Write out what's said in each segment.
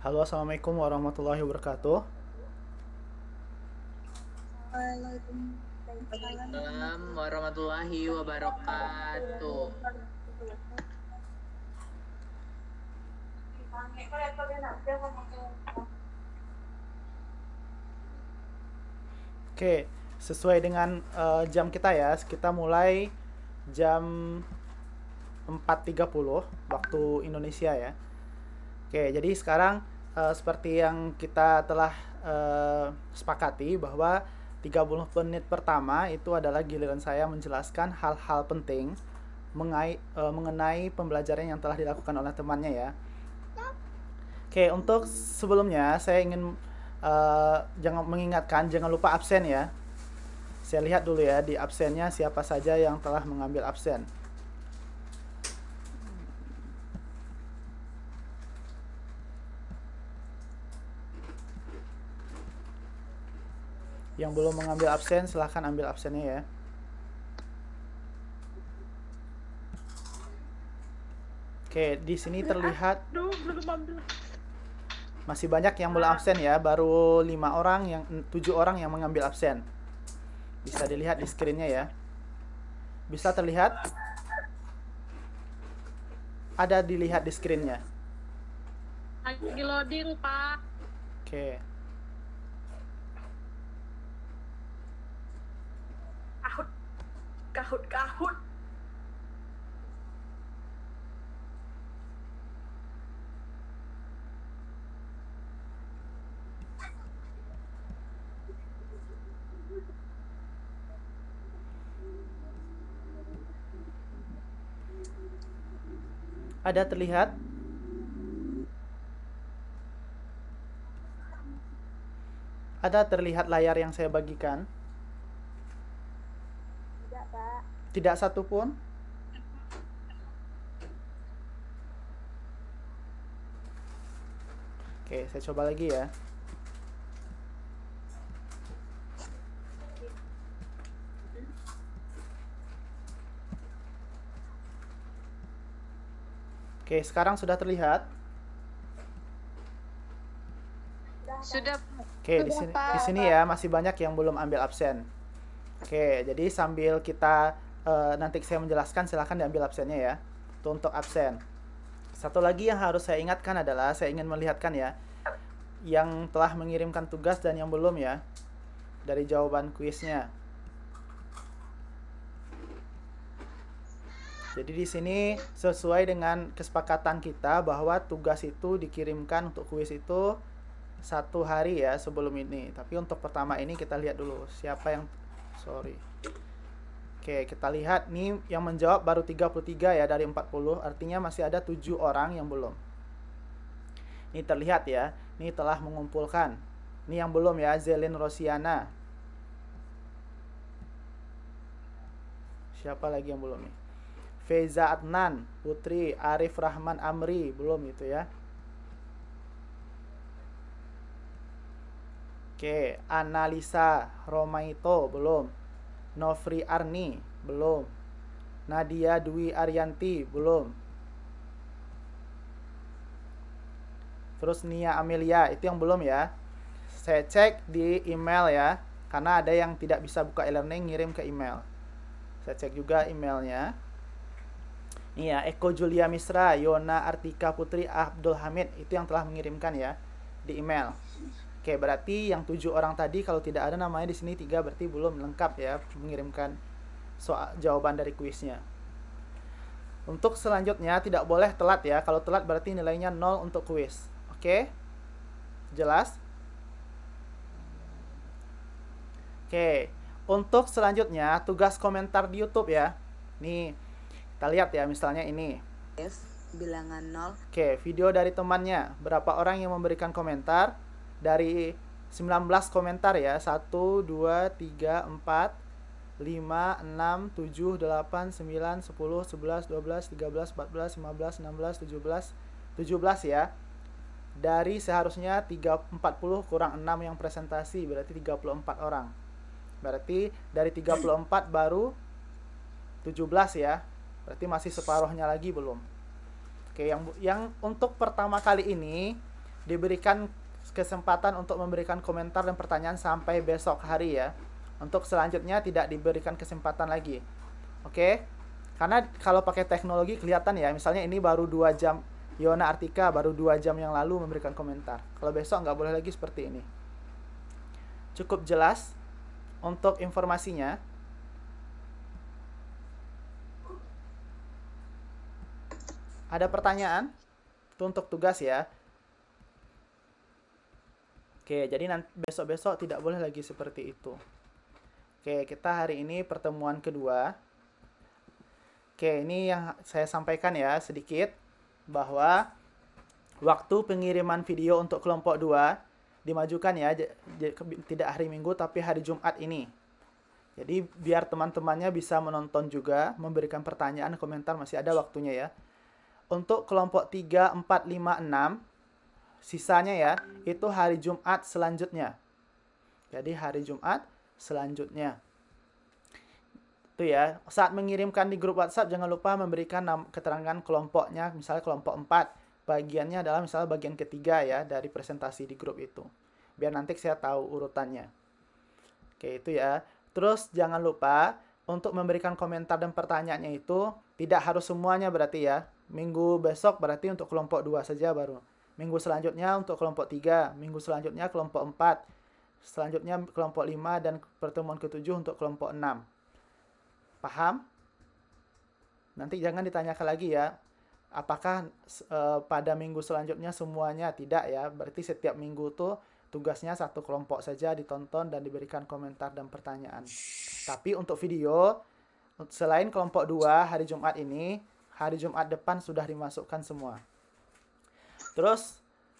Halo, assalamualaikum warahmatullahi wabarakatuh. Waalaikumsalam Waalaikumsalam warahmatullahi wabarakatuh. Oke, sesuai dengan jam kita ya, kita mulai jam 4.30 waktu Indonesia ya. Oke, jadi sekarang seperti yang kita telah sepakati bahwa 30 menit pertama itu adalah giliran saya menjelaskan hal-hal penting mengenai pembelajaran yang telah dilakukan oleh temannya ya. Oke, untuk sebelumnya saya ingin jangan mengingatkan, jangan lupa absen ya. Saya lihat dulu ya di absennya siapa saja yang telah mengambil absen. Yang belum mengambil absen silahkan ambil absennya ya. Oke, di sini terlihat masih banyak yang belum absen ya, baru 7 orang yang mengambil absen. Bisa dilihat di screen-nya ya. Bisa terlihat? Ada dilihat di screen-nya. lagi loading, Pak. Oke. Kahut. Ada terlihat? Ada terlihat layar yang saya bagikan? Tidak, Pak. Tidak satu pun? Oke, saya coba lagi ya. Oke, sekarang sudah terlihat? Sudah. Oke, di sini ya masih banyak yang belum ambil absen. Oke, jadi sambil kita nanti saya menjelaskan, silahkan diambil absennya ya. Itu untuk absen. Satu lagi yang harus saya ingatkan adalah saya ingin melihatkan ya yang telah mengirimkan tugas dan yang belum ya dari jawaban kuisnya. Jadi di sini sesuai dengan kesepakatan kita bahwa tugas itu dikirimkan untuk kuis itu 1 hari ya sebelum ini. Tapi untuk pertama ini kita lihat dulu siapa yang Oke, kita lihat nih yang menjawab baru 33 ya dari 40, artinya masih ada 7 orang yang belum. Ini terlihat ya, ini telah mengumpulkan. Ini yang belum ya, Zelin Rosiana. Siapa lagi yang belum nih? Feza Adnan, Putri, Arif Rahman Amri, belum itu ya. Oke, Analisa Romaito, belum. Nofri Arni, belum. Nadia Dwi Arianti, belum. Terus Nia Amelia, itu yang belum ya. Saya cek di email ya, karena ada yang tidak bisa buka e-learning ngirim ke email. Saya cek juga emailnya. Nih ya, Eko Julia Misra, Yona Artika Putri Abdul Hamid, itu yang telah mengirimkan ya di email. Oke, berarti yang 7 orang tadi kalau tidak ada namanya di sini 3 berarti belum lengkap ya mengirimkan soal jawaban dari kuisnya. Untuk selanjutnya tidak boleh telat ya. Kalau telat berarti nilainya 0 untuk kuis. Oke? Jelas? Oke, untuk selanjutnya tugas komentar di YouTube ya. Nih, kita lihat ya misalnya ini. Bilangan 0. Oke, video dari temannya. Berapa orang yang memberikan komentar? Dari 19 komentar ya. 1, 2, 3, 4, 5, 6, 7, 8, 9, 10, 11, 12, 13, 14, 15, 16, 17. 17 ya. Dari seharusnya 40 kurang 6 yang presentasi, berarti 34 orang. Berarti dari 34 baru 17 ya. Berarti masih separuhnya lagi belum. Oke, yang untuk pertama kali ini diberikan kesempatan untuk memberikan komentar dan pertanyaan sampai besok hari ya. Untuk selanjutnya tidak diberikan kesempatan lagi. Oke? Karena kalau pakai teknologi kelihatan ya, misalnya ini baru 2 jam, Yona Artika baru 2 jam yang lalu memberikan komentar. Kalau besok nggak boleh lagi seperti ini. Cukup jelas untuk informasinya. Ada pertanyaan? Itu untuk tugas ya. Oke, jadi nanti besok-besok tidak boleh lagi seperti itu. Oke, kita hari ini pertemuan kedua. Oke, ini yang saya sampaikan ya sedikit, bahwa waktu pengiriman video untuk kelompok 2 dimajukan ya, tidak hari Minggu tapi hari Jumat ini. Jadi biar teman-temannya bisa menonton juga, memberikan pertanyaan, komentar, masih ada waktunya ya. Untuk kelompok 3, 4, 5, 6, sisanya ya, itu hari Jumat selanjutnya. Jadi hari Jumat selanjutnya. Itu ya, saat mengirimkan di grup WhatsApp jangan lupa memberikan keterangan kelompoknya, misalnya kelompok 4. Bagiannya adalah misalnya bagian ketiga ya dari presentasi di grup itu. Biar nanti saya tahu urutannya. Oke, itu ya. Terus jangan lupa untuk memberikan komentar dan pertanyaannya itu tidak harus semuanya berarti ya. Minggu besok berarti untuk kelompok 2 saja baru. Minggu selanjutnya untuk kelompok 3, minggu selanjutnya kelompok 4. Selanjutnya kelompok 5 dan pertemuan ke-7 untuk kelompok 6. Paham? Nanti jangan ditanyakan lagi ya. Apakah pada minggu selanjutnya semuanya? Tidak ya. Berarti setiap minggu tuh tugasnya satu kelompok saja ditonton dan diberikan komentar dan pertanyaan. Tapi untuk video, selain kelompok 2 hari Jumat ini, hari Jumat depan sudah dimasukkan semua. Terus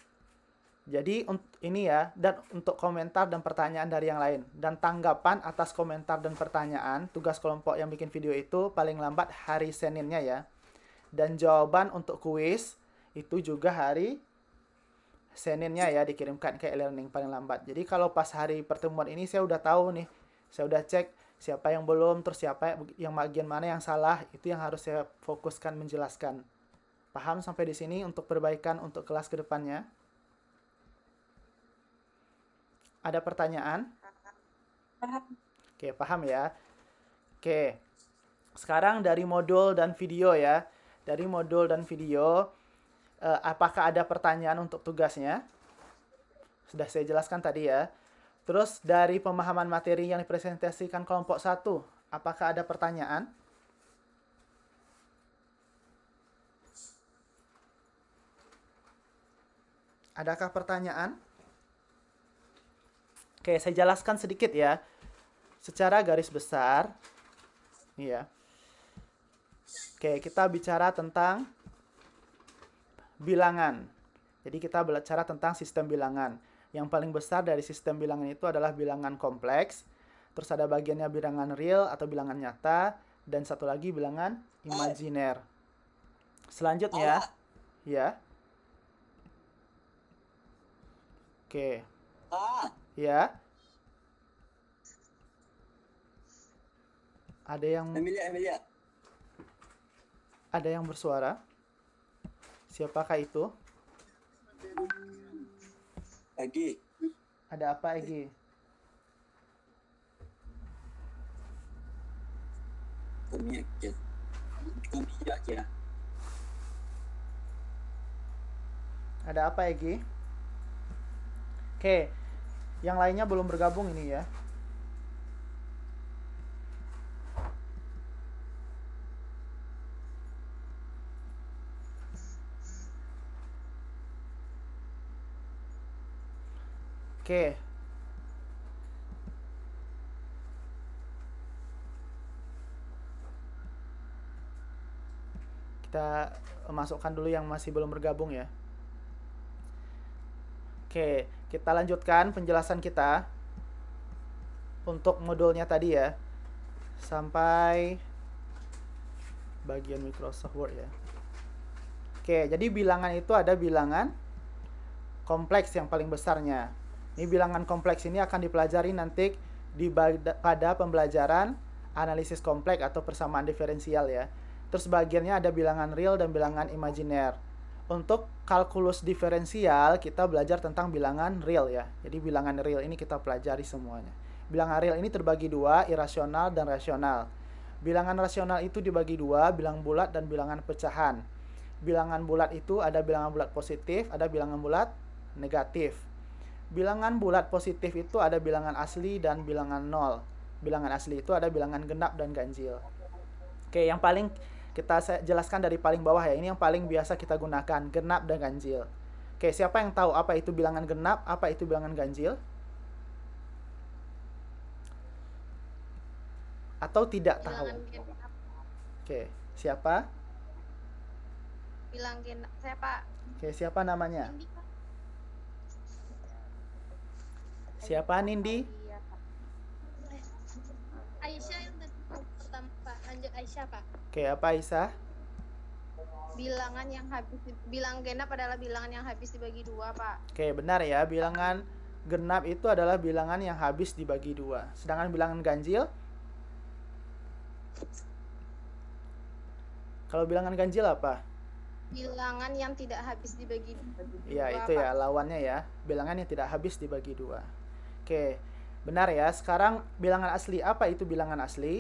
jadi ini ya, dan untuk komentar dan pertanyaan dari yang lain. Dan tanggapan atas komentar dan pertanyaan, tugas kelompok yang bikin video itu paling lambat hari Seninnya ya. Dan jawaban untuk kuis itu juga hari Seninnya ya, dikirimkan ke e-learning paling lambat. Jadi kalau pas hari pertemuan ini saya udah tahu nih, saya udah cek siapa yang belum, terus siapa yang bagian mana yang salah, itu yang harus saya fokuskan menjelaskan. Paham sampai di sini untuk perbaikan untuk kelas ke depannya? Ada pertanyaan? Oke, paham ya? Oke. Sekarang dari modul dan video ya. Dari modul dan video, apakah ada pertanyaan untuk tugasnya? Sudah saya jelaskan tadi ya. Terus dari pemahaman materi yang dipresentasikan kelompok 1, apakah ada pertanyaan? Adakah pertanyaan? Oke, saya jelaskan sedikit ya. Secara garis besar. Nih ya. Oke, kita bicara tentang bilangan. Jadi kita bicara tentang sistem bilangan. Yang paling besar dari sistem bilangan itu adalah bilangan kompleks. Terus ada bagiannya bilangan real atau bilangan nyata. Dan satu lagi bilangan imajiner. Selanjutnya, ya. Oke. Ya. Emilia. Ada yang bersuara? Siapakah itu? Egi. Ada apa, Egi? Komia ya. Ada apa, Egi? Oke. Yang lainnya belum bergabung ini ya. Oke. Kita masukkan dulu yang masih belum bergabung ya. Oke, kita lanjutkan penjelasan kita untuk modulnya tadi ya. Sampai bagian Microsoft Word ya. Oke, jadi bilangan itu ada bilangan kompleks yang paling besarnya. Ini bilangan kompleks ini akan dipelajari nanti pada pembelajaran analisis kompleks atau persamaan diferensial ya. Terus bagiannya ada bilangan real dan bilangan imajiner. untuk kalkulus diferensial kita belajar tentang bilangan real ya. Jadi bilangan real ini kita pelajari semuanya. Bilangan real ini terbagi dua, irasional dan rasional. Bilangan rasional itu dibagi dua, bilangan bulat dan bilangan pecahan. Bilangan bulat itu ada bilangan bulat positif, ada bilangan bulat negatif. Bilangan bulat positif itu ada bilangan asli dan bilangan nol. Bilangan asli itu ada bilangan genap dan ganjil. Oke, yang paling saya jelaskan dari paling bawah ya. Ini yang paling biasa kita gunakan, genap dan ganjil. Oke, siapa yang tahu apa itu bilangan genap, apa itu bilangan ganjil? Atau tidak tahu? Bilangan genap. Oke, siapa? Bilang genap. Saya Pak. Oke, siapa namanya? Nindi, Pak. Siapa Nindi? Iya, Pak. Aisyah yang tadi pertama Pak. Lanjut Aisyah Pak. Oke, apa Aisyah? Bilangan yang habis, bilang genap adalah bilangan yang habis dibagi dua Pak. Oke, benar ya. Bilangan genap itu adalah bilangan yang habis dibagi dua. Sedangkan bilangan ganjil? Kalau bilangan ganjil apa? Bilangan yang tidak habis dibagi dua. Ya, itu ya lawannya ya. Bilangan yang tidak habis dibagi dua. Oke, benar ya. Sekarang bilangan asli, apa itu bilangan asli?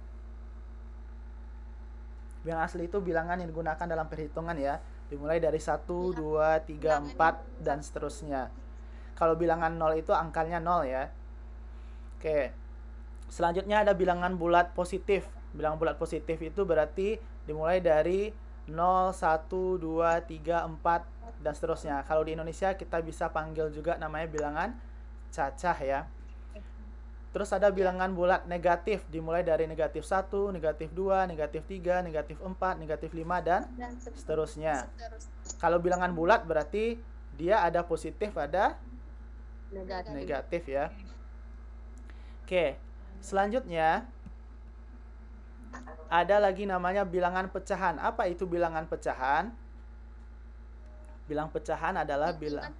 Bilangan asli itu bilangan yang digunakan dalam perhitungan ya. Dimulai dari 1, 2, 3, 4, dan seterusnya. Kalau bilangan 0 itu angkanya 0 ya. Oke. Selanjutnya ada bilangan bulat positif. Bilangan bulat positif itu berarti dimulai dari 0, 1, 2, 3, 4, dan seterusnya. Kalau di Indonesia kita bisa panggil juga namanya bilangan cacah ya. Terus ada bilangan bulat negatif, dimulai dari negatif 1, negatif 2, negatif 3, negatif 4, negatif 5, dan seterusnya. Kalau bilangan bulat berarti dia ada positif, ada negatif ya. Oke, selanjutnya ada lagi namanya bilangan pecahan. Apa itu bilangan pecahan? Bilangan pecahan adalah bilangan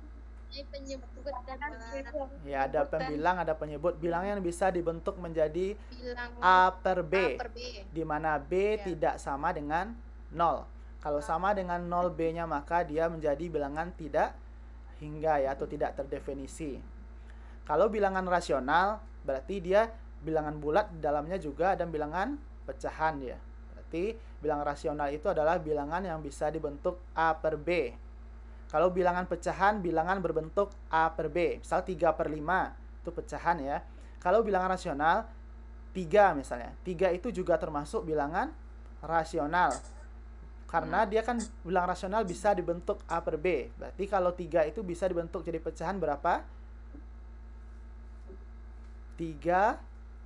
ya, ada pembilang, ada penyebut. Bilangan yang bisa dibentuk menjadi A per B, di mana B tidak sama dengan 0. Kalau sama dengan 0 B-nya maka dia menjadi bilangan tidak hingga ya, atau tidak terdefinisi. Kalau bilangan rasional berarti dia bilangan bulat, di dalamnya juga ada bilangan pecahan ya. Berarti bilangan rasional itu adalah bilangan yang bisa dibentuk A per B. Kalau bilangan pecahan, bilangan berbentuk A per B. Misal 3 per 5, itu pecahan ya. Kalau bilangan rasional, 3 misalnya. 3 itu juga termasuk bilangan rasional. Karena dia kan bilangan rasional bisa dibentuk A per B. Berarti kalau 3 itu bisa dibentuk jadi pecahan berapa? 3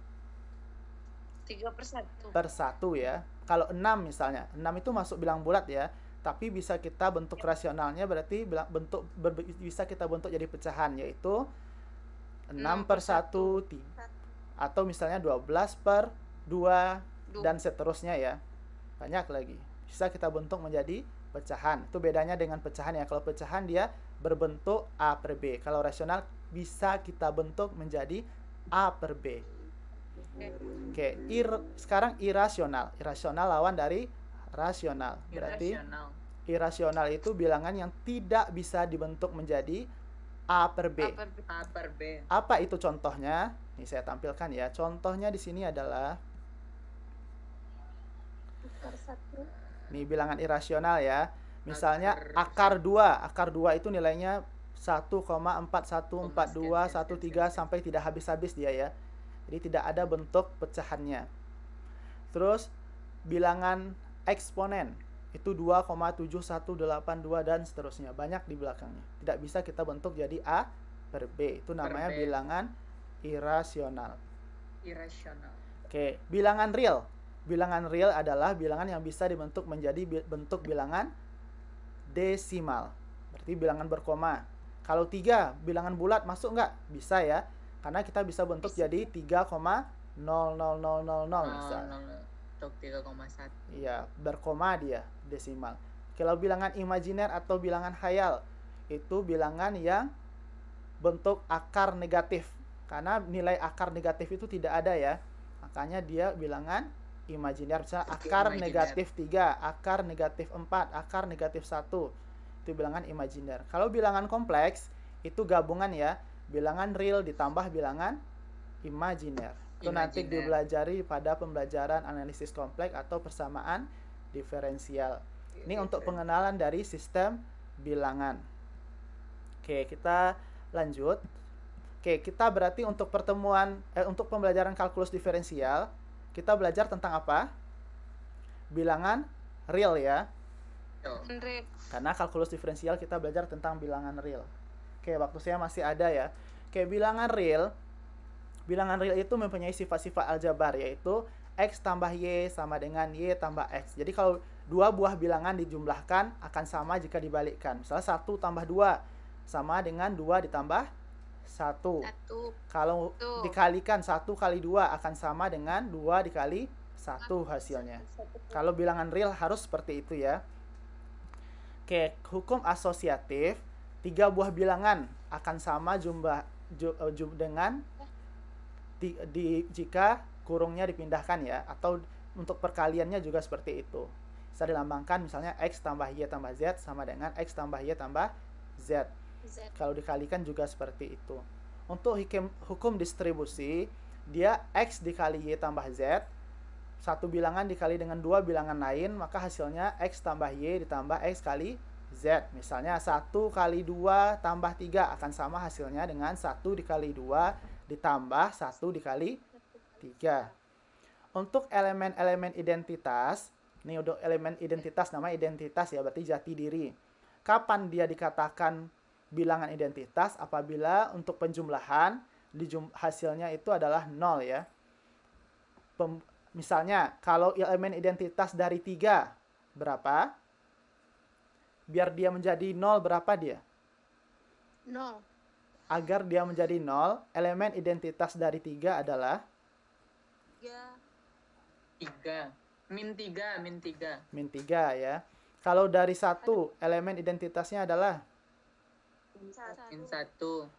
per 1 ya. Kalau 6 misalnya, 6 itu masuk bilangan bulat ya. Tapi bisa kita bentuk rasionalnya, berarti bisa kita bentuk jadi pecahan, yaitu 6 per 1, atau misalnya 12 per 2, dan seterusnya ya. Banyak lagi. Bisa kita bentuk menjadi pecahan. Itu bedanya dengan pecahan ya. Kalau pecahan dia berbentuk A per B. Kalau rasional bisa kita bentuk menjadi A per B. Oke, sekarang irasional. Irasional lawan dari rasional. Berarti irasional itu bilangan yang tidak bisa dibentuk menjadi A per B. Apa itu contohnya? Ini saya tampilkan ya. Contohnya di sini adalah ini bilangan irasional ya. Misalnya akar 2. Akar 2 itu nilainya 1,414213 sampai tidak habis-habis dia ya. Jadi tidak ada bentuk pecahannya. Terus bilangan eksponen itu 2,7182 dan seterusnya. Banyak di belakangnya. Tidak bisa kita bentuk jadi A per B. Itu namanya bilangan irasional. Oke, bilangan real. Bilangan real adalah bilangan yang bisa dibentuk menjadi bentuk bilangan desimal. Berarti bilangan berkoma. Kalau 3, bilangan bulat masuk nggak? Bisa ya. Karena kita bisa bentuk jadi 3,00000 misalnya. Untuk 3,1. Iya, berkoma dia, desimal. Kalau bilangan imajiner atau bilangan khayal, itu bilangan yang bentuk akar negatif. Karena nilai akar negatif itu tidak ada ya. Makanya dia bilangan imajiner. Misalnya akar negatif 3, akar negatif 4, akar negatif 1. itu bilangan imajiner. Kalau bilangan kompleks itu gabungan ya, bilangan real ditambah bilangan imajiner. Itu nanti Imajiner. dipelajari pada pembelajaran analisis kompleks atau persamaan diferensial. Ini untuk pengenalan dari sistem bilangan. Oke, kita lanjut. Oke, kita berarti untuk untuk pembelajaran kalkulus diferensial, kita belajar tentang apa? Bilangan real ya. Andre. Karena kalkulus diferensial kita belajar tentang bilangan real. Oke, waktu saya masih ada ya. Oke, bilangan real itu mempunyai sifat-sifat aljabar, yaitu X tambah Y sama dengan Y tambah X. Jadi kalau dua buah bilangan dijumlahkan akan sama jika dibalikkan. Misalnya 1 tambah 2 sama dengan 2 ditambah 1. 1. Kalau dikalikan 1 kali 2 akan sama dengan 2 dikali 1 hasilnya. Kalau bilangan real harus seperti itu ya. Oke, hukum asosiatif, 3 buah bilangan akan sama jumlah dengan jika kurungnya dipindahkan ya, atau untuk perkaliannya juga seperti itu. Bisa dilambangkan misalnya X tambah Y tambah Z sama dengan X tambah Y tambah Z. Kalau dikalikan juga seperti itu. Untuk hukum distribusi, dia X dikali Y tambah Z, satu bilangan dikali dengan dua bilangan lain, maka hasilnya X tambah Y ditambah X kali Z. Misalnya 1 kali 2 tambah 3 akan sama hasilnya dengan 1 dikali 2 ditambah 1 dikali 3. Untuk elemen-elemen identitas, ini untuk elemen identitas, nama identitas ya, berarti jati diri. Kapan dia dikatakan bilangan identitas? Apabila untuk penjumlahan hasilnya itu adalah 0 ya. Misalnya kalau elemen identitas dari 3 berapa? Biar dia menjadi 0 berapa dia? 0. Agar dia menjadi 0, elemen identitas dari 3 adalah 3. Min 3. min 3 ya. Kalau dari 1, elemen identitasnya adalah Min 1.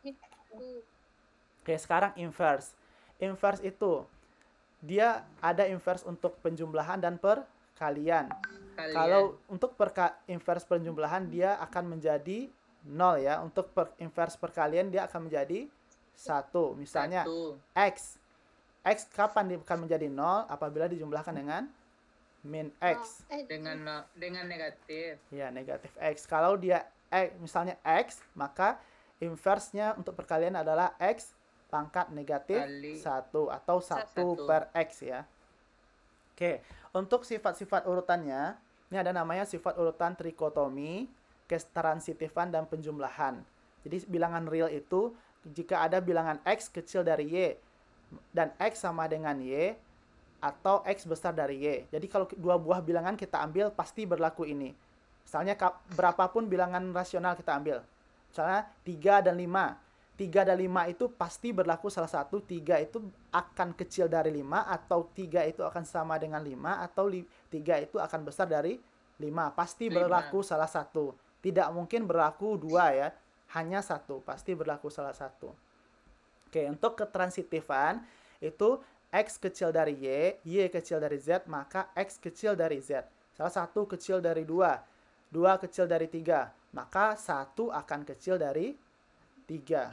Oke, sekarang inverse. Inverse itu dia ada inverse untuk penjumlahan dan perkalian. Kalau untuk inverse penjumlahan dia akan menjadi 0 ya. Untuk inverse perkalian dia akan menjadi 1. Misalnya 1. X. X kapan dia akan menjadi 0? Apabila dijumlahkan dengan min X. Dengan negatif. Ya, negatif X. Kalau dia misalnya X, maka inverse-nya untuk perkalian adalah X pangkat negatif Kali 1 atau 1 per X ya. Oke, untuk sifat-sifat urutannya, ini ada namanya sifat urutan trikotomi, ketransitifan, dan penjumlahan. Jadi bilangan real itu jika ada bilangan X kecil dari Y dan X sama dengan Y atau X besar dari Y. Jadi kalau dua buah bilangan kita ambil pasti berlaku ini. Misalnya berapapun bilangan rasional kita ambil. Misalnya 3 dan 5. 3 dan 5 itu pasti berlaku salah satu. 3 itu akan kecil dari 5 atau 3 itu akan sama dengan 5 atau 3 itu akan besar dari 5. Pasti berlaku salah satu. Tidak mungkin berlaku 2 ya. Hanya satu. Pasti berlaku salah satu. Oke, untuk ketransitifan itu X kecil dari Y, Y kecil dari Z, maka X kecil dari Z. Salah satu kecil dari 2. 2 kecil dari 3, maka 1 akan kecil dari 3.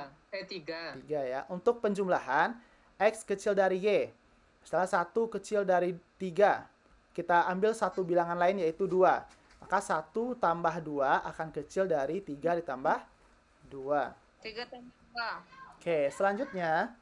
3 ya. Untuk penjumlahan, X kecil dari Y. Setelah 1 kecil dari 3, kita ambil satu bilangan lain yaitu 2. Maka 1 tambah 2 akan kecil dari 3 ditambah 2. 3 tambah 2. Oke, selanjutnya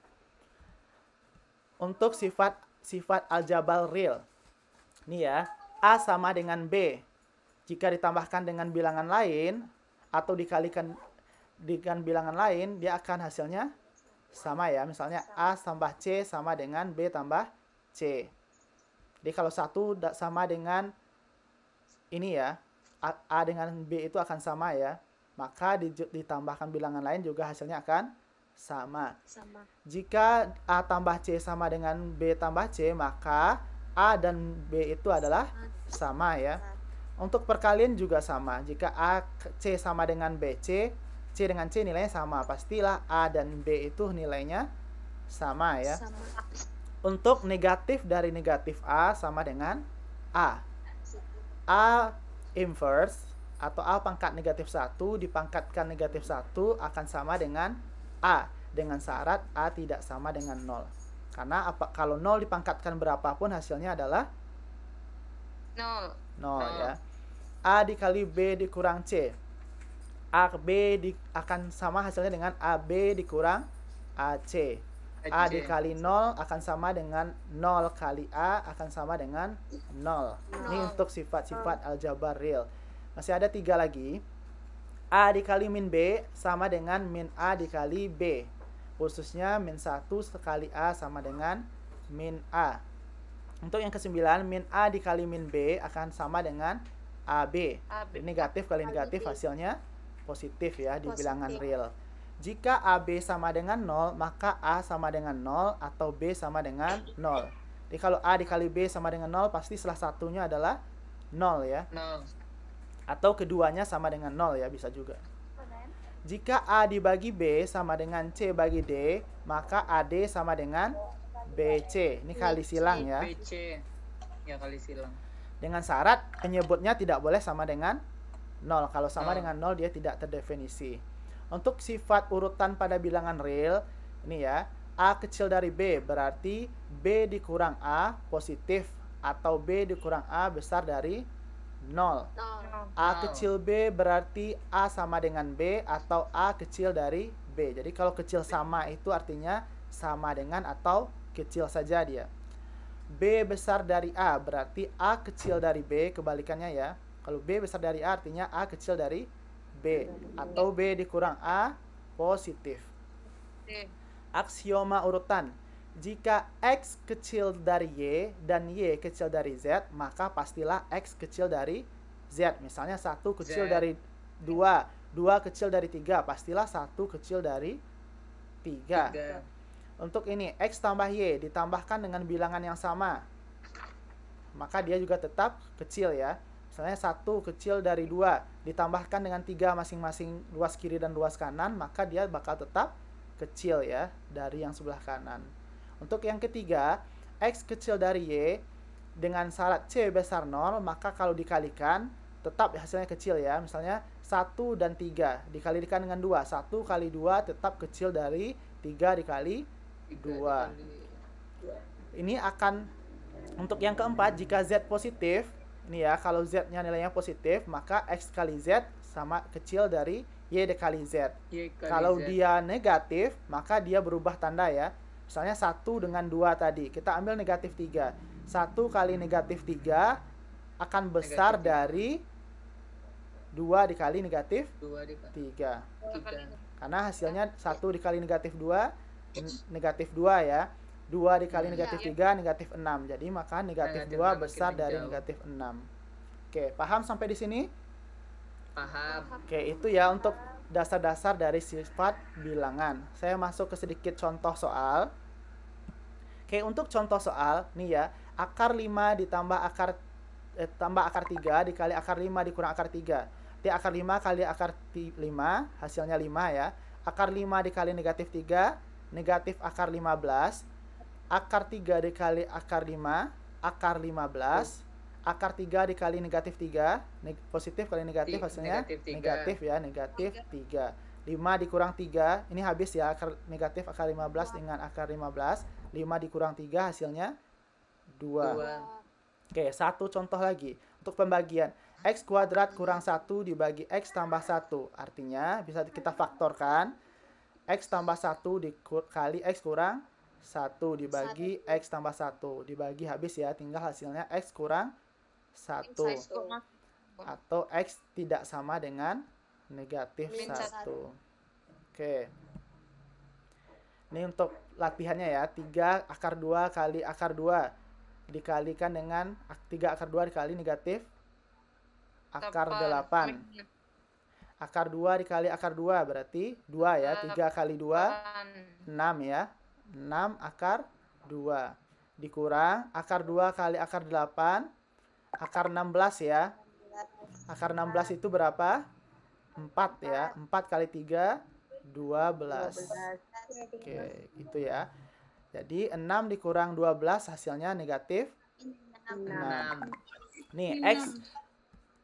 untuk sifat aljabar real. Ini ya, A sama dengan B. Jika ditambahkan dengan bilangan lain atau dikalikan dengan bilangan lain, dia akan hasilnya sama ya. Misalnya A tambah C sama dengan B tambah C. Jadi kalau 1 sama dengan ini ya, A dengan B itu akan sama ya. Maka ditambahkan bilangan lain juga hasilnya akan sama. Jika A tambah C sama dengan B tambah C, maka A dan B itu adalah sama ya. Untuk perkalian juga sama. Jika A C sama dengan B C dengan C nilainya sama. Pastilah A dan B itu nilainya sama ya. Untuk negatif dari negatif A sama dengan A. A inverse atau A pangkat negatif 1 dipangkatkan negatif 1 akan sama dengan A, dengan syarat A tidak sama dengan 0. Karena kalau 0 dipangkatkan berapapun hasilnya adalah 0. 0 ya. A dikali B dikurang C. akan sama hasilnya dengan AB dikurang AC. A dikali 0 akan sama dengan 0 kali A akan sama dengan 0. Ini untuk sifat-sifat aljabar real. Masih ada 3 lagi. A dikali min B sama dengan min A dikali B. Khususnya min 1 kali A sama dengan min A. Untuk yang ke-9, min A dikali min B akan sama dengan AB. Jadi negatif kali negatif hasilnya positif ya di bilangan real. Jika AB sama dengan 0, maka A sama dengan 0 atau B sama dengan 0. Jadi kalau A dikali B sama dengan 0, pasti salah satunya adalah 0 ya. 0. Atau keduanya sama dengan 0 ya, bisa juga. Jika A dibagi B sama dengan C bagi D, maka AD sama dengan BC. Ini kali silang ya. BC. Ya, kali silang. Dengan syarat penyebutnya tidak boleh sama dengan 0. Kalau sama 0. dengan 0 dia tidak terdefinisi. Untuk sifat urutan pada bilangan real, ini ya, A kecil dari B berarti B dikurang A positif atau B dikurang A besar dari 0. A kecil B berarti A sama dengan B atau A kecil dari B. Jadi kalau kecil sama itu artinya sama dengan atau kecil saja dia. B besar dari A berarti A kecil dari B, kebalikannya ya. Kalau B besar dari A artinya A kecil dari B atau B dikurang A positif. Aksioma urutan. Jika X kecil dari Y dan Y kecil dari Z, maka pastilah X kecil dari Z. Misalnya 1 kecil dari 2, 2 kecil dari 3, pastilah 1 kecil dari 3. Untuk ini, X tambah Y ditambahkan dengan bilangan yang sama, maka dia juga tetap kecil ya. Misalnya 1 kecil dari 2 ditambahkan dengan 3 masing-masing luas kiri dan luas kanan, maka dia bakal tetap kecil ya dari yang sebelah kanan. Untuk yang ketiga, X kecil dari Y dengan syarat C besar 0, maka kalau dikalikan tetap hasilnya kecil ya. Misalnya 1 dan 3 dikalikan dengan 2, 1 kali 2 tetap kecil dari 3 dikali 2. Ini akan untuk yang keempat, jika Z positif, ini ya, kalau Z-nya nilainya positif, maka X kali Z sama kecil dari Y dikali Z. Kalau dia negatif, maka dia berubah tanda ya. Misalnya 1 dengan 2 tadi, kita ambil negatif 3. 1 kali negatif 3 akan besar dari 2 dikali negatif 3. Karena hasilnya 1 dikali negatif 2, negatif 2 ya. 2 dikali negatif 3, negatif 6. Jadi maka negatif 2 besar dari negatif 6. Oke, paham sampai di sini? Paham. Oke, itu ya untuk dasar-dasar dari sifat bilangan. Saya masuk ke sedikit contoh soal. Oke, untuk contoh soal, nih ya, akar 5 ditambah tambah akar 3 dikali akar 5 dikurang akar 3. Jadi akar 5 kali akar 5, hasilnya 5 ya. Akar 5 dikali negatif 3, negatif akar 15. Akar 3 dikali akar 5, akar 15. Akar 3 dikali negatif 3, positif kali negatif hasilnya negatif ya, negatif 3. 5 dikurang 3, ini habis ya, akar negatif akar 15 dengan akar 15. 5 dikurang 3 hasilnya 2. Oke, satu contoh lagi. Untuk pembagian, X kuadrat kurang 1 dibagi X tambah 1. Artinya, bisa kita faktorkan. X tambah 1 dikali X kurang 1 dibagi X tambah 1. Dibagi habis ya, tinggal hasilnya X kurang 1. Atau X tidak sama dengan negatif 1. Oke. Ini untuk latihannya ya. 3 akar 2 kali akar 2 dikalikan dengan 3 akar 2 dikali negatif akar 8. Akar 2 dikali akar 2 berarti 2 ya. 3 kali 2 6 ya. 6 akar 2 dikurang akar 2 kali akar 8 akar 16 ya. Akar 16 itu berapa? 4 ya. 4 kali 3 12. Oke, itu ya. Jadi 6 dikurang 12 hasilnya negatif 6. Nih X. Oke,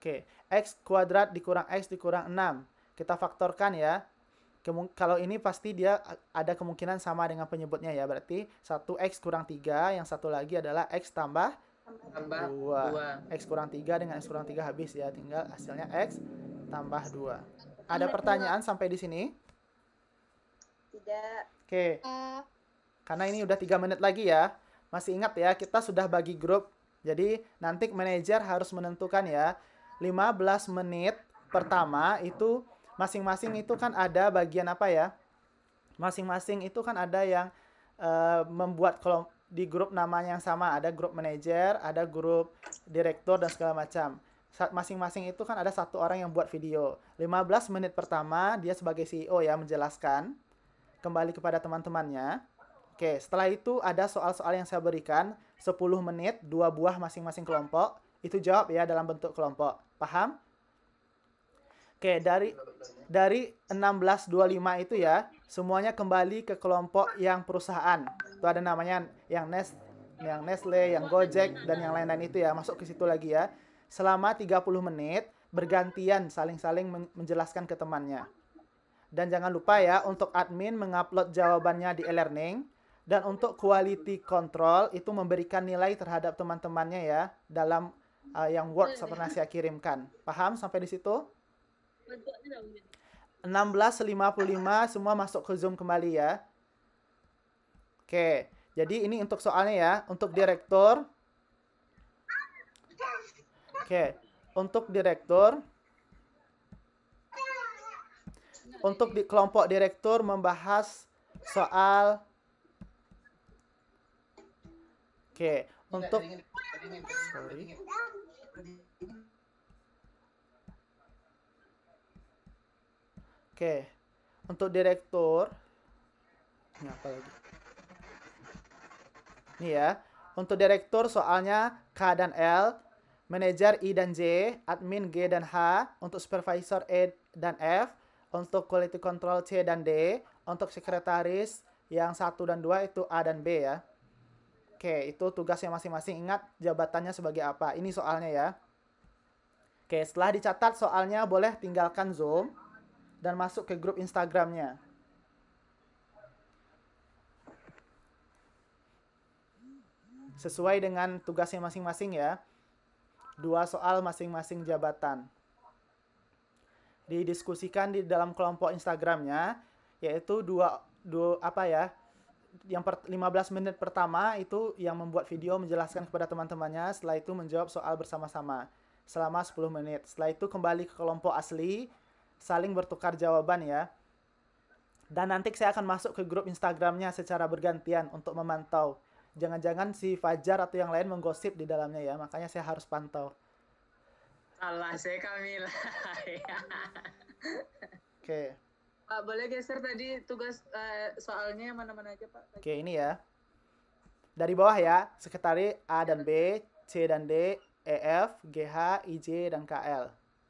X kuadrat dikurang X dikurang 6. Kita faktorkan ya. Kalau ini pasti dia ada kemungkinan sama dengan penyebutnya ya. Berarti 1X kurang 3, yang satu lagi adalah X tambah 2. X kurang 3 dengan X kurang 3 habis ya. Tinggal hasilnya X tambah 2. Ada pertanyaan sampai di sini? Tidak. Oke. Karena ini udah 3 menit lagi ya. Masih ingat ya, kita sudah bagi grup. Jadi nanti manajer harus menentukan ya. 15 menit pertama itu masing-masing itu kan ada bagian apa ya? Masing-masing itu kan ada yang membuat di grup namanya yang sama. Ada grup manajer, ada grup direktur dan segala macam. Masing-masing itu kan ada satu orang yang buat video. 15 menit pertama dia sebagai CEO ya menjelaskan kembali kepada teman-temannya. Oke, setelah itu ada soal-soal yang saya berikan 10 menit, 2 buah masing-masing kelompok. Itu jawab ya dalam bentuk kelompok. Paham? Oke, dari 1625 itu ya, semuanya kembali ke kelompok yang perusahaan. Itu ada namanya yang Nestle, yang Gojek, dan yang lain-lain itu ya. Masuk ke situ lagi ya. Selama 30 menit, bergantian saling-saling menjelaskan ke temannya. Dan jangan lupa ya, untuk admin mengupload jawabannya di e-learning. Dan untuk quality control, itu memberikan nilai terhadap teman-temannya ya, dalam yang Word pernah saya kirimkan. Paham sampai di situ? 16.55 semua masuk ke Zoom kembali ya. Oke, jadi ini untuk soalnya ya. Untuk direktur. Oke, untuk direktur. Untuk di kelompok direktur membahas soal. Oke, untuk sorry. Oke, untuk direktur, ini apa lagi? Ini ya, untuk direktur soalnya K dan L, manajer I dan J, admin G dan H, untuk supervisor E dan F, untuk quality control C dan D, untuk sekretaris yang 1 dan 2 itu A dan B ya. Oke, itu tugasnya masing-masing. Ingat jabatannya sebagai apa. Ini soalnya ya. Oke, setelah dicatat soalnya boleh tinggalkan Zoom dan masuk ke grup Instagramnya. Sesuai dengan tugasnya masing-masing ya. 2 soal masing-masing jabatan. Didiskusikan di dalam kelompok Instagramnya, yaitu yang 15 menit pertama itu yang membuat video menjelaskan kepada teman-temannya, setelah itu menjawab soal bersama-sama selama 10 menit. Setelah itu kembali ke kelompok asli, saling bertukar jawaban ya. Dan nanti saya akan masuk ke grup Instagramnya secara bergantian untuk memantau. Jangan-jangan si Fajar atau yang lain menggosip di dalamnya ya, makanya saya harus pantau. Salah saya Kamila. Oke. Pak, boleh geser tadi tugas soalnya mana-mana aja Pak? Oke, ini ya. Dari bawah ya, sekretaris A dan B, C dan D, E, F, G, H, I, J, dan KL.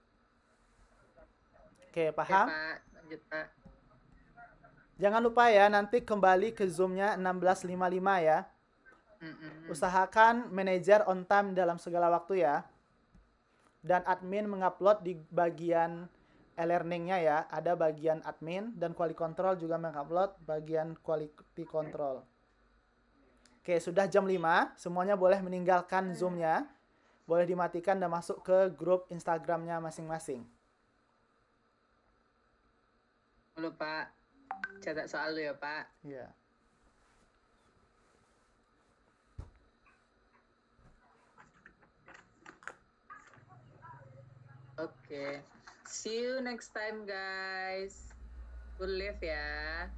Oke, paham? Oke, Pak. Lanjut, Pak. Jangan lupa ya, nanti kembali ke Zoom-nya 16.55 ya. Usahakan manajer on time dalam segala waktu ya. Dan admin mengupload di bagian e-learning-nya ya. Ada bagian admin dan quality control juga mengupload bagian quality control. Oke, sudah jam 5. Semuanya boleh meninggalkan Zoom-nya. Boleh dimatikan dan masuk ke grup Instagram-nya masing-masing. Dulu Pak. Catat soal dulu ya Pak. Iya. Oke. See you next time guys. Good live ya.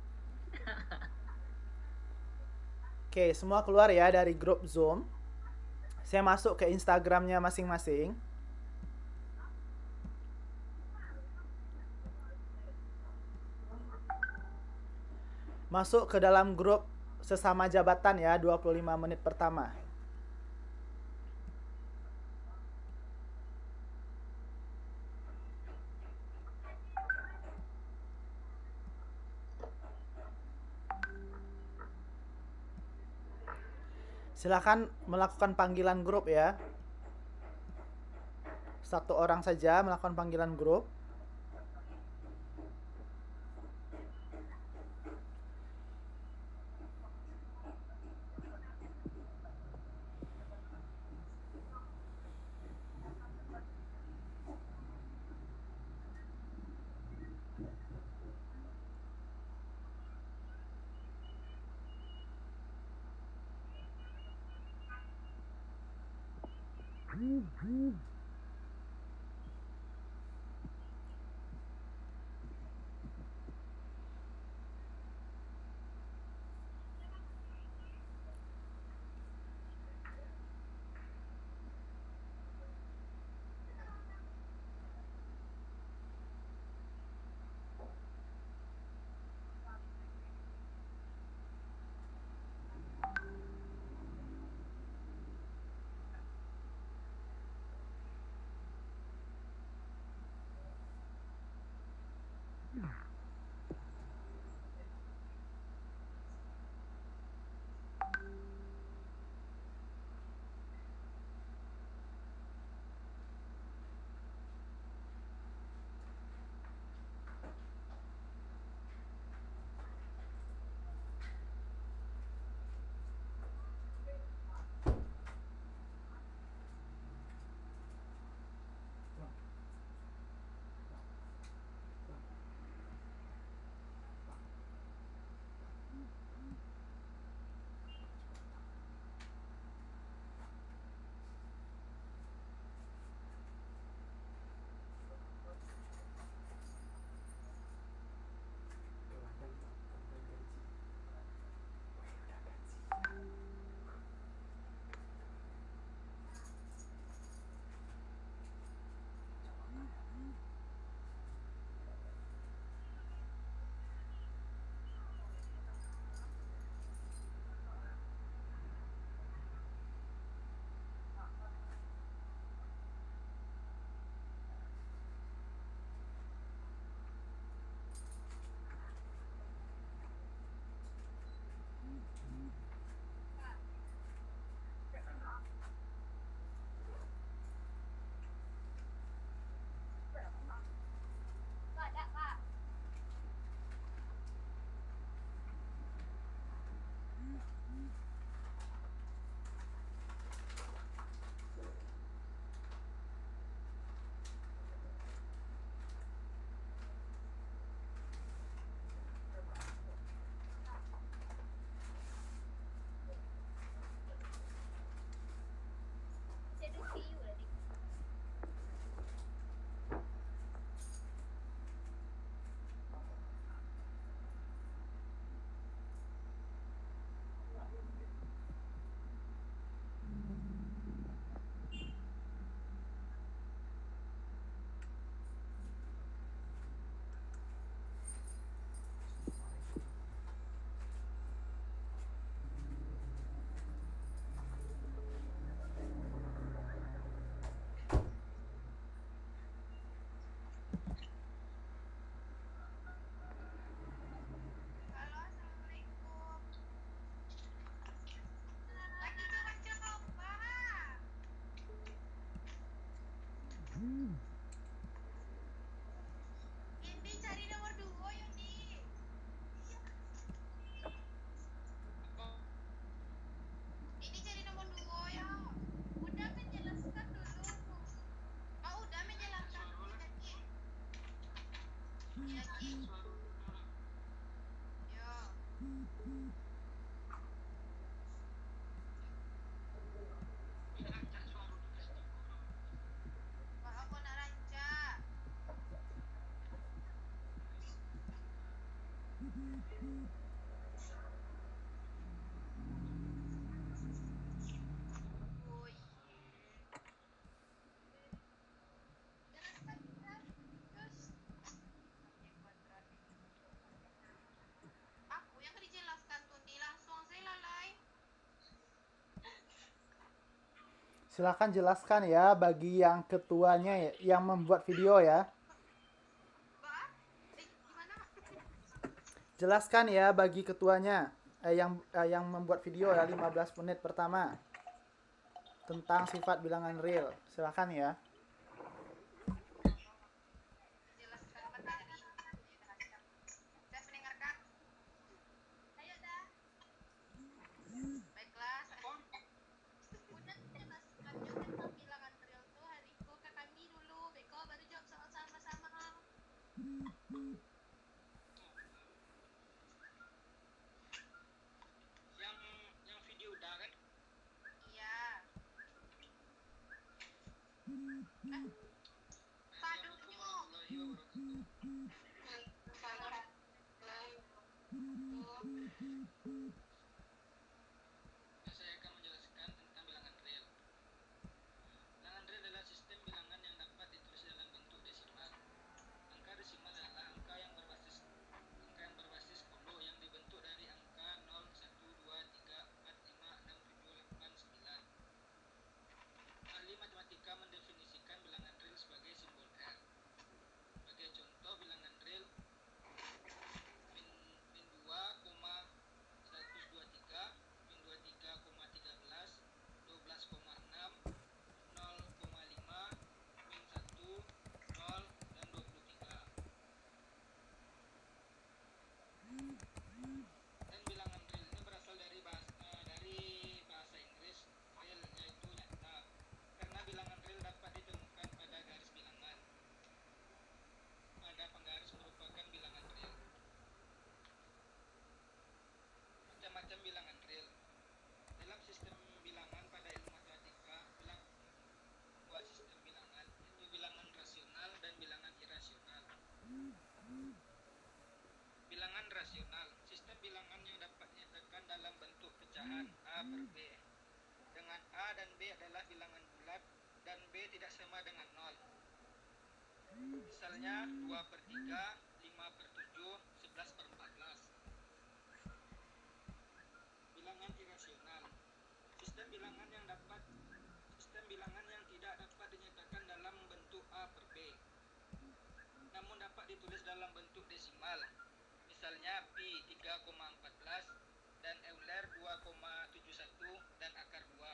Oke, semua keluar ya dari grup Zoom. Saya masuk ke Instagramnya masing-masing. Masuk ke dalam grup sesama jabatan ya, 25 menit pertama. Silakan melakukan panggilan grup ya. Satu orang saja melakukan panggilan grup. Silahkan jelaskan ya bagi yang ketuanya yang membuat video ya. Jelaskan ya bagi ketuanya yang membuat video ya 15 menit pertama tentang sifat bilangan real. Silahkan ya. Yang video udah kan? Iya. Padu Saya akan menjelaskan tentang bilangan real. Bilangan real adalah sistem bilangan yang dapat ditulis dalam bentuk desimal. Angka desimal adalah angka yang berbasis 10 yang dibentuk dari angka 0, 1, 2, 3, 4, 5, 6, 7, 8, 9. Ahli matematika mendefinisikan bilangan real sebagai simbol R. Sebagai contoh, bilangan real min 2,123, min 23,13, 12,6, 0,5, min 1, 0, dan 23. Dan bilangan real ini berasal dari bahasa Inggris real, yaitu nyata. Karena bilangan real dapat ditemukan pada garis bilangan. Pada penggaris merupakan bilangan real. Macam-macam bilangan real. Dalam sistem bilangan pada ilmu matematika, dua sistem bilangan, yaitu bilangan rasional dan bilangan irasional. Bilangan rasional, sistem bilangan yang dapat dinyatakan dalam bentuk pecahan A per B. Dengan A dan B adalah bilangan bulat dan B tidak sama dengan 0. Misalnya 2 per 3, 5 per 7, 11 per 14. Bilangan irasional, sistem bilangan yang tidak dapat dinyatakan dalam bentuk A per B, namun dapat ditulis dalam bentuk desimal. Misalnya pi 3,14 dan Euler 2,71 dan akar 2.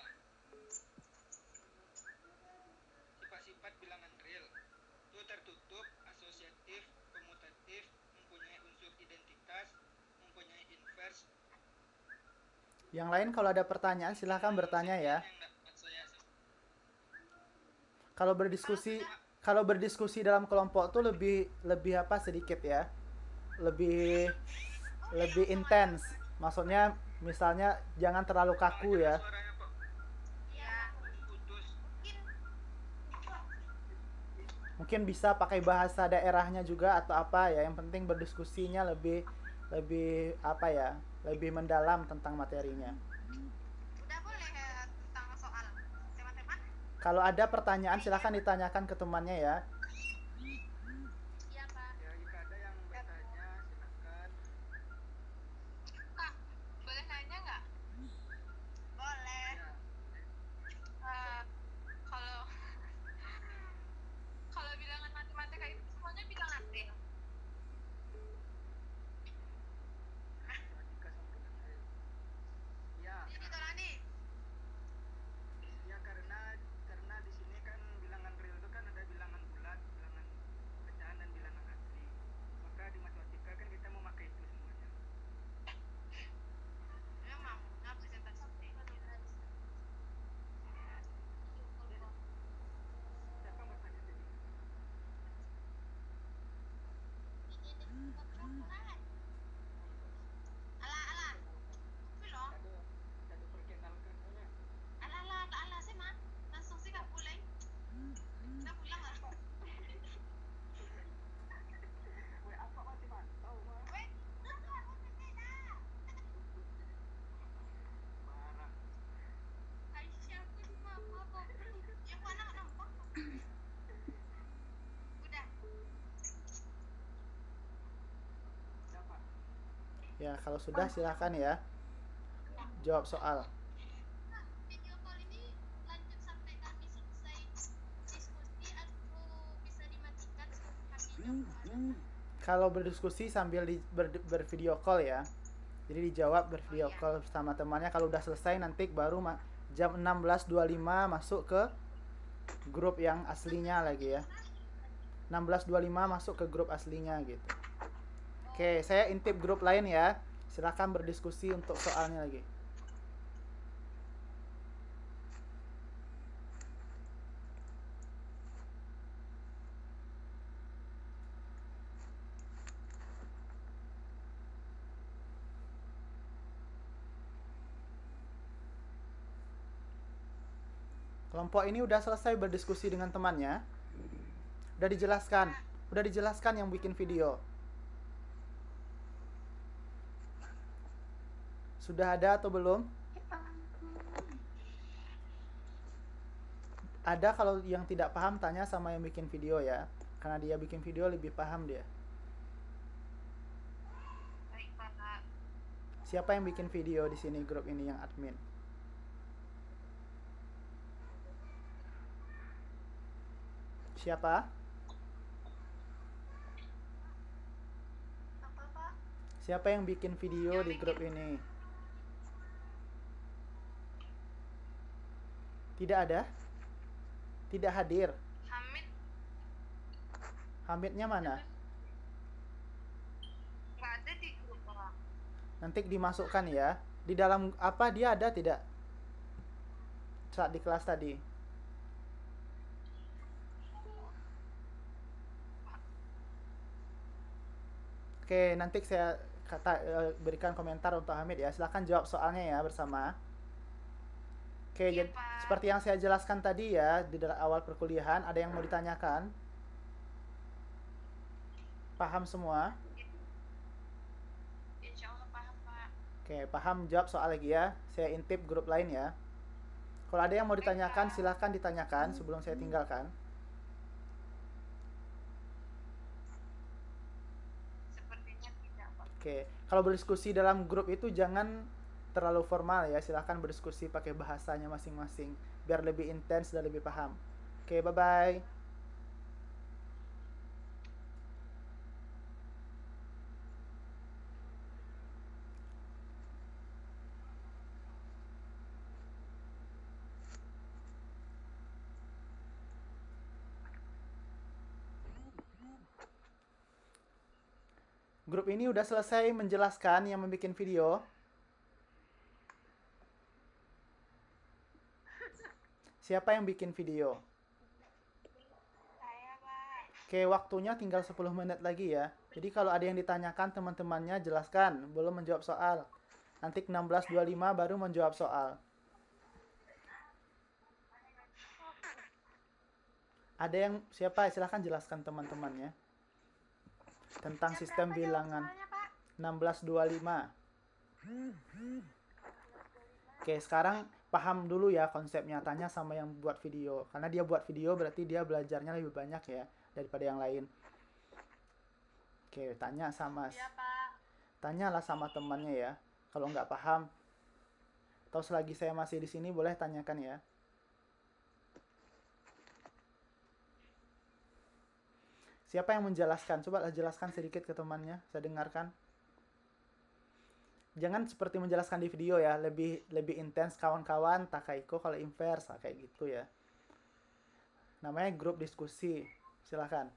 Sifat-sifat bilangan real itu tertutup, asosiatif, komutatif, mempunyai unsur identitas, mempunyai inverse. Yang lain kalau ada pertanyaan silahkan bertanya ya. Yang dapat saya Kalau berdiskusi dalam kelompok tuh lebih apa sedikit ya. Lebih intens. Maksudnya misalnya jangan terlalu kaku ya. suaranya kok Iya. putus. Mungkin bisa pakai bahasa daerahnya juga atau apa ya. Yang penting berdiskusinya lebih apa ya? Lebih mendalam tentang materinya. Udah boleh tentang soal tema-tema? Kalau ada pertanyaan silahkan ditanyakan ke temannya ya. Iya, Pak. Ya, jika ada yang bertanya silakan. Kak, boleh nanya nggak? Boleh. Ya. Kalau kalau bilangan matematika itu semuanya bilangan real. Matematika sama dengan real. Ya, Jadi Torani, ya karena di sini kan bilangan real itu kan ada bilangan bulat, bilangan pecahan dan bilangan asli. Maka di matematika kan kita mau pakai itu semuanya. memang presentasi. Siapa yang bertanya tadi? Ala, belum. Kado perkenalkan saja. Ala, sih mah. Langsung sih nggak boleh. Udah pulang lah. Weh, apa masih mantau mah? Weh, Barang. Aisyah aku di mama kok. Yang mana nggak nampak? Udah. Siapa? Ya, kalau sudah silahkan ya. Jawab soal. Video call ini lanjut sampai kami selesai diskusi atau bisa dimatikan sebelum kami jawab? Kalau berdiskusi sambil bervideo call ya. Jadi dijawab bervideo call sama temannya. Kalau udah selesai nanti baru jam 16.25 masuk ke grup yang aslinya lagi ya. 16.25 masuk ke grup aslinya gitu. Oke, saya intip grup lain ya. Silakan berdiskusi untuk soalnya lagi. Kelompok ini udah selesai berdiskusi dengan temannya. Udah dijelaskan yang bikin video. Sudah ada atau belum? Ada, kalau yang tidak paham tanya sama yang bikin video ya. Karena dia bikin video lebih paham dia. Baik, Pak. Siapa yang bikin video di sini grup ini yang admin? Siapa? Apa, Pak? Siapa yang bikin video di grup ini? Tidak ada? Tidak hadir? Hamid Hamidnya mana? nggak ada di grup, Pak. Nanti dimasukkan ya. Di dalam apa dia ada tidak? Saat di kelas tadi. Oke, nanti saya berikan komentar untuk Hamid ya. Silahkan jawab soalnya ya bersama. Oke, Iya, jadi Pak. seperti yang saya jelaskan tadi ya di awal perkuliahan, ada yang mau ditanyakan? Paham semua? Insya Allah paham, Pak. Oke, paham, jawab soal lagi ya. Saya intip grup lain ya. Kalau ada yang mau ditanyakan, silahkan ditanyakan sebelum saya tinggalkan. Sepertinya tidak, Pak. Oke, kalau berdiskusi dalam grup itu jangan terlalu formal ya. Silahkan berdiskusi pakai bahasanya masing-masing biar lebih intens dan lebih paham. Oke, bye-bye. Grup ini udah selesai menjelaskan yang membuat video. Siapa yang bikin video? Saya, Pak. Oke, waktunya tinggal 10 menit lagi ya. Jadi kalau ada yang ditanyakan teman-temannya jelaskan, belum menjawab soal. Nanti 16.25 baru menjawab soal. Ada yang siapa? Silahkan jelaskan teman-temannya. Tentang sistem bilangan. Soalnya, Pak. 1625. Oke, sekarang paham dulu ya konsepnya. Tanya sama yang buat video. Karena dia buat video berarti dia belajarnya lebih banyak ya daripada yang lain. Oke, tanyalah sama temannya ya. Kalau nggak paham, atau selagi saya masih di sini boleh tanyakan ya. Siapa yang menjelaskan? Coba jelaskan sedikit ke temannya, saya dengarkan. Jangan seperti menjelaskan di video ya, lebih intens kawan-kawan, Takaiko kalau inverse kayak gitu ya. Namanya grup diskusi. Silakan.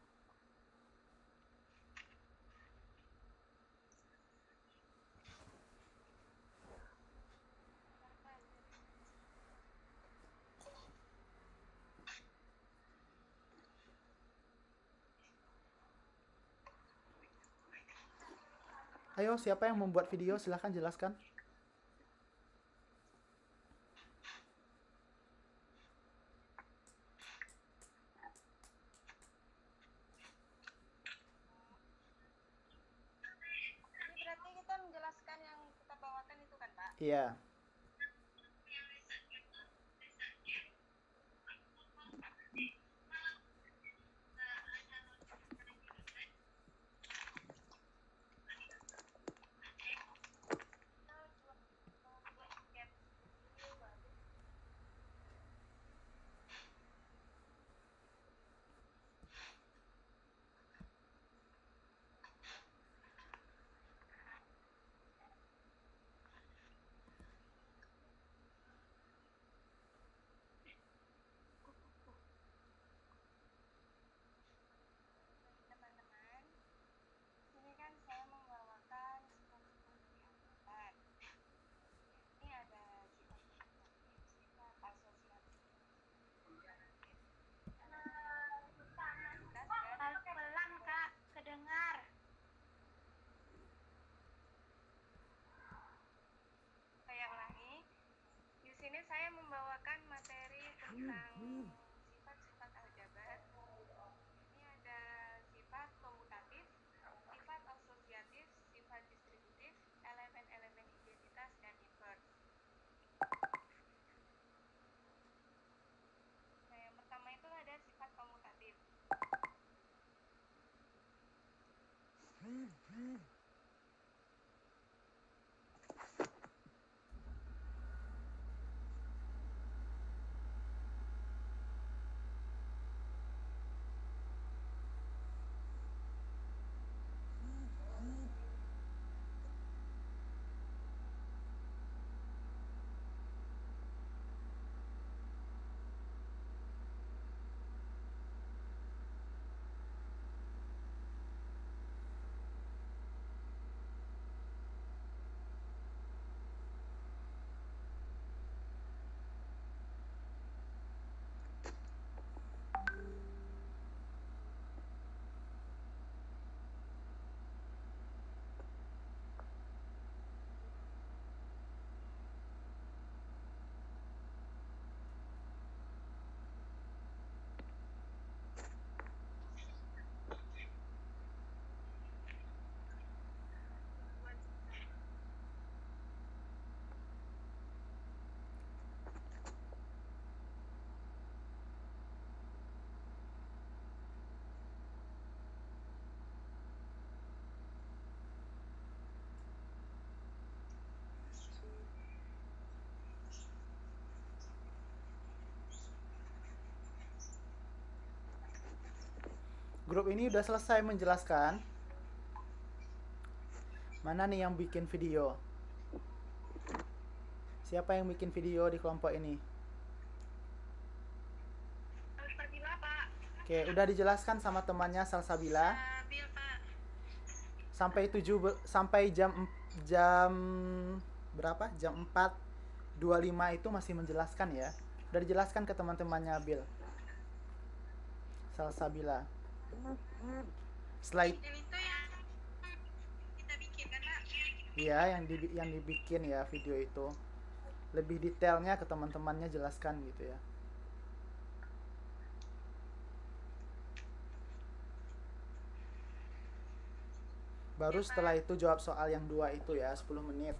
Ayo, siapa yang membuat video? Silahkan jelaskan. Ini berarti kita menjelaskan yang kita bawakan itu kan, Pak? Iya. tentang sifat-sifat aljabar. Ini ada sifat komutatif, sifat asosiatif, sifat distributif, elemen-elemen identitas, dan inverse. Nah, yang pertama itu ada sifat komutatif. Grup ini udah selesai menjelaskan. Mana nih yang bikin video? Siapa yang bikin video di kelompok ini? Salsabila, Pak. Oke, udah dijelaskan sama temannya Salsabila. Sabil, Pak. Sampai jam berapa? Jam 4.25 itu masih menjelaskan ya. Udah dijelaskan ke teman-temannya Bil. Salsabila. Setelah itu, Dan itu yang kita bikin kan, Pak? ya yang dibikin ya video itu. Lebih detailnya ke teman-temannya jelaskan gitu ya. Baru setelah itu jawab soal yang 2 itu ya, 10 menit.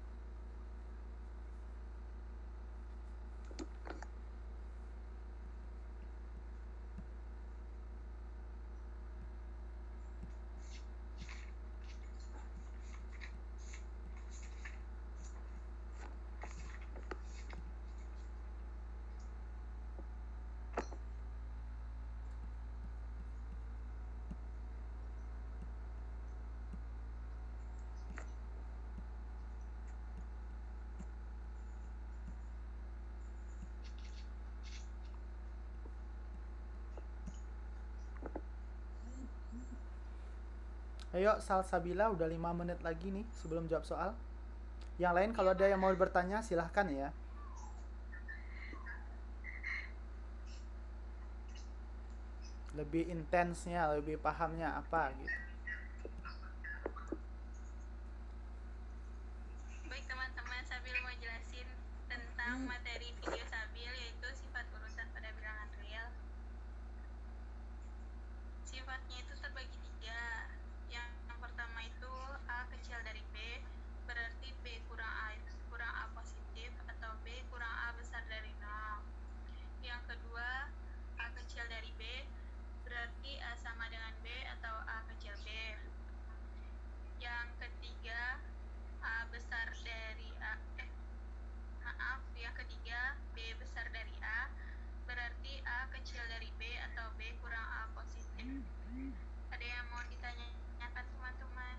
Ayo Salsabila, udah 5 menit lagi nih sebelum jawab soal. Yang lain kalau ada yang mau bertanya silahkan ya. Lebih intensnya, lebih pahamnya apa gitu. Baik teman-teman, Sabil mau jelasin tentang materi video Sabil, yaitu sifat urutan pada bilangan real. Sifatnya itu terbagi 3. Yang pertama itu A kecil dari B, berarti B kurang A positif, atau B kurang A besar dari 0. Yang kedua A kecil dari B, berarti A sama dengan B atau A kecil B. Yang ketiga A besar dari yang ketiga B besar dari A, berarti A kecil dari B atau B kurang A positif. Ada yang mau ditanyakan teman-teman?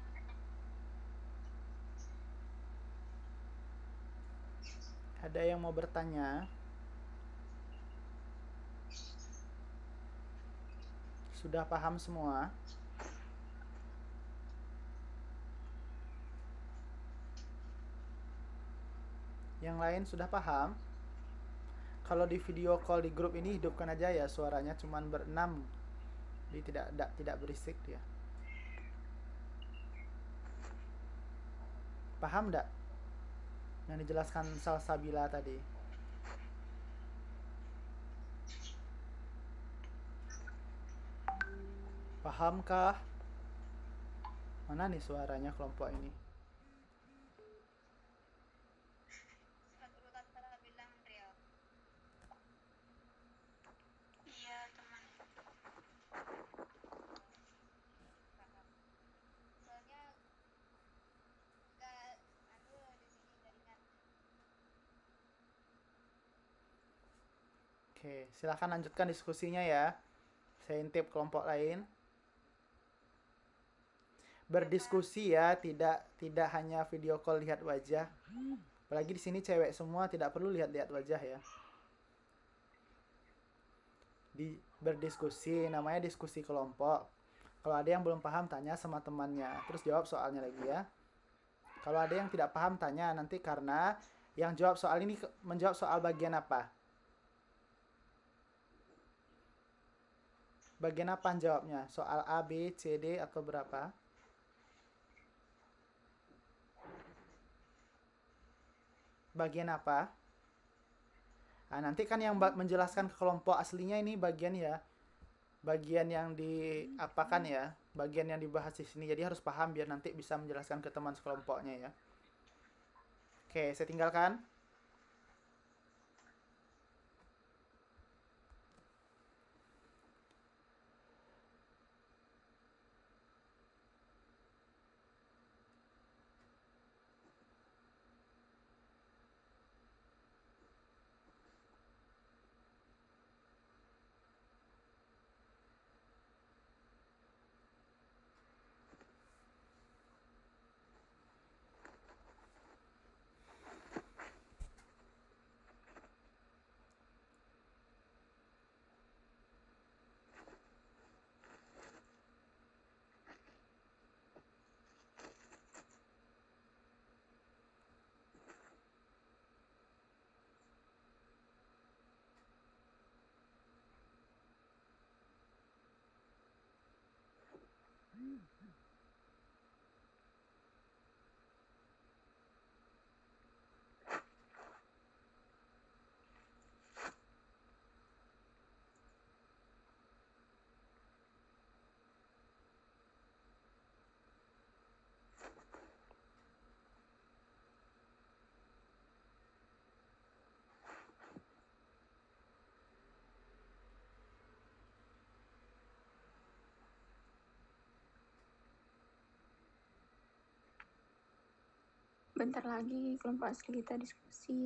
Ada yang mau bertanya? Sudah paham semua? Yang lain sudah paham? Kalau di video call di grup ini hidupkan aja ya suaranya, cuman berenam. Jadi tidak berisik dia. Paham enggak? Yang dijelaskan Salsabila tadi. Pahamkah? Mana nih suaranya kelompok ini? Surat urutan kata bilangan real. Iya, teman. Paham. Soalnya enggak di sini enggak ingat. Oke, silahkan lanjutkan diskusinya ya. Saya intip kelompok lain. Berdiskusi ya, tidak hanya video call lihat wajah. Apalagi di sini cewek semua, tidak perlu lihat-lihat wajah ya. Berdiskusi, namanya diskusi kelompok. Kalau ada yang belum paham, tanya sama temannya. Terus jawab soalnya lagi ya. Kalau ada yang tidak paham, tanya nanti, karena yang jawab soal ini menjawab soal bagian apa? Bagian apa jawabnya? Soal A, B, C, D, atau berapa? Bagian apa? Nah, nanti kan yang menjelaskan ke kelompok aslinya ini bagian ya. Bagian yang diapakan ya. Bagian yang dibahas di sini. Jadi harus paham biar nanti bisa menjelaskan ke teman sekelompoknya ya. Oke, saya tinggalkan. Bentar lagi kelompok asli kita diskusi.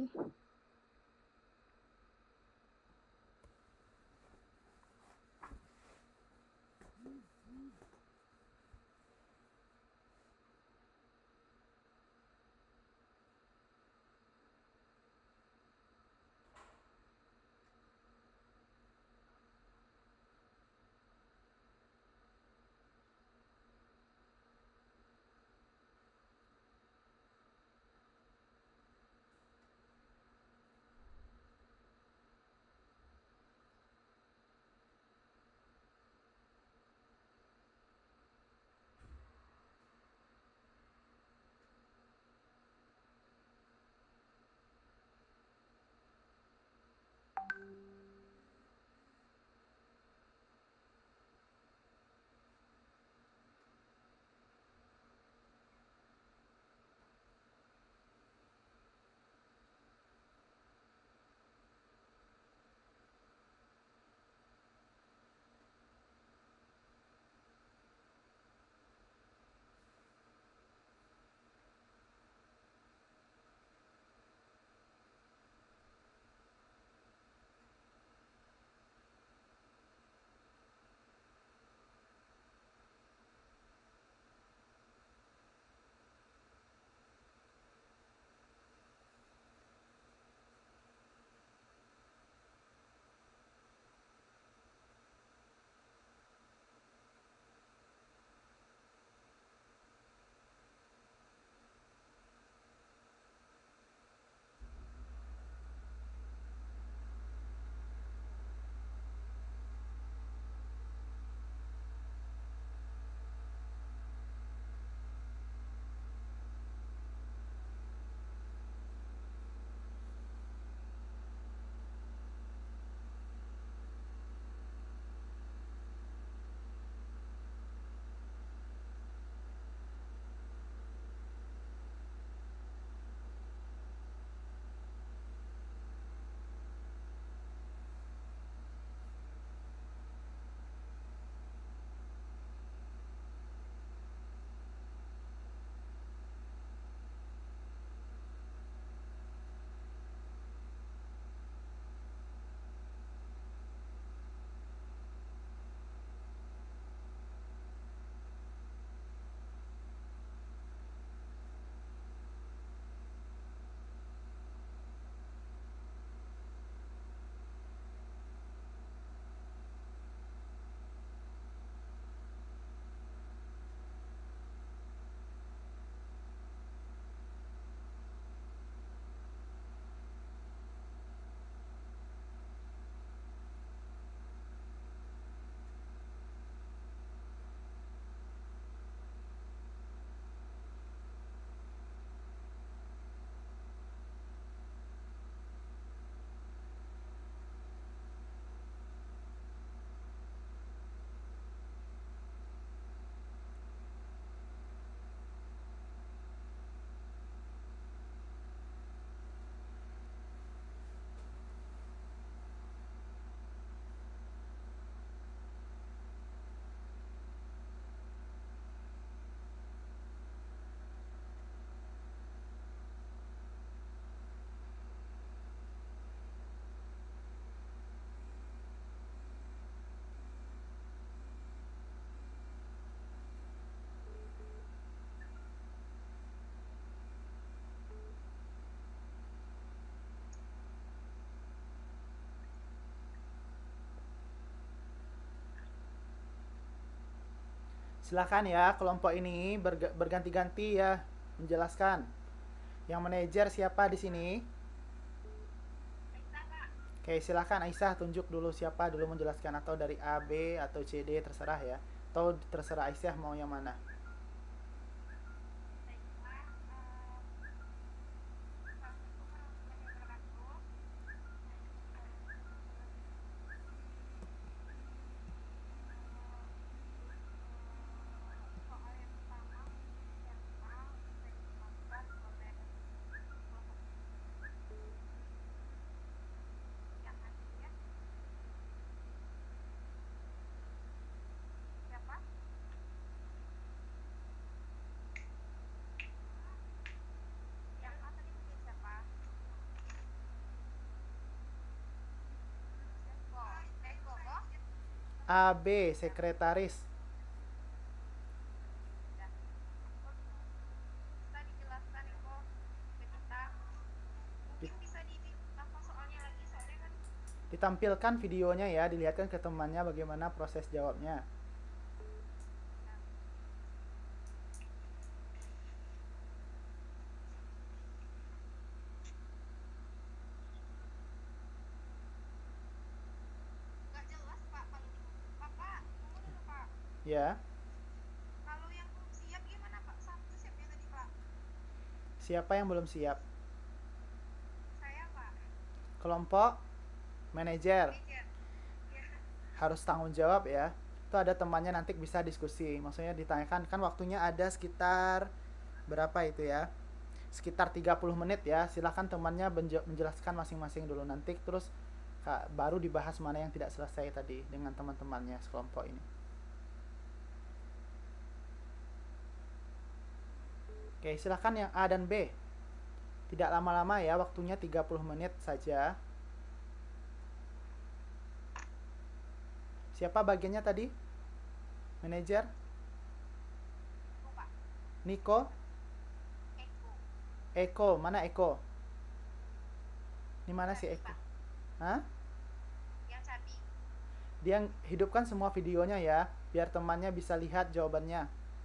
Silakan ya, kelompok ini berganti-ganti ya menjelaskan. Yang manajer siapa di sini? Oke, silakan Aisyah tunjuk dulu siapa dulu menjelaskan, atau dari A, B, atau C, D, terserah ya. Atau terserah Aisyah mau yang mana. A, B, sekretaris. Ditampilkan videonya ya, dilihatkan ke temannya bagaimana proses jawabnya. Nggak jelas Pak, kalau Bapak tunggu dulu Pak. Ya, Kalau yang belum siap gimana Pak? Satu siapnya tadi Pak. siapa yang belum siap? Saya Pak. Kelompok manajer Manajer. Ya. harus tanggung jawab ya. Itu ada temannya, nanti bisa diskusi. Maksudnya ditanyakan, kan waktunya ada sekitar berapa itu ya? Sekitar 30 menit ya. Silahkan temannya menjelaskan masing-masing dulu, nanti terus baru dibahas mana yang tidak selesai tadi dengan teman-temannya sekelompok ini. Oke, silahkan yang A dan B. Tidak lama-lama ya, waktunya 30 menit saja. Siapa bagiannya tadi? Manajer? Pak. Niko? Eko. Eko, mana Eko? Ini mana si Eko? Hah? Yang cabi. Dia hidupkan semua videonya ya, biar temannya bisa lihat jawabannya.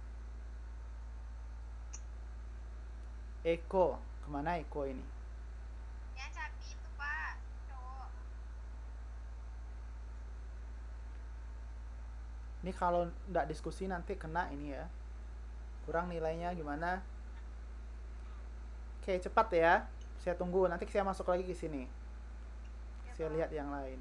Eko, kemana Eko ini? Yang cabi itu Pak. Cowok. Ini kalau nggak diskusi nanti kena ini ya. Kurang nilainya gimana? Oke, cepat ya. Saya tunggu, nanti saya masuk lagi ke sini. Saya lihat yang lain.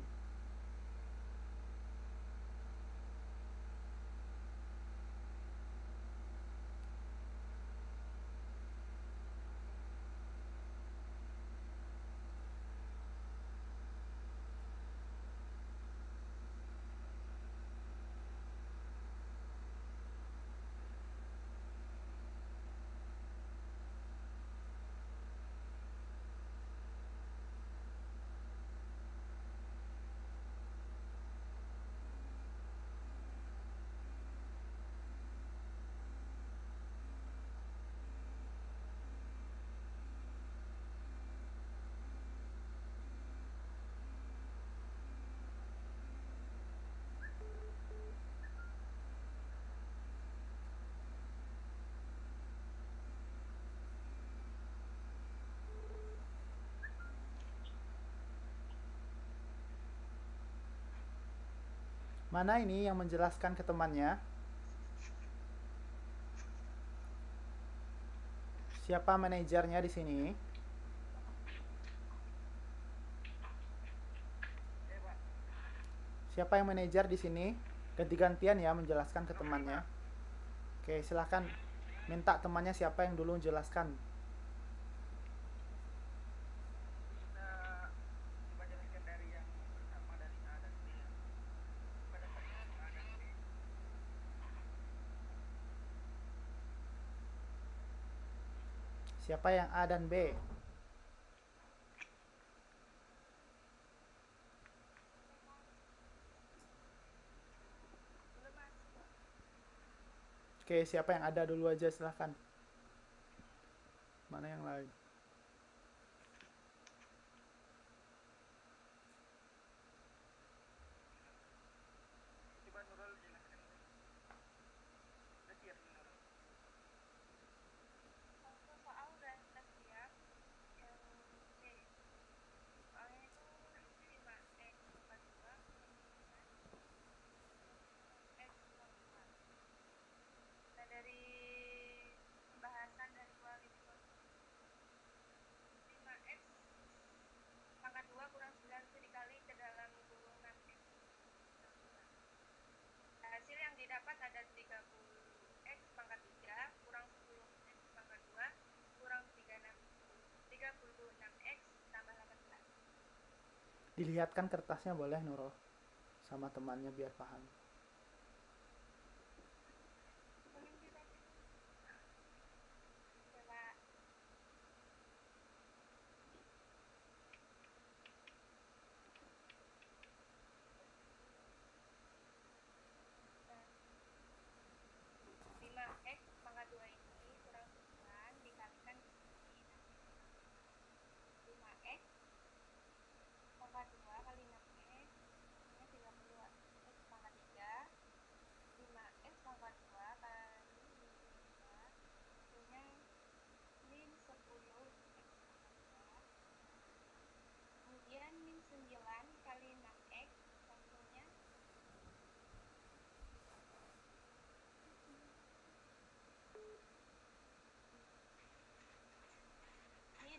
Mana ini yang menjelaskan ke temannya? Siapa manajernya di sini? Siapa yang manajer di sini? Ganti-gantian ya menjelaskan ke temannya. Oke, silahkan minta temannya siapa yang dulu menjelaskan. Kita coba jelaskan dari yang pertama, dari A dan B. Pada saat itu A dan B. Siapa yang A dan B? Oke, siapa yang ada dulu aja silahkan. Mana yang lain? Coba Nurul jelaskan. didapat ada 30x pangkat 3 kurang 10x pangkat 2 kurang 36x tambah 18. Dilihatkan kertasnya boleh Nurul sama temannya biar paham. Coba. Nah, 5x pangkat 2 ini kurang 9 dikalikan di sini. 5x pangkat 2 kali 6x ini 30x pangkat 3. 5x pangkat 2 kali 5 hasilnya min 10x pangkat 2. Kemudian min 9 kali 6x hasilnya min.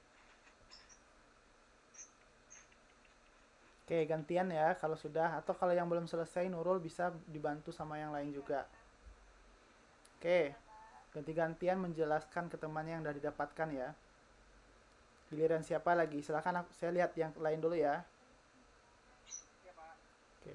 Oke, gantian ya kalau sudah, atau kalau yang belum selesai Nurul bisa dibantu sama yang lain juga. Oke, ganti-gantian menjelaskan ke temannya yang sudah didapatkan ya. Giliran siapa lagi? Silakan saya lihat yang lain dulu ya. Ya Pak. Oke.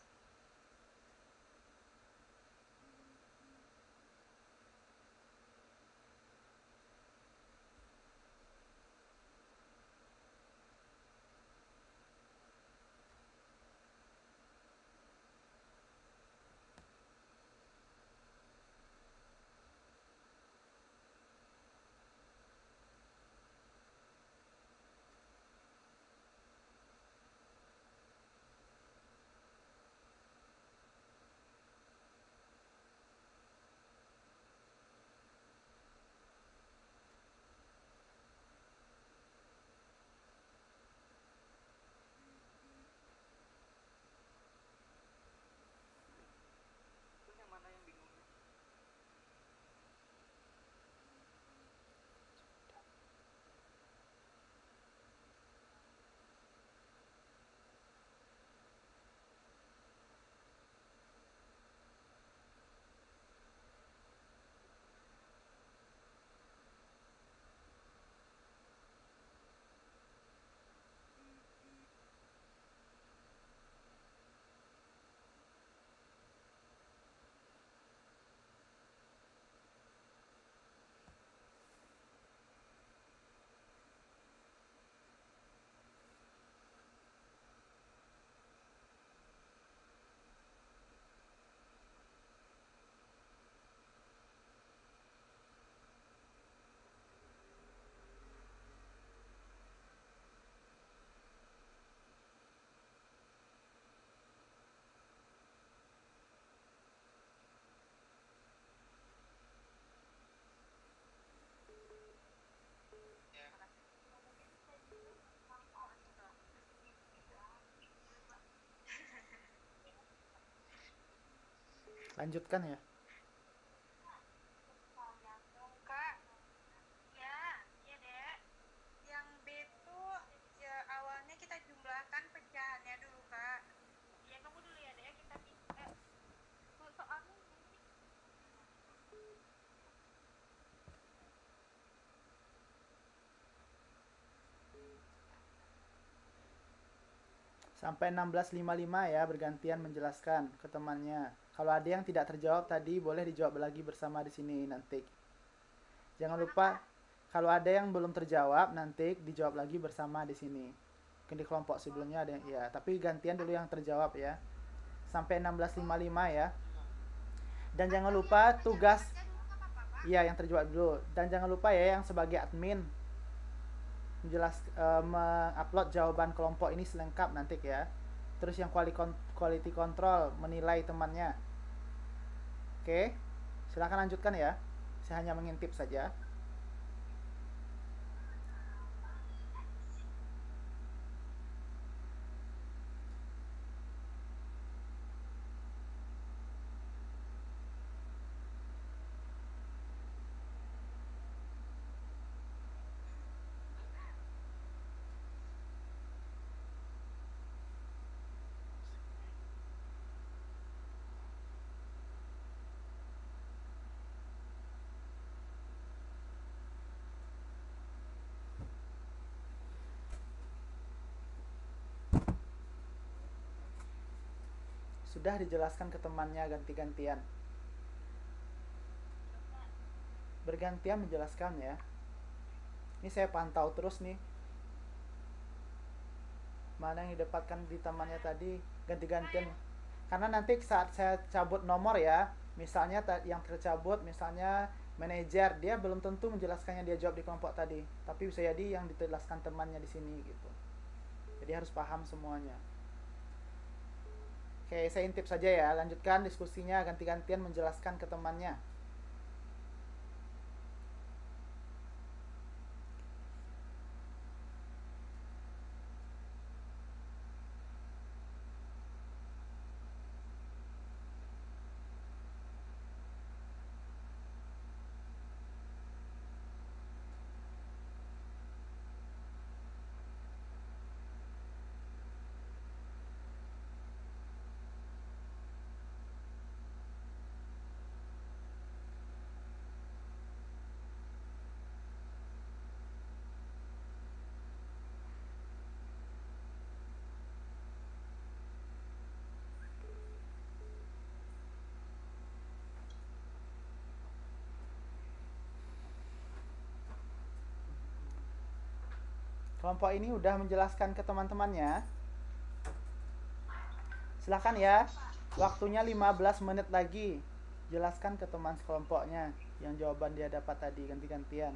Terus yang mana yang bingung? Lanjutkan ya. Kak, ya, iya dek. Yang B tuh ya, awalnya kita jumlahkan pecahannya dulu kak. Iya tunggu dulu ya dek, kita soalnya Sampai 16.55 ya, bergantian menjelaskan ke temannya. Kalau ada yang tidak terjawab tadi, boleh dijawab lagi bersama di sini nanti. Jangan lupa, kalau ada yang belum terjawab, nanti dijawab lagi bersama di sini. Mungkin di kelompok sebelumnya ada yang, ya, tapi gantian dulu yang terjawab ya. Sampai 16.55 ya. Dan jangan lupa tugas, iya yang terjawab dulu. Dan jangan lupa ya, yang sebagai admin, mengupload jawaban kelompok ini selengkap nanti ya. Terus yang quality control menilai temannya. Oke, silakan lanjutkan ya. Saya hanya mengintip saja. sudah dijelaskan ke temannya ganti-gantian. Bergantian menjelaskan ya. Ini saya pantau terus nih. Mana yang didapatkan di temannya tadi, ganti-gantian. Karena nanti saat saya cabut nomor ya, misalnya yang tercabut misalnya manajer, dia belum tentu menjelaskannya dia jawab di kelompok tadi, tapi bisa jadi yang dijelaskan temannya di sini gitu. Jadi harus paham semuanya. Oke, saya intip saja ya. Lanjutkan diskusinya, ganti-gantian menjelaskan ke temannya. Kelompok ini udah menjelaskan ke teman-temannya. Silahkan ya. Waktunya 15 menit lagi. Jelaskan ke teman sekelompoknya yang jawaban dia dapat tadi, ganti-gantian.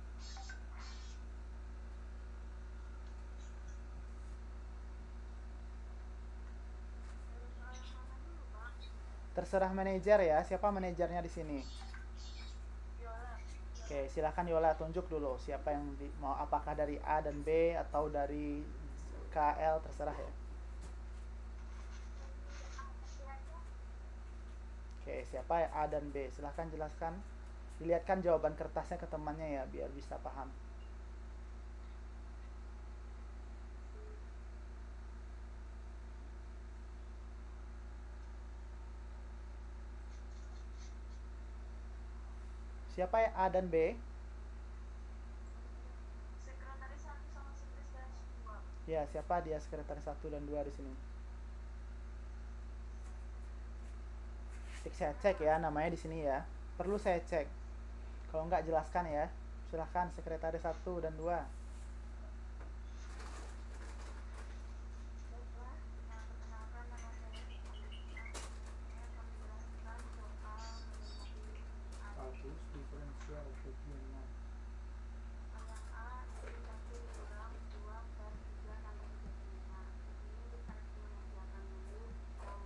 Terserah manajer ya. Siapa manajernya di sini? Oke, silahkan Yola tunjuk dulu siapa yang mau, apakah dari A dan B atau dari KL, terserah ya. Oke, siapa ya A dan B? Silahkan jelaskan. Dilihatkan jawaban kertasnya ke temannya ya, biar bisa paham. Siapa ya A dan B? Sekretaris 1 sama sekretaris 2. Ya, siapa dia sekretaris 1 dan 2 di sini? Saya cek ya namanya di sini ya. Perlu saya cek. Kalau nggak jelaskan ya. Silahkan sekretaris 1 dan 2. Perkenalkan nama saya Alisa. Saya akan menjelaskan soal mengenai Diferensial regional. yang A dari 1 dikurang 2 per 3 tambah 35. Ini harus mengerjakan dulu yang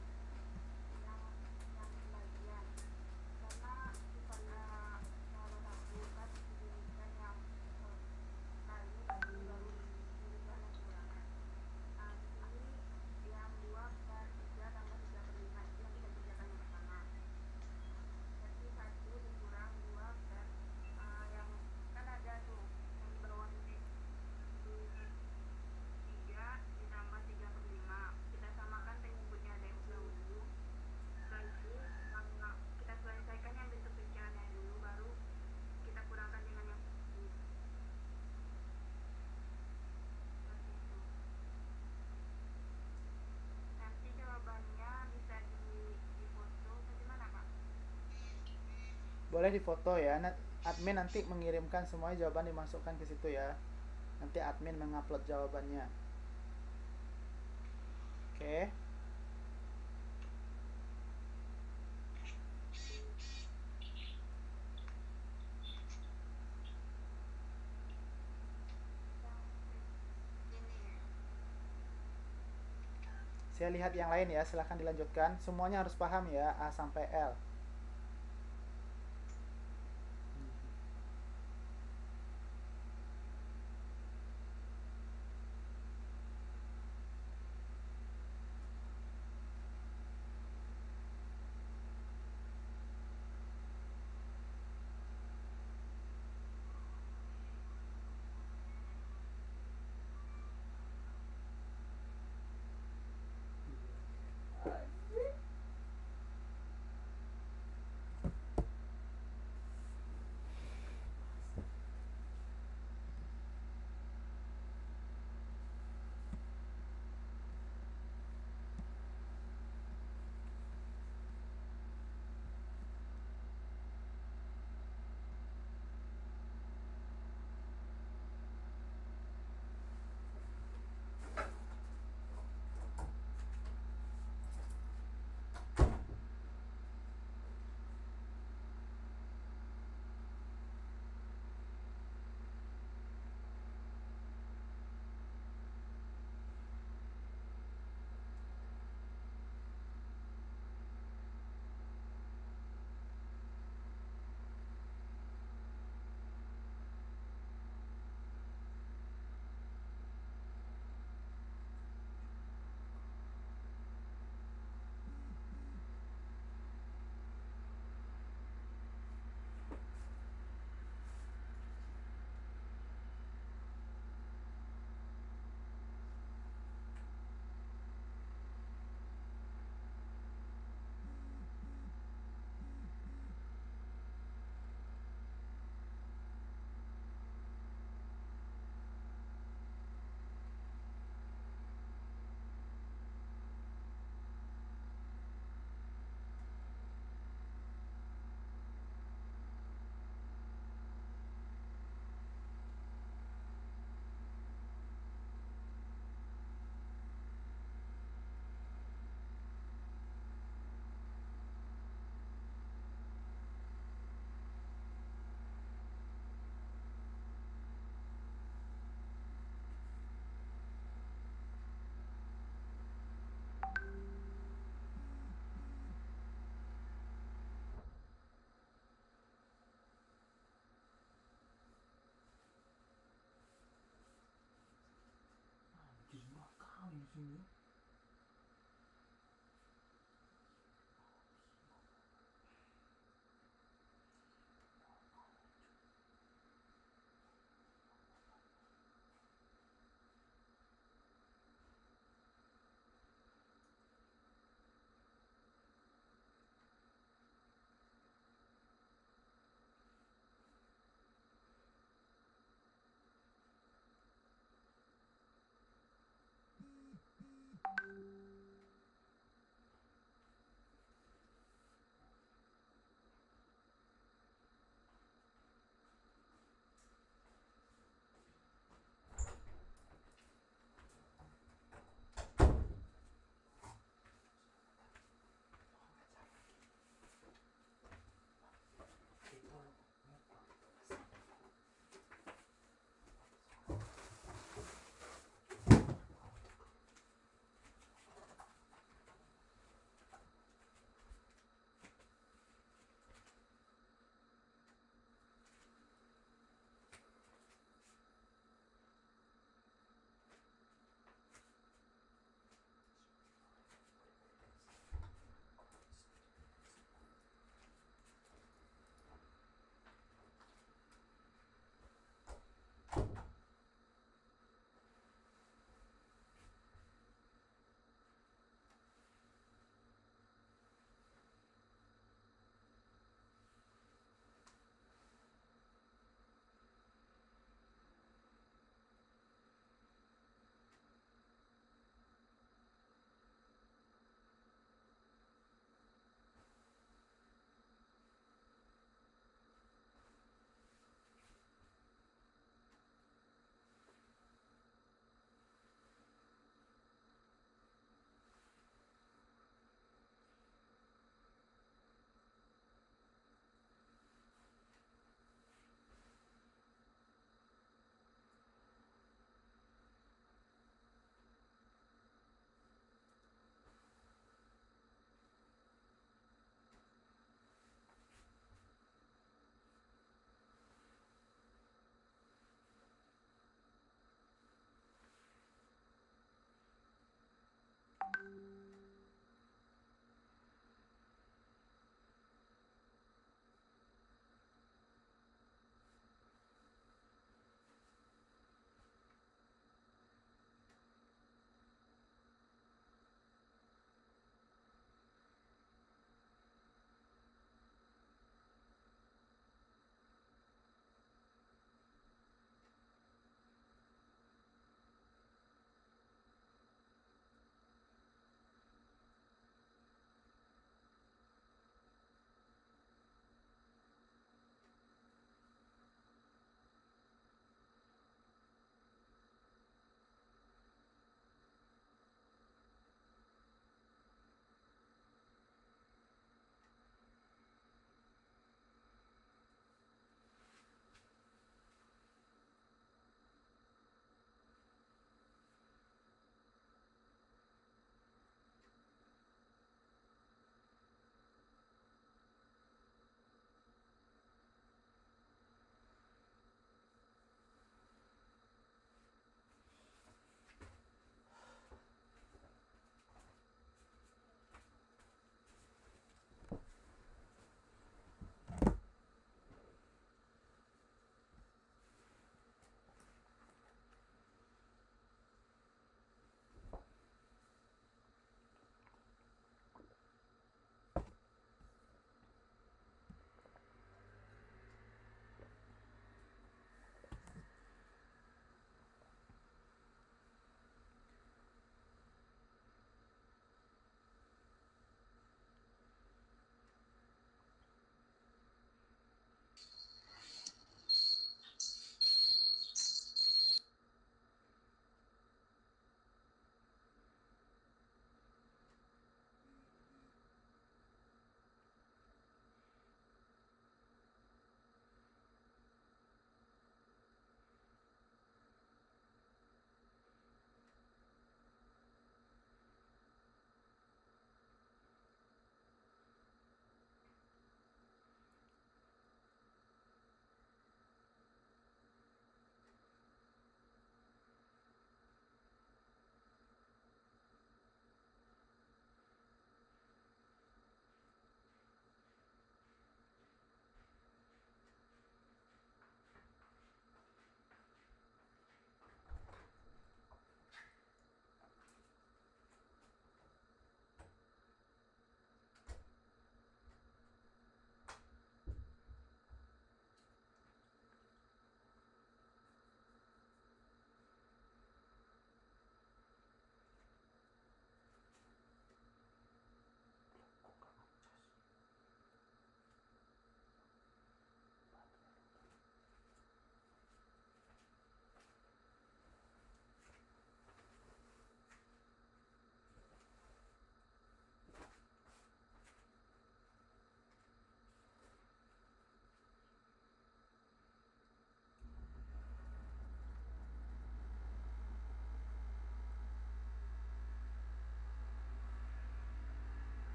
pembagian. Karena pada cara satu kan diberikan yang lalu baru diberikan yang kurangan. Nah, di sini yang 2 per 3 tambah 3 per 5 itu yang kita kerjakan yang pertama. Berarti 1 dikurang 2 per yang kan ada tuh yang di bawah ini 3 ditambah 3 per 5. Kita samakan penyebutnya ada yang dahulu. Setelah itu kita selesaikan yang bentuk pecahannya dulu, baru kita kurangkan dengan yang ini. Seperti itu. Nanti jawabannya bisa difoto atau gimana, Pak? Boleh difoto ya. Admin nanti mengirimkan semua jawaban dimasukkan ke situ ya. Nanti admin mengupload jawabannya. Oke. Saya lihat yang lain ya, silahkan dilanjutkan. Semuanya harus paham ya, A sampai L.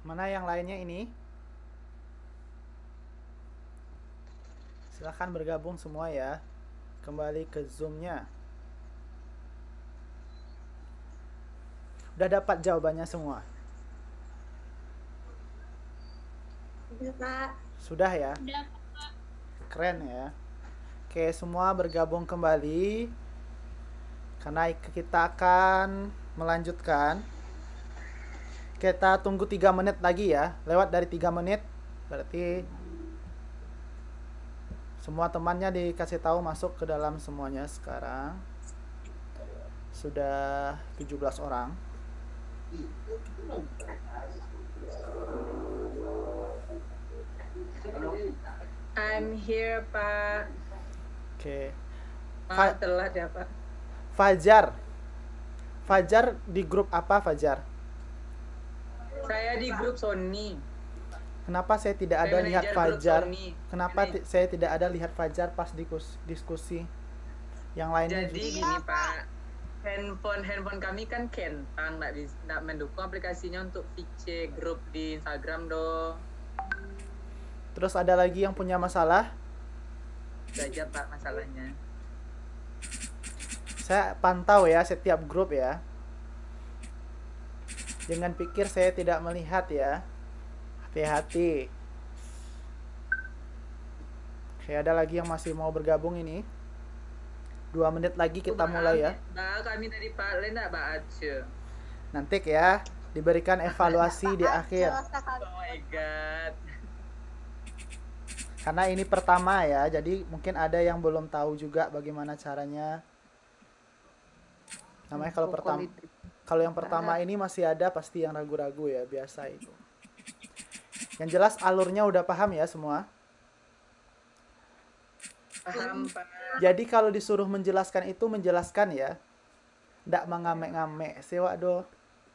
Mana yang lainnya ini? Silahkan bergabung semua ya. Kembali ke Zoom-nya. Udah dapat jawabannya semua? Udah, Pak. Sudah ya? Udah. Keren ya. Oke, semua bergabung kembali. Karena kita akan melanjutkan. Kita tunggu 3 menit lagi ya. Lewat dari 3 menit. Berarti semua temannya dikasih tahu masuk ke dalam semuanya sekarang. Sudah 17 orang. I'm here, Pak. Oke. Maaf telat ya, Pak. Fajar. Fajar di grup apa, Fajar? Saya di grup Sony. Kenapa saya tidak ada Saya lihat manajer grup Fajar? Sony. Kenapa saya tidak ada lihat Fajar pas diskusi? Yang lainnya Jadi juga. gini, Pak. Handphone kami kan kentang, nggak mendukung aplikasinya untuk VC grup di Instagram dong. Terus ada lagi yang punya masalah? Itu aja, Pak, masalahnya. Saya pantau ya setiap grup ya. Jangan pikir saya tidak melihat ya. Hati-hati. Oke, ada lagi yang masih mau bergabung ini. 2 menit lagi kita mulai ya. Bah, kami tadi Pak Len Pak Aceh. Nanti ya diberikan evaluasi di akhir. Oh my god. Karena ini pertama ya, jadi mungkin ada yang belum tahu juga bagaimana caranya. Namanya kalau yang pertama ini masih ada pasti yang ragu-ragu ya, biasa itu. Yang jelas alurnya udah paham ya semua. Paham, Pak. Jadi kalau disuruh menjelaskan itu menjelaskan ya. Ndak mengamek-ngamek. Sewa do.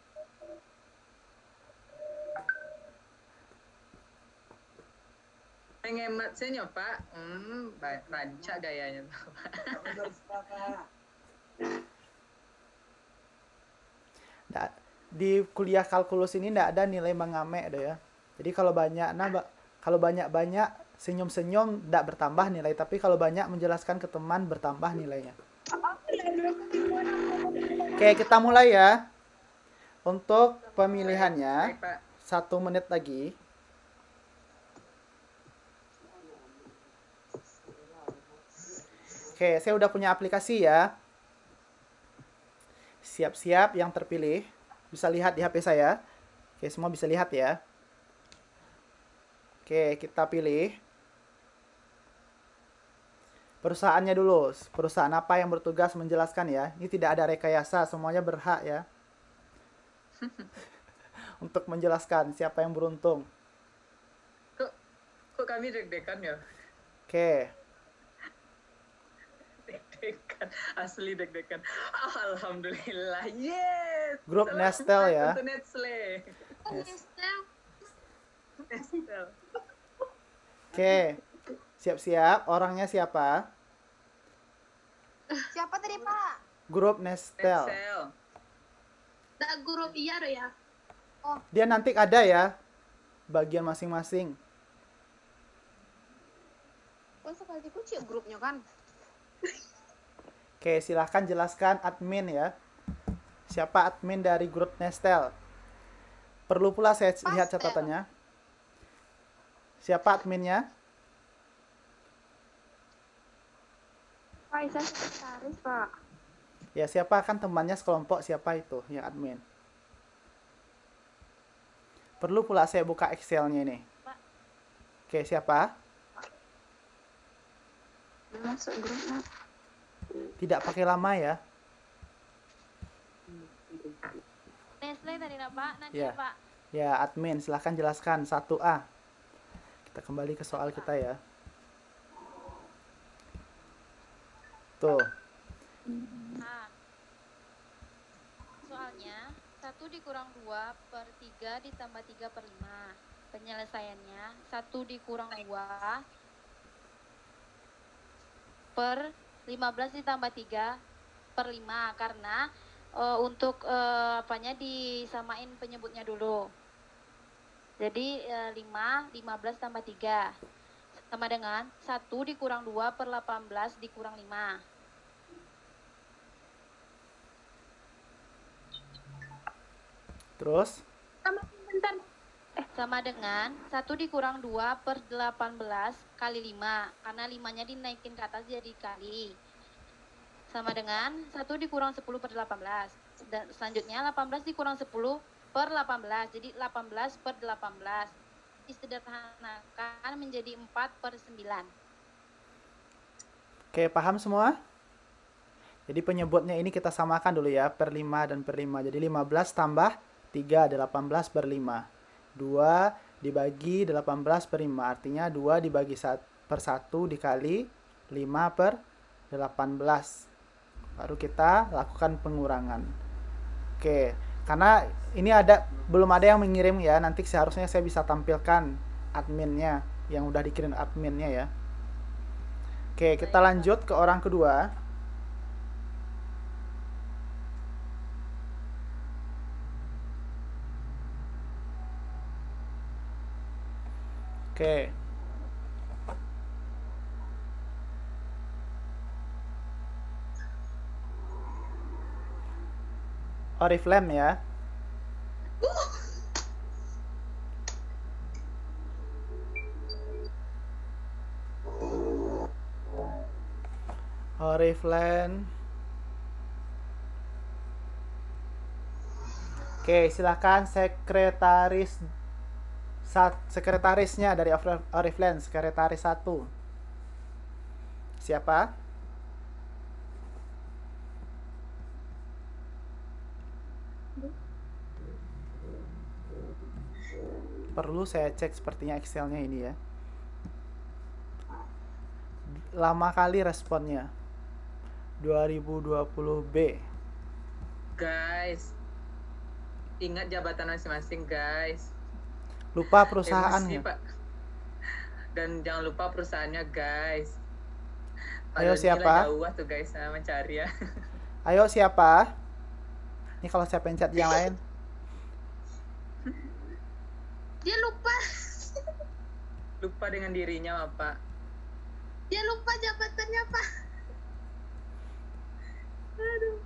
Ngemat saya Pak. Rancak gayanya, Pak. Di kuliah kalkulus ini ndak ada nilai mengamek deh ya. Jadi kalau banyak senyum-senyum ndak bertambah nilai, tapi kalau banyak menjelaskan ke teman bertambah nilainya. Oke, kita mulai ya. Untuk pemilihannya, Baik, Pak. 1 menit lagi. Oke, saya udah punya aplikasi ya. Siap-siap yang terpilih. Bisa lihat di HP saya. Oke, semua bisa lihat ya. Oke, kita pilih. Perusahaannya dulu. Perusahaan apa yang bertugas menjelaskan ya. Ini tidak ada rekayasa, semuanya berhak ya. Untuk menjelaskan siapa yang beruntung. Kok kami deg-degan ya? Oke. Deg-degan, asli deg-degan. Alhamdulillah, yes. Grup Selamat Nestle ya. untuk Nestle. Nestle. Oke. Siap-siap. Orangnya siapa? Siapa tadi, Pak? Grup Nestle. Nestle. Da grup iya do ya. Dia nanti ada ya. Bagian masing-masing. Kok sekali kunci grupnya kan? Oke, silahkan jelaskan admin ya. Siapa admin dari grup Nestle? Perlu pula saya lihat catatannya. Siapa adminnya? Pak, saya sekretaris, Pak. Ya, siapa kan temannya sekelompok, siapa itu yang admin? Perlu pula saya buka Excel-nya ini. Oke, siapa? Masuk grup, Pak. Tidak pakai lama ya. Nestle tadi Pak, nanti Ya. Pak. Ya, admin, silahkan jelaskan 1A. Kita kembali ke soal kita ya. Tuh. A. Soalnya 1 dikurang 2 per 3 ditambah 3 per 5. Penyelesaiannya 1 dikurang 2 per 15 ditambah 3 per 5. Karena untuk apanya disamain penyebutnya dulu. Jadi 5, 15 tambah 3. Sama dengan 1 dikurang 2 per 18 dikurang 5. Terus Sama dengan 1 dikurang 2 per 18 kali 5. Karena 5-nya dinaikin ke atas jadi kali. Sama dengan 1 dikurang 10 per 18. Dan selanjutnya 18 dikurang 10 per 18. Jadi 18 per 18. Disederhanakan menjadi 4 per 9. Oke, paham semua? Jadi penyebutnya ini kita samakan dulu ya, per 5 dan per 5. Jadi 15 tambah 3 ada 18 per 5. 2 dibagi 18 per 5, artinya 2 dibagi per 1 dikali 5 per 18. Baru kita lakukan pengurangan. Oke, karena ini belum ada yang mengirim ya, nanti seharusnya saya bisa tampilkan adminnya, yang udah dikirim adminnya ya. Oke, kita lanjut ke orang kedua. Oke. Oriflame ya. Oriflame. Oke, silakan sekretarisnya dari Oriflame, sekretaris 1. Siapa? Perlu saya cek sepertinya Excelnya ini ya. Lama kali responnya. 2020B. Guys, ingat jabatan masing-masing guys. Lupa Emosi, perusahaannya. Pak. Dan jangan lupa perusahaannya guys. Ayo, siapa? Jauh tuh guys saya mencari ya. Ayo siapa? Ini kalau saya pencet yang lain. Dia lupa. Lupa dengan dirinya Pak. Dia lupa jabatannya, Pak. Aduh.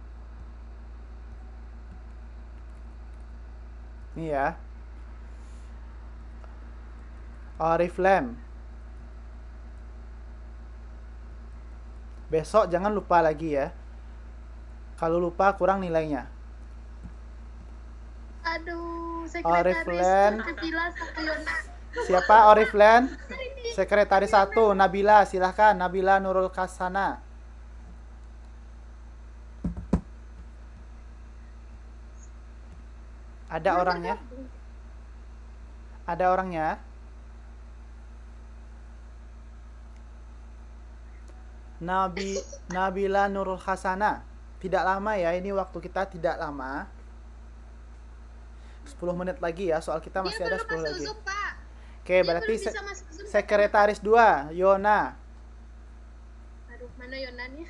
Ini ya. Oriflame. Besok jangan lupa lagi ya. Kalau lupa kurang nilainya. Aduh, Oriflame. Nabila Sakyona. Siapa Oriflame? Sekretaris 1, Nabila, silahkan. Nabila Nurul Kasana. Ada orangnya? Ada orangnya? Nabila Nurul Hasana. Tidak lama ya, ini waktu kita tidak lama. 10 menit lagi ya, soal kita masih ada 10 lagi. Zoom, Pak. Oke, berarti sekretaris 2, Yona. Aduh, mana Yonanya?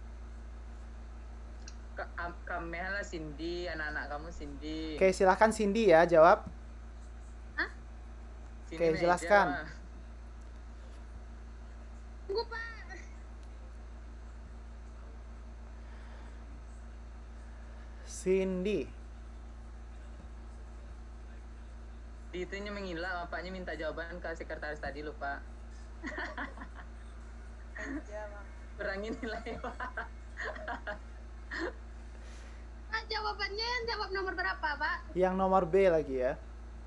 Kami lah Cindy, anak-anak kamu Cindy. Oke, silahkan Cindy ya jawab. Hah? Cindy Oke, meja, jelaskan. Pak. Tunggu, Pak. Cindy. Di itunya menghilap, bapaknya minta jawaban ke sekretaris tadi lupa. Kurangi nilai Pak. Pak, jawabannya yang jawab nomor berapa, Pak? Yang nomor B lagi ya.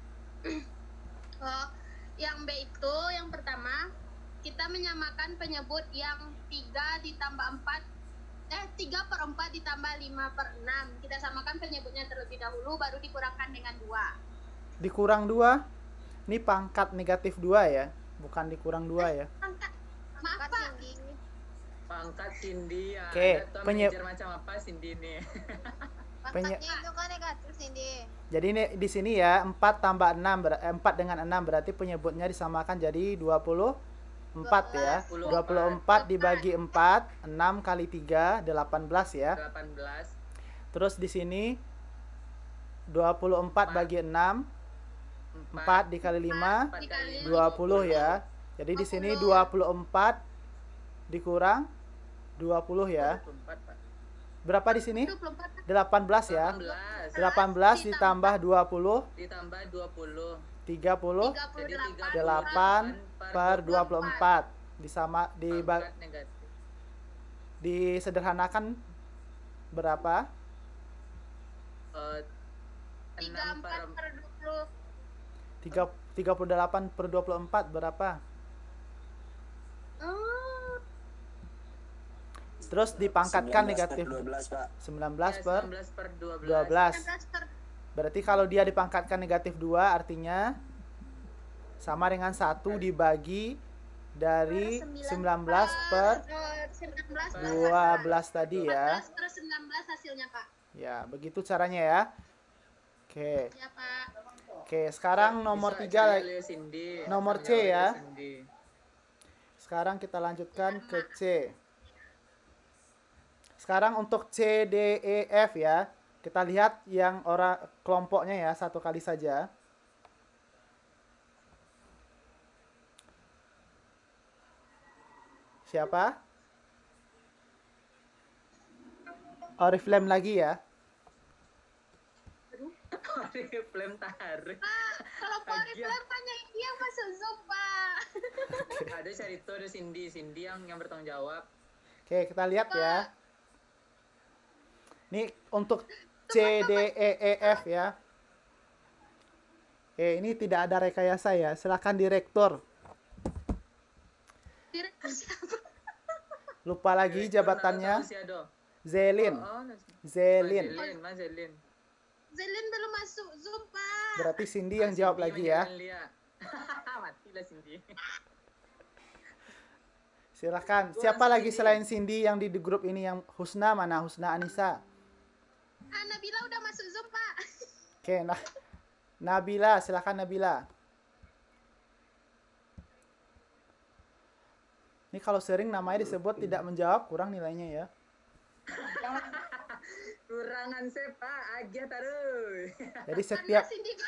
Oh, yang B itu yang pertama kita menyamakan penyebut yang 3 ditambah 4 3 per 4 ditambah 5 per 6. Kita samakan penyebutnya terlebih dahulu baru dikurangkan dengan 2. Dikurang 2. Ini pangkat negatif 2 ya, bukan dikurang 2 ya. Maaf, Pak. Pangkat Cindy ya. Oke, Ada tuh manajer macam apa Cindy nih? Pangkatnya itu kan negatif Cindy. Jadi ini di sini ya 4 tambah 6 4 dengan 6 berarti penyebutnya disamakan jadi 24 ya. 24 dibagi 4, 6 kali 3 18 ya. 18. Terus di sini 24 bagi 6 4 dikali 5 Dikali 20 ya. Jadi di sini 24 dikurang 20 ya. 24, Pak. Berapa di sini? 24 18 ya. 18 ditambah 20 ditambah 20. 30 Jadi 8 per 24 pangkat negatif. disederhanakan berapa? 6 per 34 per 20. 38 per 24 berapa? Oh, Terus dipangkatkan 19 per negatif 12, Pak. 19 Ya, per 19 per 12. 12. 19 per Berarti kalau dia dipangkatkan negatif 2 artinya sama dengan 1 dibagi dari 19 per 19 12 tadi ya. 14 per 19 hasilnya, Pak. Ya, begitu caranya ya. Oke. Ya, Pak. Oke, sekarang nomor Bisa 3 cari lagi. oleh Cindy. Nomor Cari C oleh ya. Cindy. Sekarang kita lanjutkan ke C. Sekarang untuk C, D, E, F ya. Kita lihat yang orang kelompoknya ya, satu kali saja. Siapa? Oriflame lagi ya. Flame tarik. Kalau Oriflame tanyain dia masuk Zoom, Pak. Ada Cerito, ada Cindy yang bertanggung jawab. Oke, kita lihat ya. Ini untuk C, D, E, F ya. Ini tidak ada rekayasa ya. Silakan direktur. Direktur siapa? Lupa lagi jabatannya. Zelin. Zelin. Zelin. Mas Zelin. Zelin belum masuk Zoom, Pak. Berarti Cindy yang jawab lagi ya. Matilah Cindy. Silakan. Siapa lagi selain Cindy yang di grup ini yang Husna mana? Husna Anissa. Nabila udah masuk Zoom, Pak. Oke, nah. Nabila, silakan Nabila. Ini kalau sering namanya disebut tidak menjawab, kurang nilainya ya. Kurangan sepa aja taruh. Jadi setiap Cindy, Pak.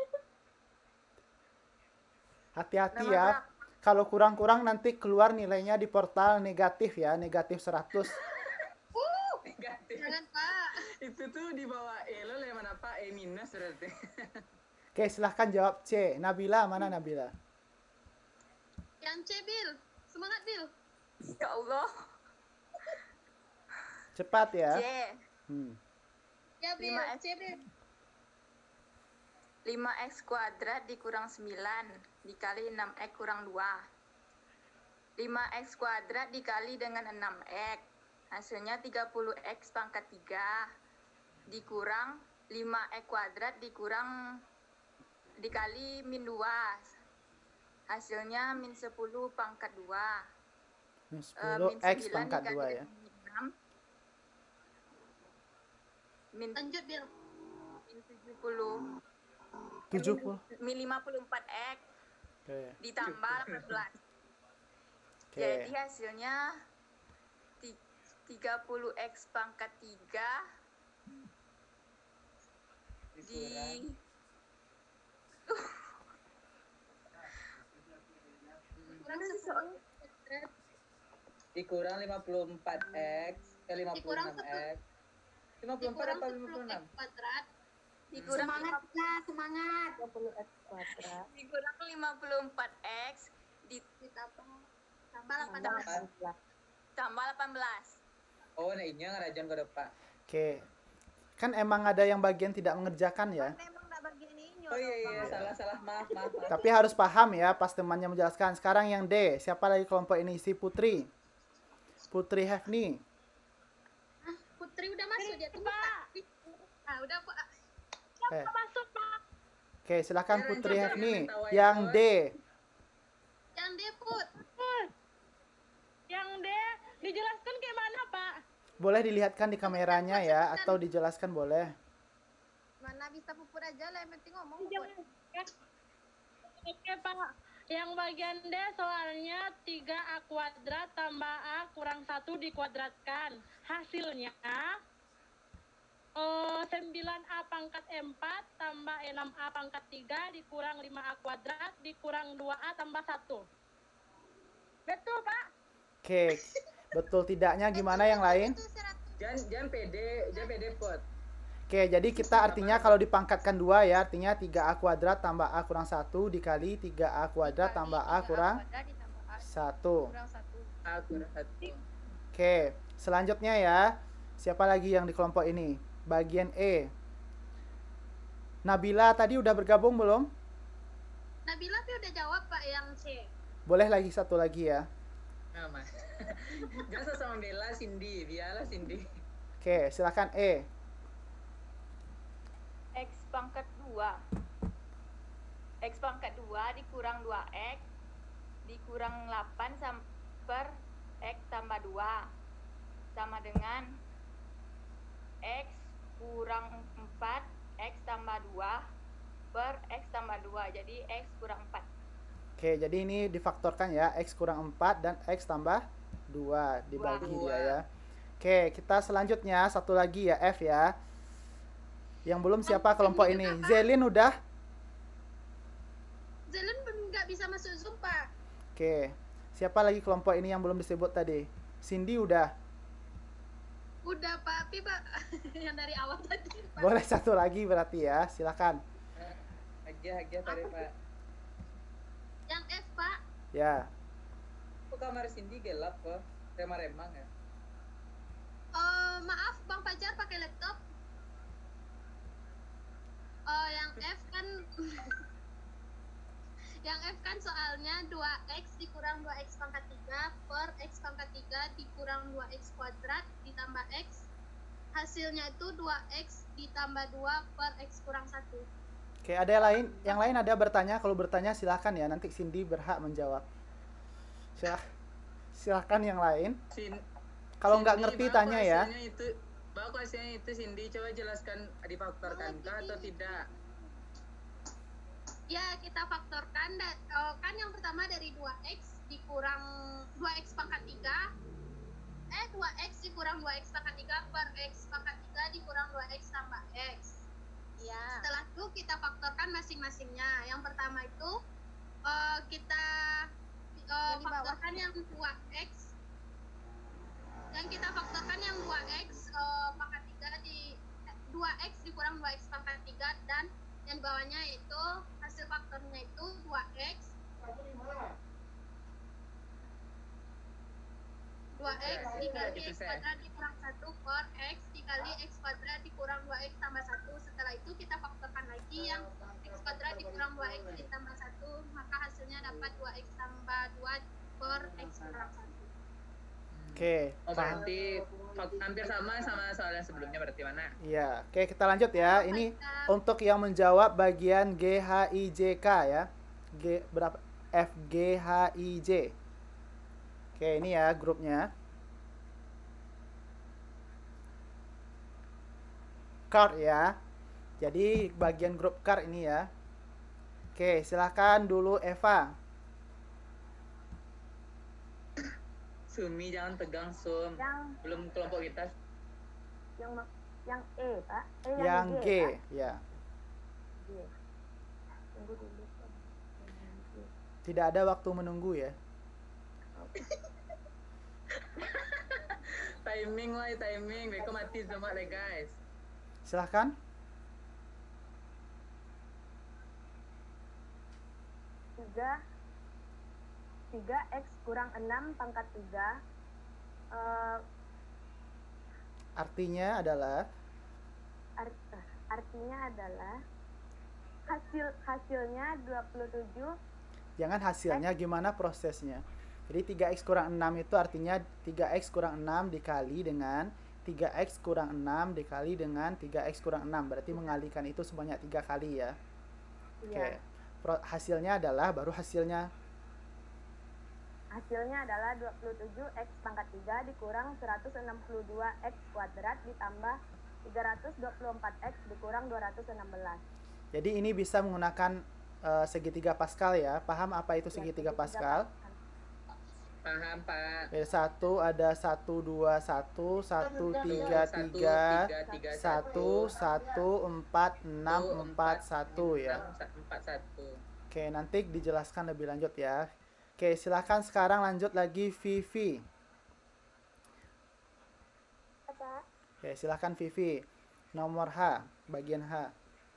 hati-hati ya. Kalau kurang-kurang nanti keluar nilainya di portal negatif ya, negatif 100. Negatif. Jangan, Pak. Itu tuh di bawah lo mana Pak? minus berarti. Oke, silahkan jawab C. Nabila, mana Nabila? Yang C, Bil. Semangat, Bil. Ya Allah. Cepat ya. C. Ya, Bil. 5X. C, Bil. 5x kuadrat dikurang 9 dikali 6x kurang 2. 5x kuadrat dikali dengan 6x. Hasilnya 30x pangkat 3 dikurang 5x kuadrat dikurang dikali min 2. Hasilnya min 10 pangkat 2. Min 10 X pangkat 2 ya. Min Lanjut, Bil. min 70. 70. Min 54x Oke. ditambah 18. Oke. Jadi hasilnya 30x pangkat 3 di Kurang 10. Dikurang 54x ke Dikurang 56x. 54 Dikurang apa 10x 56? kuadrat. dikurang Semangat, Kak, semangat. dikurang 54x Tambah 18. tambah 18. Oh, nah ini yang ngerajon ke depan. Oke. Kan emang ada yang bagian tidak mengerjakan ya. Memang enggak bagian ini. Oh iya salah maaf. Tapi harus paham ya pas temannya menjelaskan. Sekarang yang D, siapa lagi kelompok ini? Si Putri. Putri Hefni. Putri udah masuk dia tuh, Pak. Udah, Pak. Masuk, Pak. Oke, silakan Putri Hefni. Tawa Yang D. Yang D, Put. Yang D dijelaskan kayak mana, Pak? Boleh dilihatkan di kameranya ya atau dijelaskan boleh. Mana bisa Puput aja lah, yang penting ngomong. Oke, Pak. Yang bagian D soalnya 3A kuadrat tambah A kurang 1 dikuadratkan. Hasilnya 9A pangkat 4 tambah 6A pangkat 3 dikurang 5A kuadrat dikurang 2A tambah 1. Betul, Pak? Oke, betul tidaknya gimana yang lain? Jangan pede pot. Oke, jadi kita artinya kalau dipangkatkan 2 ya, artinya 3A kuadrat tambah A kurang 1 dikali 3A kuadrat tambah A kurang 1. Kurang 1. A kurang 1. Oke, selanjutnya ya. Siapa lagi yang di kelompok ini? Bagian E. Nabila tadi udah bergabung belum? Nabila tapi udah jawab Pak yang C. Boleh lagi satu lagi ya. Nama. Jangan sama Bella, Cindy. Biarlah Cindy. Oke, silakan E. X pangkat 2. X pangkat 2 dikurang 2X dikurang 8 per X tambah 2 sama dengan X kurang 4 X tambah 2 per X tambah 2. Jadi X kurang 4. Oke, jadi ini difaktorkan ya. X kurang 4 dan X tambah 2 dibagi dia ya. Oke, kita selanjutnya satu lagi ya, F ya. Yang belum siapa kelompok ini? Zelin udah? Zelin nggak bisa masuk Zoom Pak. Oke. Siapa lagi kelompok ini yang belum disebut tadi? Cindy udah? Udah Pak, tapi Pak yang dari awal tadi Pak. Boleh satu lagi berarti ya. Silakan. Agia tadi Pak. Yang F Pak. Ya. Kok kamar Cindy gelap kok? Remang-remang ya? Maaf Bang Fajar pakai laptop. Yang F kan yang F kan soalnya 2x dikurang 2x pangkat 3 per x pangkat 3 dikurang 2x kuadrat ditambah x. Hasilnya itu 2x ditambah 2 per x kurang 1. Oke, ada yang lain ada bertanya? Kalau bertanya silakan ya, nanti Cindy berhak menjawab. Silakan yang lain. Kalau nggak ngerti tanya ya. Bapak hasilnya itu Cindy, coba jelaskan difaktorkan atau tidak? Ya, kita faktorkan kan yang pertama dari 2x dikurang 2x pangkat 3. 2x dikurang 2x pangkat 3 per x pangkat 3 dikurang 2x tambah x. Ya. Setelah itu kita faktorkan masing-masingnya. Yang pertama itu kita faktorkan yang 2x. Yang kita faktorkan yang 2x pangkat 3 di 2x dikurang 2x pangkat 3 dan yang di bawahnya itu hasil faktornya itu 2x 2x dikali x kuadrat dikurang 1 per x dikali x kuadrat dikurang 2x tambah 1. Setelah itu kita faktorkan lagi yang x kuadrat dikurang 2x ditambah 1, maka hasilnya dapat 2x tambah 2 per x kurang 1. Oke. Berarti hampir sama soal yang sebelumnya berarti mana? Iya. Oke, kita lanjut ya. Ini untuk yang menjawab bagian G, H, I, J, K ya. G berapa? F, G, H, I, J. Oke, ini ya grupnya. Card ya. Jadi bagian grup card ini ya. Oke, silakan dulu Eva. Sumi jangan tegang Sum. Belum kelompok kita. Yang E Pak. Yang G, Pak. Ya. G. Tunggu dulu. Tidak ada waktu menunggu ya. timing. Beko mati semua deh guys. Silahkan. Tiga X kurang 6 pangkat 3 Artinya adalah hasilnya 27. Jangan hasilnya, gimana prosesnya. Jadi 3x kurang 6 itu artinya 3x kurang 6 dikali dengan 3x kurang 6 dikali dengan 3x kurang 6. Berarti mengalikan itu sebanyak 3 kali ya. Iya. Oke. Hasilnya adalah, baru hasilnya adalah 27x pangkat 3 dikurang 162x kuadrat ditambah 324x dikurang 216. Jadi ini bisa menggunakan segitiga Pascal ya. Paham apa itu segitiga Pascal? Paham, Pak. Oke, 1 ada 1 2 1 1 3 3 1 1 4 6 4 1 ya. 41. Oke, nanti dijelaskan lebih lanjut ya. Oke, silahkan sekarang lanjut lagi Vivi. Apa? Oke, silahkan Vivi. Nomor H, bagian H.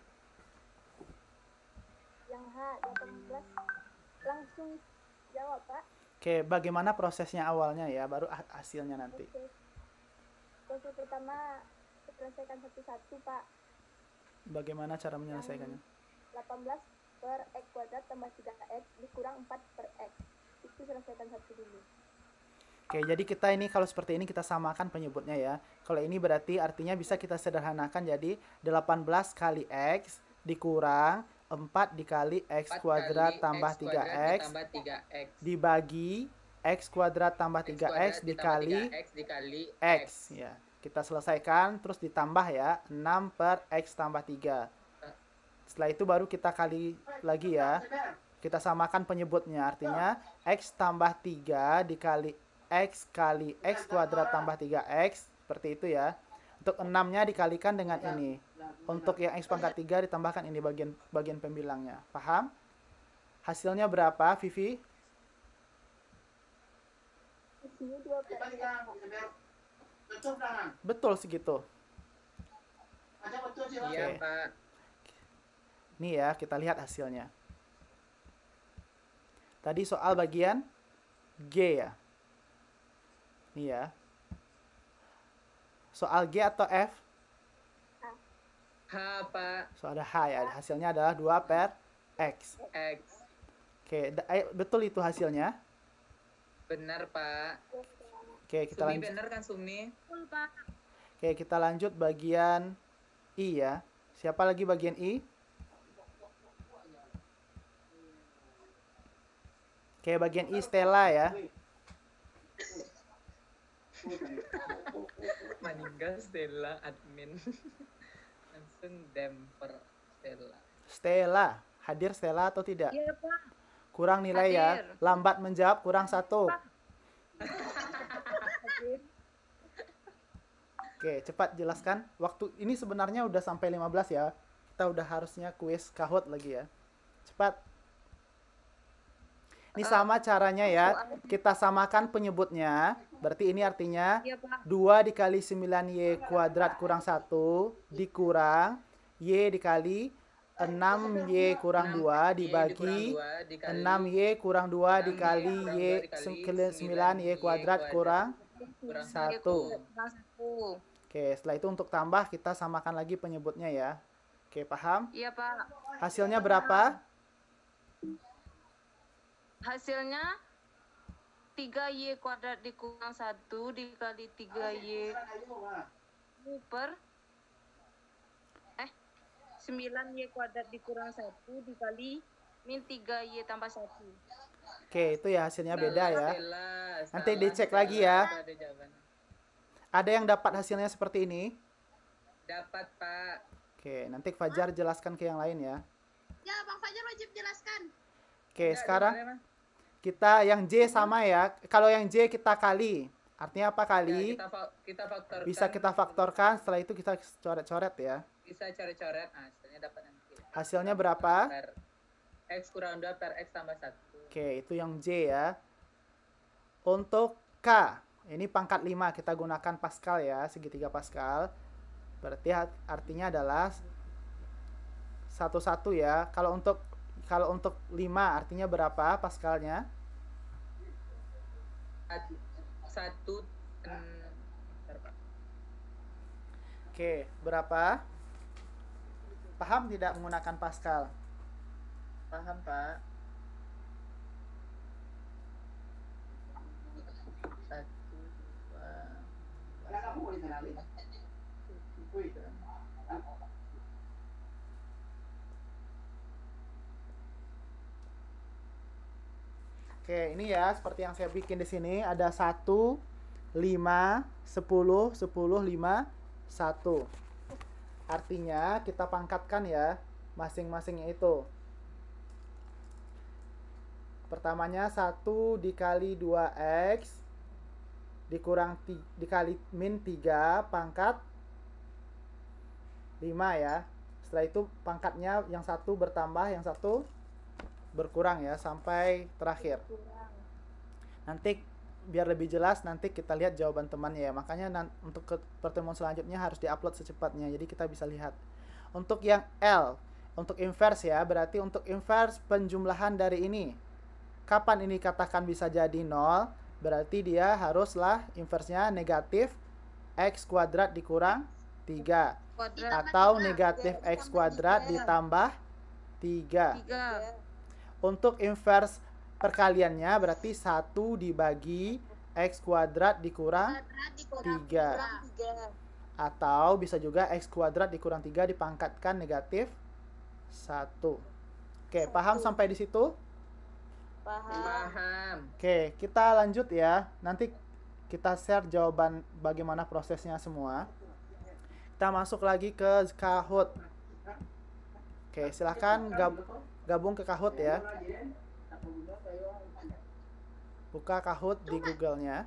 Yang H 18 langsung jawab, Pak. Oke, bagaimana prosesnya awalnya ya, baru hasilnya nanti. Oke. Proses pertama selesaikan satu-satu, Pak. Bagaimana cara menyelesaikannya? 18 per X kuadrat tambah 3X dikurang 4 per X. Itu selesaikan satu dulu. Oke, jadi kita ini kalau seperti ini kita samakan penyebutnya ya. Kalau ini berarti artinya bisa kita sederhanakan jadi 18 kali X dikurang 4 dikali X kuadrat tambah 3X dibagi X kuadrat tambah 3X dikali X ya. Kita selesaikan terus ditambah ya 6 per X tambah 3. Setelah itu baru kita kali lagi ya. Kita samakan penyebutnya artinya X tambah 3 dikali X kali X kuadrat tambah 3X seperti itu ya. Untuk 6-nya dikalikan dengan ini. Untuk yang X pangkat 3 ditambahkan ini bagian pembilangnya. Paham? Hasilnya berapa, Vivi? Isinya 2 per X. Betul segitu. Iya, Pak. Ini ya, kita lihat hasilnya. Tadi soal bagian G ya. Ini ya. Soal G atau F? H, Pak. So ada H ya. Hasilnya adalah 2 per X. X. Oke, betul itu hasilnya. Benar, Pak. Oke, kita Sumi lanjut. benar kan, Sumi? Betul, Pak. Oke, kita lanjut bagian I ya. Siapa lagi bagian I? Oke, bagian I Stella ya. Meninggal Stella admin. Langsung demper Stella. Stella, hadir Stella atau tidak? Iya, Pak. Kurang nilai ya. Hadir. Lambat menjawab kurang 1. Oke, cepat jelaskan. Waktu ini sebenarnya udah sampai 15 ya. Kita udah harusnya kuis Kahoot lagi ya. Cepat. Ini sama caranya ya. Kita samakan penyebutnya. Berarti ini artinya Iya, Pak. 2 dikali 9Y kuadrat kurang 1 dikurang Y dikali 6Y kurang 2 dibagi 6Y kurang 2 dikali Y 9Y kuadrat kurang 1. Oke, setelah itu untuk tambah kita samakan lagi penyebutnya ya. Oke, paham? Iya, Pak. Hasilnya berapa? Hasilnya 3Y kuadrat dikurang 1 dikali 3Y per 9Y kuadrat dikurang 1 dikali min 3Y tambah 1. Oke, itu ya hasilnya beda ya. Stella, Nanti salah, dicek Stella, lagi ya. itu ada jawabannya. Ada yang dapat hasilnya seperti ini? Dapat, Pak. Oke, nanti Fajar jelaskan ke yang lain ya. Ya, Bang Fajar wajib jelaskan. Oke, Enggak, sekarang boleh, Mas. kita yang J sama ya. Kalau yang J kita kali. Artinya apa Ya, kali? kita faktorkan. Bisa kita faktorkan, setelah itu kita coret-coret ya. Bisa coret-coret. Nah, hasilnya dapat nanti. Hasilnya berapa? Per X kurang 2 per X tambah 1. Oke, itu yang J ya. Untuk K, ini pangkat 5 kita gunakan Pascal ya, segitiga Pascal. Berarti artinya adalah 1 ya. Kalau untuk 5 artinya berapa Pascalnya? 1 bentar, Pak. Oke, berapa? Paham tidak menggunakan Pascal? Paham, Pak. 1 2 Oke, ini ya seperti yang saya bikin di sini ada 1, 5, 10, 10, 5, 1. Artinya kita pangkatkan ya masing-masingnya itu. Pertamanya 1 dikali 2x dikurang dikali min 3 pangkat 5 ya. Setelah itu pangkatnya yang satu bertambah, yang satu berkurang ya, sampai terakhir. Nanti biar lebih jelas nanti kita lihat jawaban temannya ya. Makanya untuk pertemuan selanjutnya harus diupload secepatnya, jadi kita bisa lihat. Untuk yang L, untuk inverse ya, berarti untuk inverse penjumlahan dari ini, kapan ini katakan bisa jadi 0? Berarti dia haruslah inversenya negatif x kuadrat dikurang 3 atau negatif x kuadrat ditambah 3. Untuk inverse perkaliannya berarti 1 dibagi x kuadrat dikurang 3. Atau bisa juga x kuadrat dikurang 3 dipangkatkan negatif 1. Oke, paham sampai di situ? Paham. Oke, kita lanjut ya. Nanti kita share jawaban bagaimana prosesnya semua. Kita masuk lagi ke Kahoot. Oke, silahkan gabung ke Kahoot ya. Buka Kahoot di Google-nya.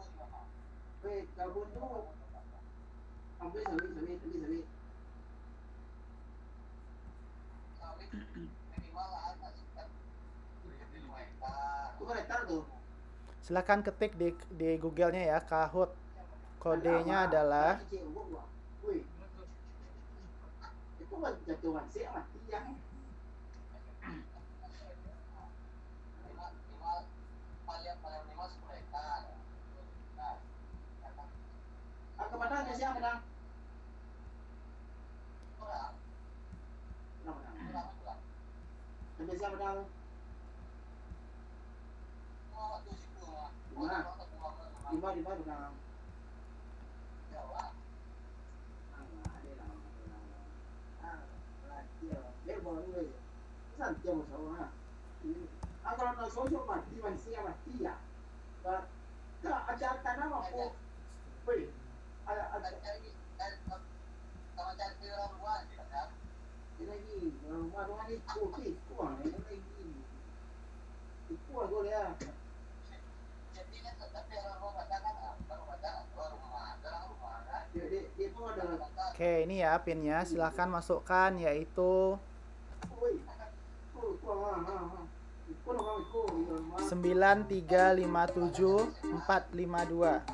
Silahkan ketik di Google-nya ya, Kahoot. Kodenya adalah Oke, ini ya pinnya, silahkan masukkan yaitu 9357452.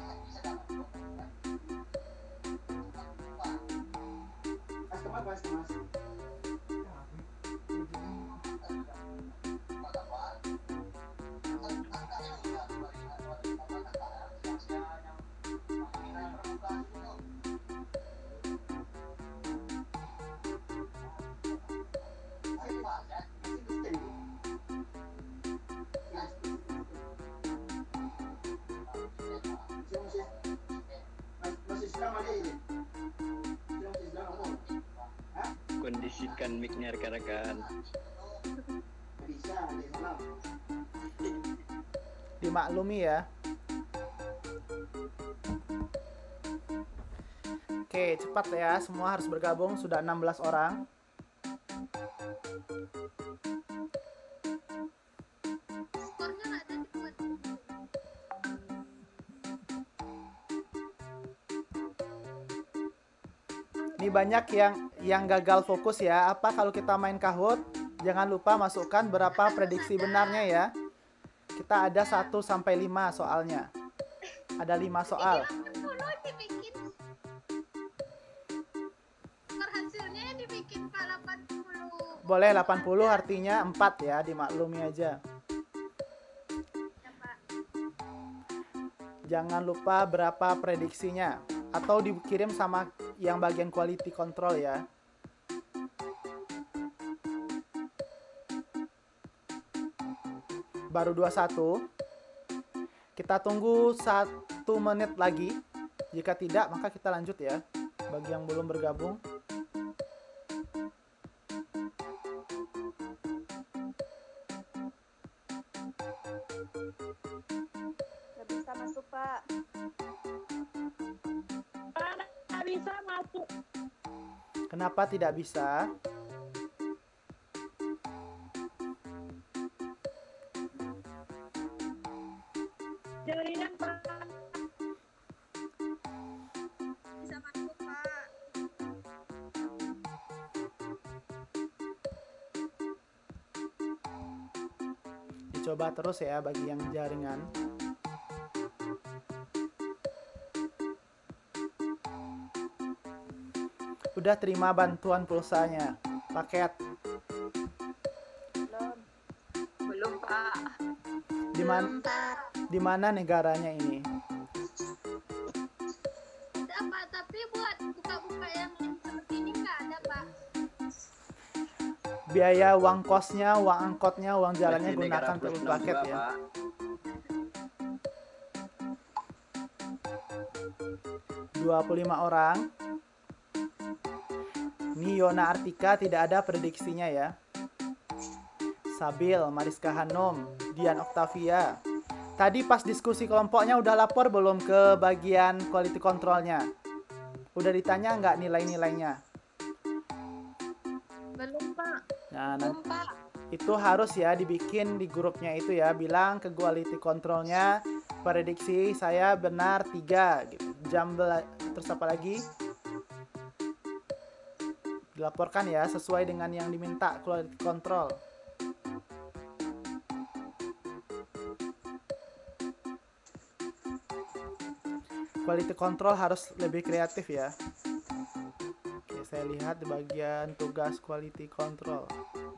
Kondisikan mic-nya rekan-rekan. Dimaklumi ya. Oke, cepat ya, semua harus bergabung, sudah 16 orang. Ini banyak yang gagal fokus ya. Apa kalau kita main Kahoot, jangan lupa masukkan berapa prediksi benarnya ya. Kita ada 1 sampai 5 soalnya. Ada 5 soal. Hasilnya dibikin 80. Boleh 80 artinya 4 ya, dimaklumi aja. Jangan lupa berapa prediksinya. Atau dikirim sama yang bagian quality control ya. Baru 21. Kita tunggu 1 menit lagi. Jika tidak, maka kita lanjut ya. Bagi yang belum bergabung. Nggak bisa masuk, Pak. Bisa masuk. Kenapa tidak bisa? jaringan, Pak. Bisa masuk, Pak. Dicoba terus ya bagi yang jaringan. Udah terima bantuan pulsanya, paket. Belum, Pak. Di mana negaranya ini? Ada, Pak, tapi buat buka-buka yang seperti ini nggak ada, Pak. Biaya uang kosnya, uang angkotnya, uang jalannya Masih negara gunakan plus untuk 6 paket juga, ya. Pak. 25 orang. Ini Yona Artika, tidak ada prediksinya ya. Sabil, Mariska Hanum, Dian Octavia. Tadi pas diskusi kelompoknya udah lapor belum ke bagian quality controlnya? Udah ditanya nggak nilai-nilainya? Belum, Pak. Nah, Belum, Pak. itu harus ya dibikin di grupnya itu ya. Bilang ke quality controlnya, prediksi saya benar 3 gitu. Terus apa lagi? Dilaporkan ya sesuai dengan yang diminta quality control. Quality control harus lebih kreatif ya. Oke, saya lihat di bagian tugas quality control.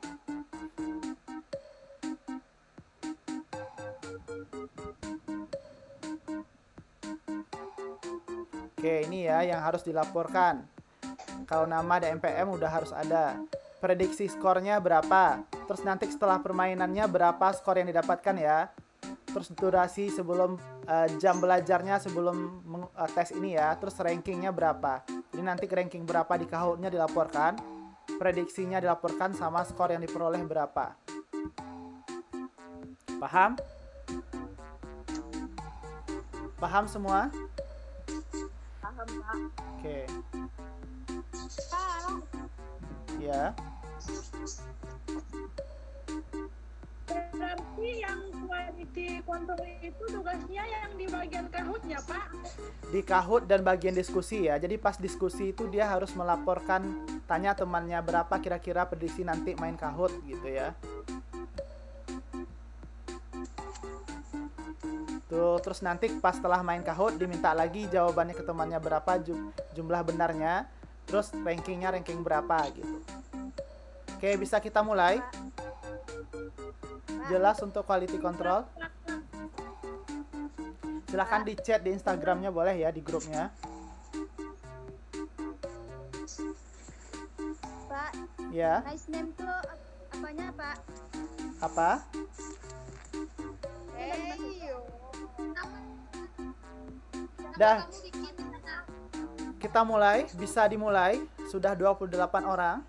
Oke, ini ya yang harus dilaporkan. Kalau nama dan MPM udah harus ada. Prediksi skornya berapa? Terus nanti setelah permainannya berapa skor yang didapatkan ya? Terus durasi sebelum jam belajarnya sebelum tes ini ya. Terus rankingnya berapa? Jadi nanti ranking berapa di Kahoot-nya dilaporkan. Prediksinya dilaporkan sama skor yang diperoleh berapa. Paham? Paham semua? Paham, Pak. Oke. Pak, Ya. berarti yang quality control itu tugasnya yang di bagian Kahoot-nya, Pak? Di Kahoot dan bagian diskusi ya. Jadi pas diskusi itu dia harus melaporkan, tanya temannya berapa kira-kira prediksi nanti main Kahoot gitu ya. Tuh, terus nanti pas setelah main Kahoot diminta lagi jawabannya ke temannya berapa, jumlah benarnya, terus rankingnya ranking berapa gitu. Oke, bisa kita mulai? Jelas untuk quality control? Silahkan di chat di Instagramnya boleh ya, di grupnya. Pak, Ya, nice name tuh apanya, Pak? apa? Dah, Kamu bikin di sana. kita mulai, bisa dimulai. Sudah 28 orang.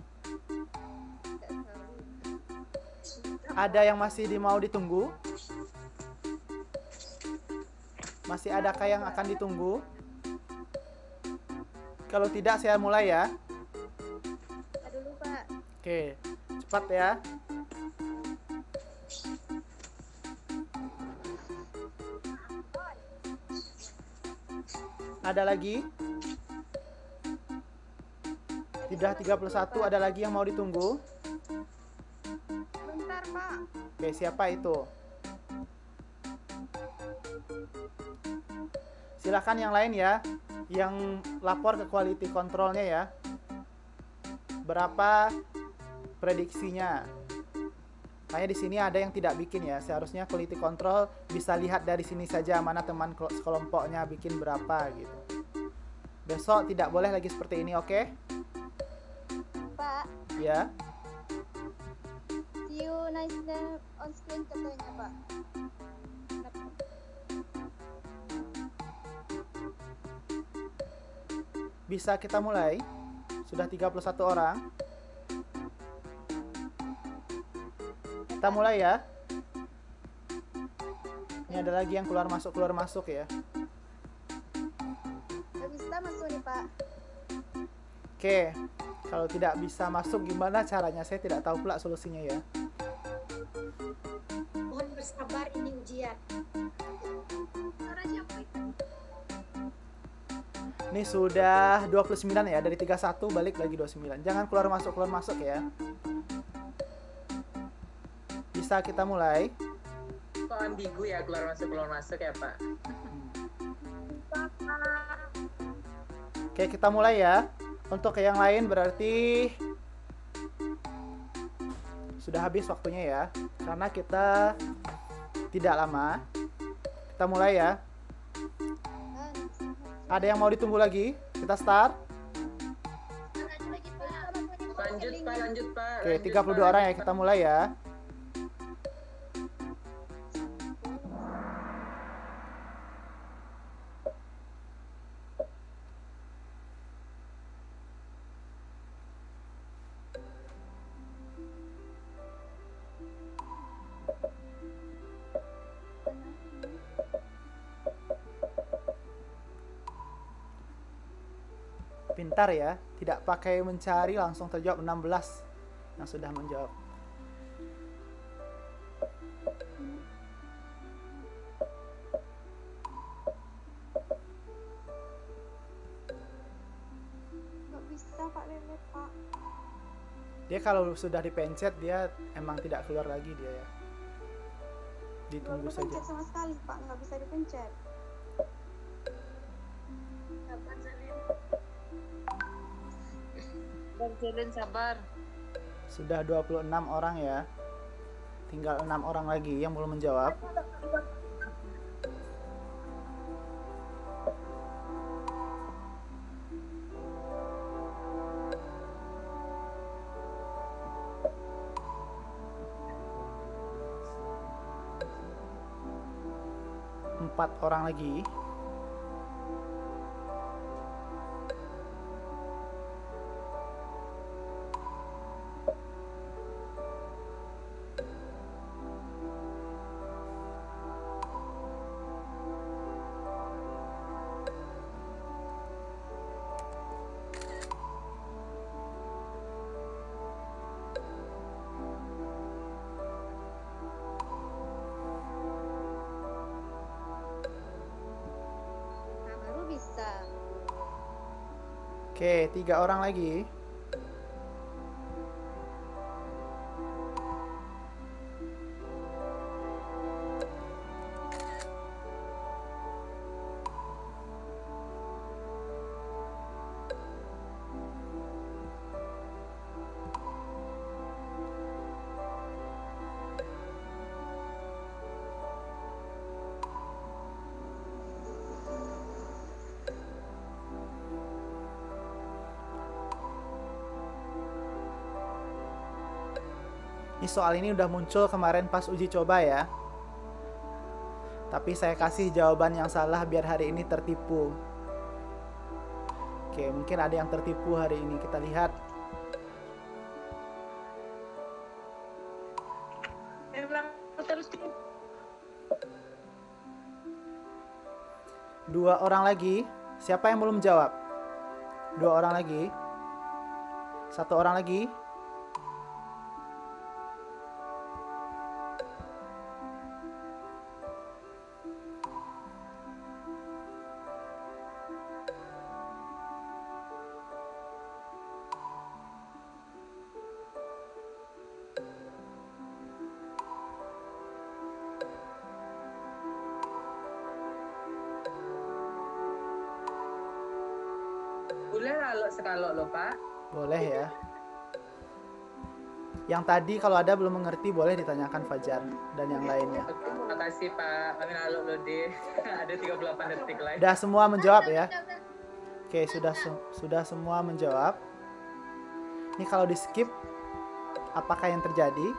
Ada yang masih mau ditunggu? Masih adakah yang akan ditunggu? Kalau tidak, saya mulai ya. Dulu, Pak. Oke, cepat ya. Ada lagi? Sudah 31, ada lagi yang mau ditunggu? Bentar, Pak. Oke, siapa itu? Silakan yang lain ya, yang lapor ke quality controlnya ya. Berapa prediksinya? Kayaknya di sini ada yang tidak bikin ya. Seharusnya quality control bisa lihat dari sini saja mana teman kelompoknya bikin berapa gitu. Besok tidak boleh lagi seperti ini, oke? Pak, Ya. see you nice name on screen katanya, Pak. Bisa kita mulai? Sudah 31 orang. Kita mulai ya. Ini ada lagi yang keluar masuk ya. Gak bisa masuk nih, Pak. Oke. Kalau tidak bisa masuk gimana caranya? Saya tidak tahu pula solusinya ya. Mohon bersabar, ini ujian. Ini sudah 29 ya, dari 31 balik lagi 29. Jangan keluar masuk ya. Bisa kita mulai. Kok ambigu ya keluar masuk ya Pak? Oke, kita mulai ya. Untuk yang lain berarti sudah habis waktunya ya. Karena kita tidak lama. Kita mulai ya. Ada yang mau ditunggu lagi? Kita start. Lanjut Pak. Oke, 32 orang ya, kita mulai ya. Pintar ya, tidak pakai mencari, langsung terjawab 16 yang sudah menjawab. Nggak bisa Pak Lelet Pak. Dia kalau sudah dipencet dia emang tidak keluar lagi dia ya. Ditunggu Nggak saja. dipencet sama sekali Pak, nggak bisa dipencet. Berjalan sabar. Sudah 26 orang ya. Tinggal 6 orang lagi yang belum menjawab. Empat orang lagi. Nah, baru bisa. Oke, 3 orang lagi. Ini soal ini udah muncul kemarin pas uji coba ya. Tapi saya kasih jawaban yang salah biar hari ini tertipu. Oke, mungkin ada yang tertipu hari ini. Kita lihat. Dua orang lagi. Siapa yang belum jawab? 2 orang lagi. 1 orang lagi. Boleh lalu sekalok lo Pak. Boleh ya. Yang tadi kalau ada belum mengerti boleh ditanyakan Fajar dan yang lainnya. Terima kasih Pak. Kami lalu lo deh. Ada 38 detik lagi. Sudah semua menjawab ya? Oke, sudah semua menjawab. Ini kalau di skip, apakah yang terjadi?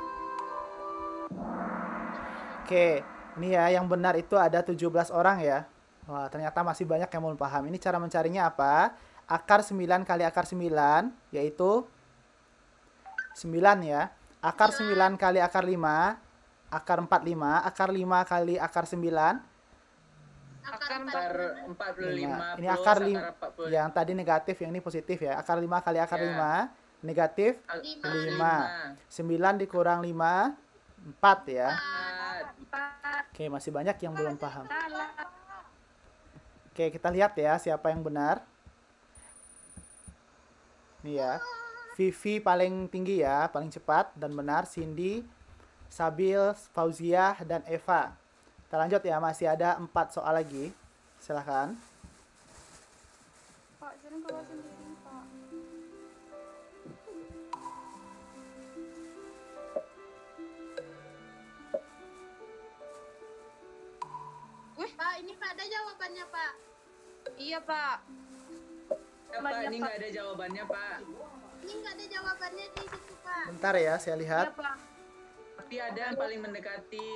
Oke, ini ya yang benar itu ada 17 orang ya. Wah, ternyata masih banyak yang belum paham. Ini cara mencarinya apa? Akar 9 kali akar 9, yaitu 9 ya. Akar 9 kali akar 5, akar 45. Akar 5 kali akar 9. Akar 45 Ini akar 5. Yang tadi negatif, yang ini positif ya. Akar 5 kali akar 5, negatif 5. 9 dikurang 5, 4 ya. Oke, masih banyak yang belum paham. Oke, kita lihat ya siapa yang benar. Nih ya. Vivi paling tinggi ya, paling cepat dan benar. Cindy, Sabil, Fauziah, dan Eva. Kita lanjut ya, masih ada 4 soal lagi. Silahkan. Pak, jangan keluar sendiri, Pak. Wih, Pak, ini Pak ada jawabannya, Pak. Iya, Pak. Ya, Pak, ini nggak ada jawabannya, Pak. Ini nggak ada jawabannya di situ, Pak. Bentar ya, saya lihat. Iya, Pak. Tapi ada yang paling mendekati.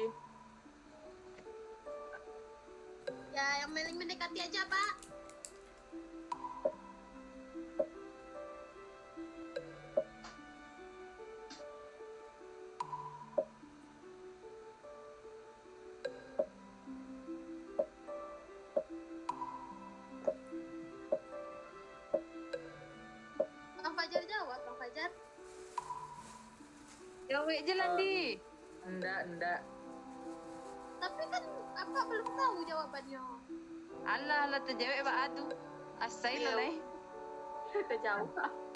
Ya, yang paling mendekati aja, Pak. Bang Fajar jawab, Bang Fajar. Jawab aja Landi. Enggak. Tapi kan apa belum tahu jawabannya. Alah, terjawab Pak Adu. Asai Iya. lah, Kejauh.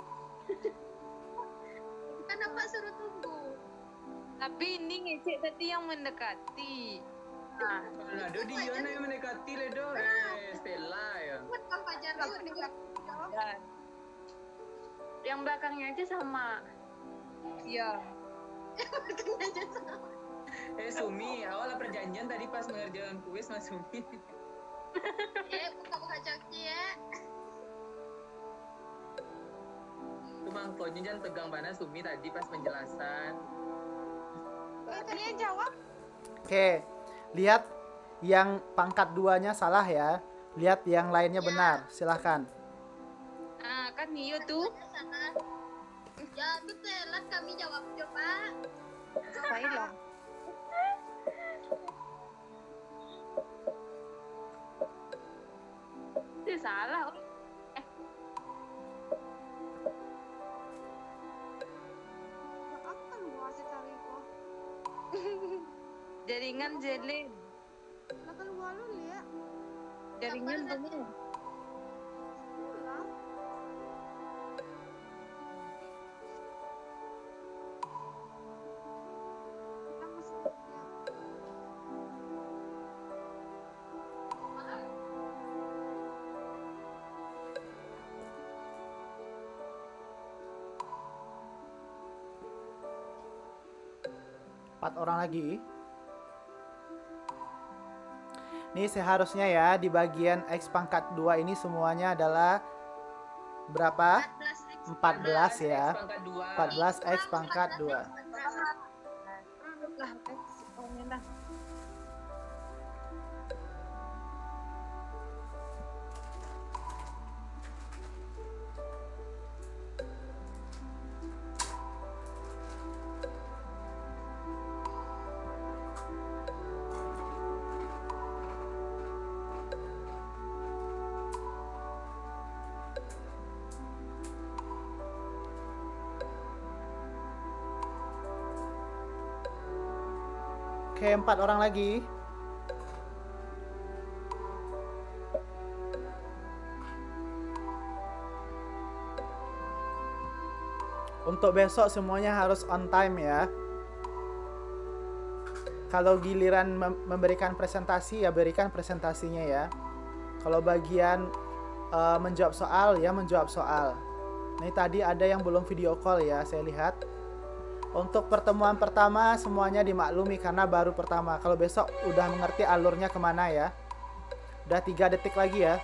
Kan apa suruh tunggu. Tapi ini ngecek tadi yang mendekati. Nah, Ledo Diana yang mendekati Ledo. Stella ya. Buat Bang Fajar dulu nih. dan yang belakangnya aja sama. Iya. Aja sama. Sumi, awal perjanjian tadi pas mengerjakan kuis Mas Sumi. Buka-buka joki ya. Itu mangkonya jangan tegang panas Sumi tadi pas penjelasan. Kalian jawab. Oke, lihat yang pangkat 2-nya salah ya. Lihat yang lainnya benar. Silahkan. Ah, kan iya tuh. Ya, itu telat kami jawab coba. Saya lah. Itu salah. Apa lu masih cari kok? Jaringan jelek. Nakal walu lihat. Jaringan bener. Pulang. Kita masih Empat orang lagi. Ini seharusnya ya di bagian X pangkat 2 ini semuanya adalah berapa? 14 ya. 14 X pangkat 2. Lah, lah. Oke, 4 orang lagi. Untuk besok semuanya harus on time ya. Kalau giliran memberikan presentasi ya berikan presentasinya ya. Kalau bagian menjawab soal ya menjawab soal. Ini tadi ada yang belum video call ya, saya lihat. Untuk pertemuan pertama semuanya dimaklumi karena baru pertama. Kalau besok udah mengerti alurnya kemana ya. Udah 3 detik lagi ya.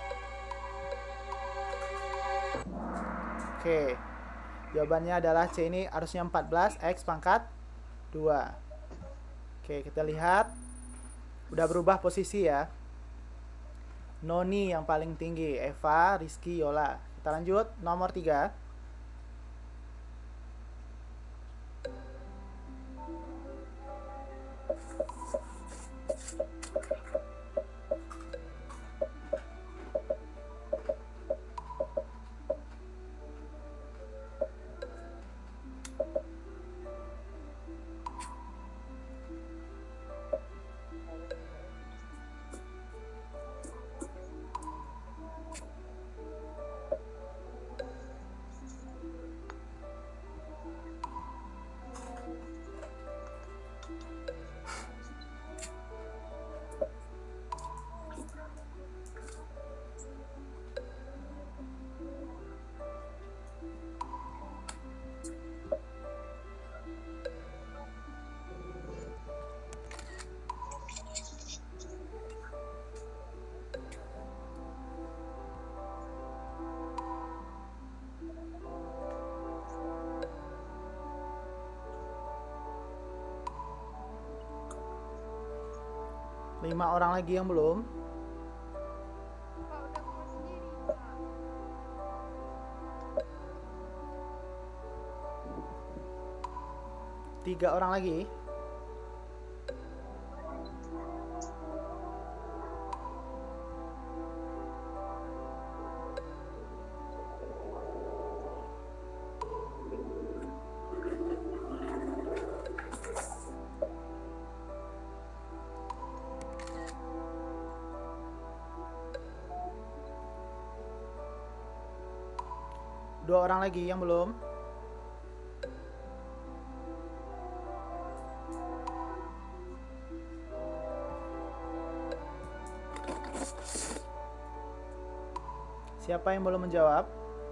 Oke. Jawabannya adalah C ini harusnya 14 X pangkat 2. Oke, kita lihat. Udah berubah posisi ya. Noni yang paling tinggi, Eva, Rizky, Yola. Kita lanjut nomor 3. 5 orang lagi yang belum. Pak udah keluar sendiri, Pak. 3 orang lagi. Dua orang lagi yang belum. Siapa yang belum menjawab?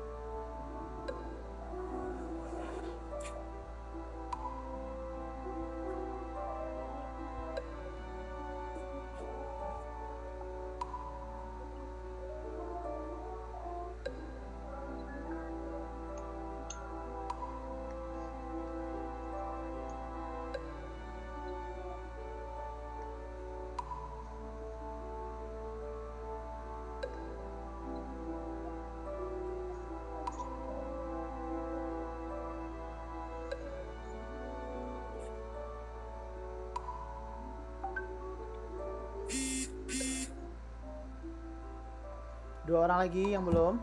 Dua orang lagi yang belum.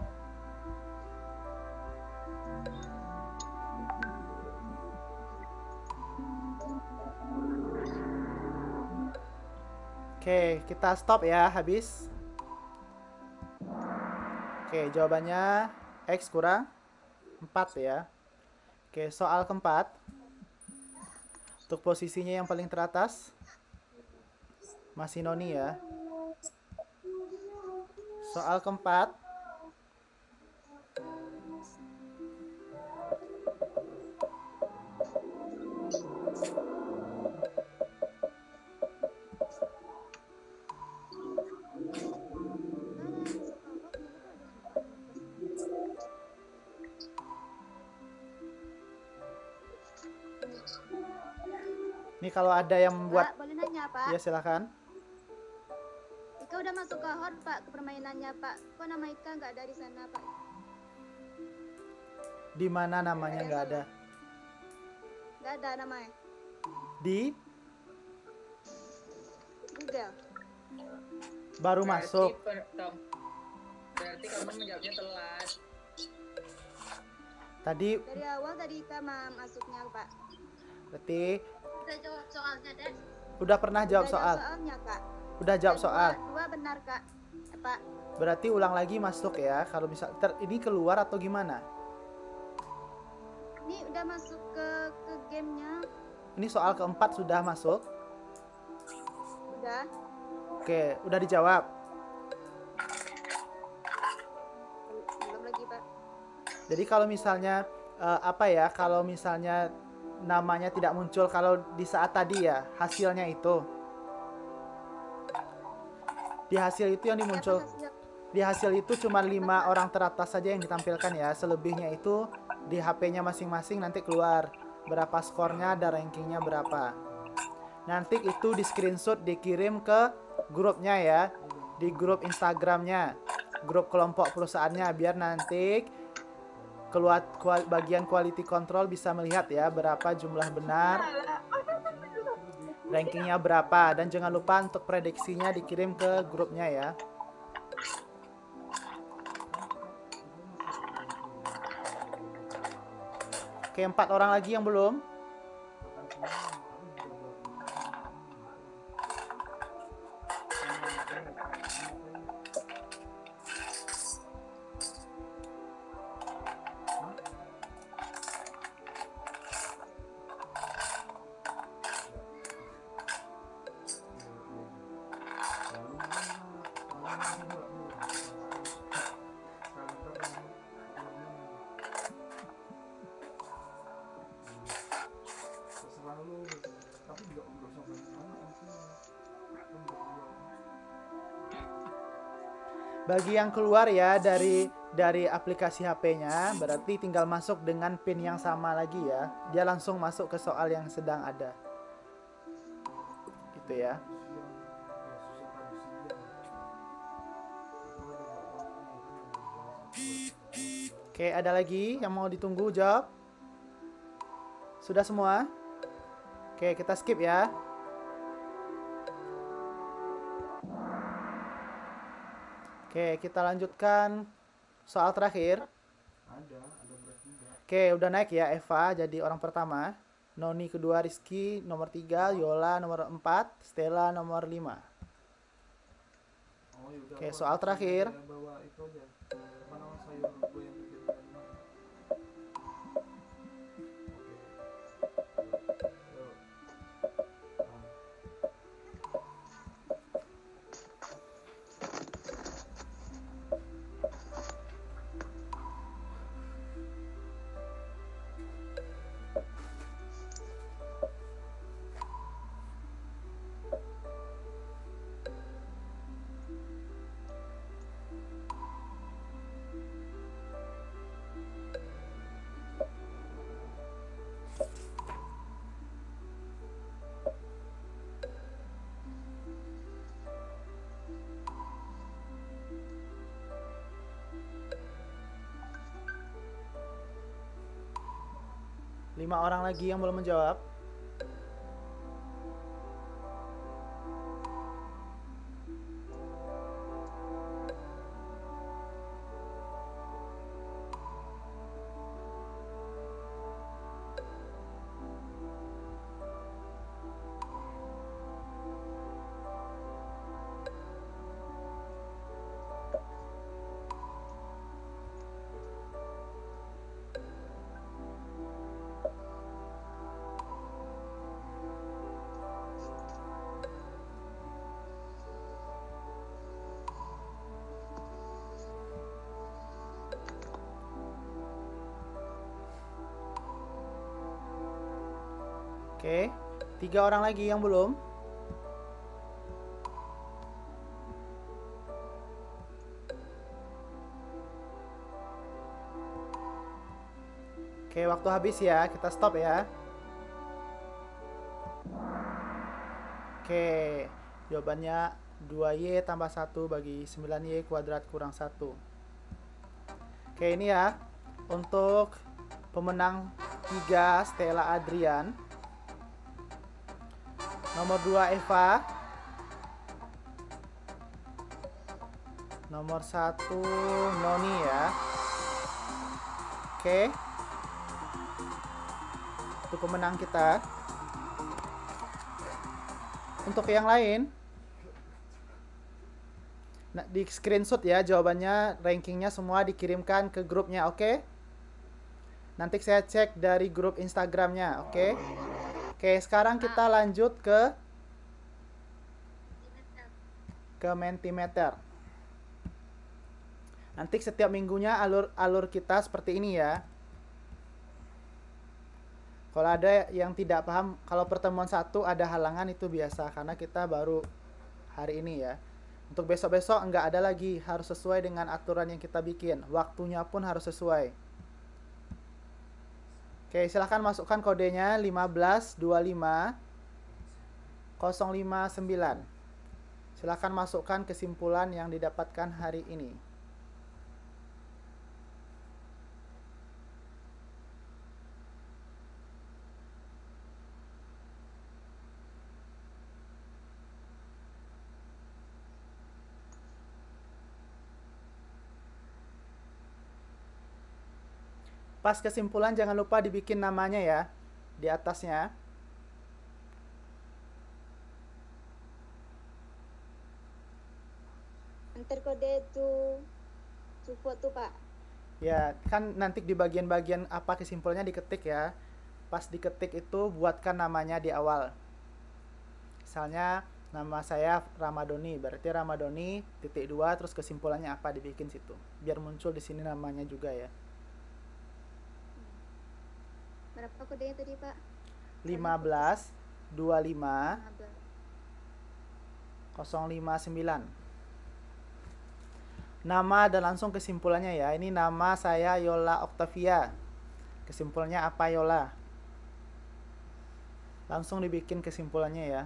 Oke, kita stop ya, habis. Oke, jawabannya X kurang 4 ya. Oke, soal keempat. Untuk posisinya yang paling teratas masih Noni ya. Soal keempat. Ini kalau ada yang membuat, Pak, boleh nanya, Pak? ya silakan. Ika udah masuk ke hot, Pak, ke permainannya, Pak. Kok nama Ika nggak ada di sana, Pak? Di mana namanya nggak ada? Nggak ada namanya. Di Google. baru masuk. Berarti kamu menjawabnya telat. Tadi Dari awal tadi Ika masuknya, Pak. berarti Udah jawab soalnya, Des. udah pernah jawab Udah soal. soalnya, Kak. Udah jawab Dan soal. Dua benar, Kak. Pak. Berarti ulang lagi masuk ya. Kalau misal ini keluar atau gimana? Ini udah masuk ke gamenya. Ini soal keempat sudah masuk. Udah. Oke, udah dijawab. Belum lagi, Pak. Jadi kalau misalnya apa ya? Kalau misalnya namanya tidak muncul kalau di saat tadi ya, hasilnya itu. Di hasil itu yang dimuncul. Di hasil itu cuma 5 orang teratas saja yang ditampilkan ya. Selebihnya itu di HP-nya masing-masing nanti keluar berapa skornya, ada rankingnya berapa. Nanti itu di screenshot dikirim ke grupnya ya, di grup Instagramnya, grup kelompok perusahaannya, biar nanti keluar bagian quality control bisa melihat ya berapa jumlah benar, rankingnya berapa, dan jangan lupa untuk prediksinya dikirim ke grupnya ya. Oke, 4 orang lagi yang belum. Bagi yang keluar ya dari aplikasi HP-nya, berarti tinggal masuk dengan PIN yang sama lagi ya. Dia langsung masuk ke soal yang sedang ada. Gitu ya. Oke, ada lagi yang mau ditunggu jawab? Sudah semua? Oke, kita skip ya. Oke, kita lanjutkan soal terakhir. Oke, udah naik ya Eva jadi orang pertama. Noni kedua, Rizky nomor 3, Yola nomor 4, Stella nomor 5. Oke, soal terakhir. Lima orang lagi yang belum menjawab. Oke, 3 orang lagi yang belum. Oke, waktu habis ya, kita stop ya. Oke, jawabannya 2Y tambah 1 bagi 9Y kuadrat kurang 1. Oke, ini ya, untuk pemenang 3 Stella Adrian. Nomor 2 Eva. Nomor 1 Noni ya. Oke. Itu pemenang kita. Untuk yang lain, nah, di screenshot ya jawabannya, rankingnya semua dikirimkan ke grupnya, oke? Nanti saya cek dari grup Instagramnya, oke? Oke, sekarang kita lanjut ke Mentimeter. Nanti setiap minggunya alur kita seperti ini ya. Kalau ada yang tidak paham, kalau pertemuan 1 ada halangan itu biasa karena kita baru hari ini ya. Untuk besok-besok enggak ada lagi, harus sesuai dengan aturan yang kita bikin. Waktunya pun harus sesuai. Oke, silahkan masukkan kodenya 1525059. Silahkan masukkan kesimpulan yang didapatkan hari ini. Pas kesimpulan jangan lupa dibikin namanya ya di atasnya. Enter kode to support tuh Pak. Ya, kan nanti di bagian-bagian apa kesimpulannya diketik ya. Pas diketik itu buatkan namanya di awal. Misalnya nama saya Ramadoni, berarti Ramadoni .2 terus kesimpulannya apa dibikin situ. Biar muncul di sini namanya juga ya. Berapa kodenya tadi Pak? 1525059. Nama dan langsung kesimpulannya ya. Ini nama saya Yola Octavia. Kesimpulannya apa Yola? Langsung dibikin kesimpulannya ya.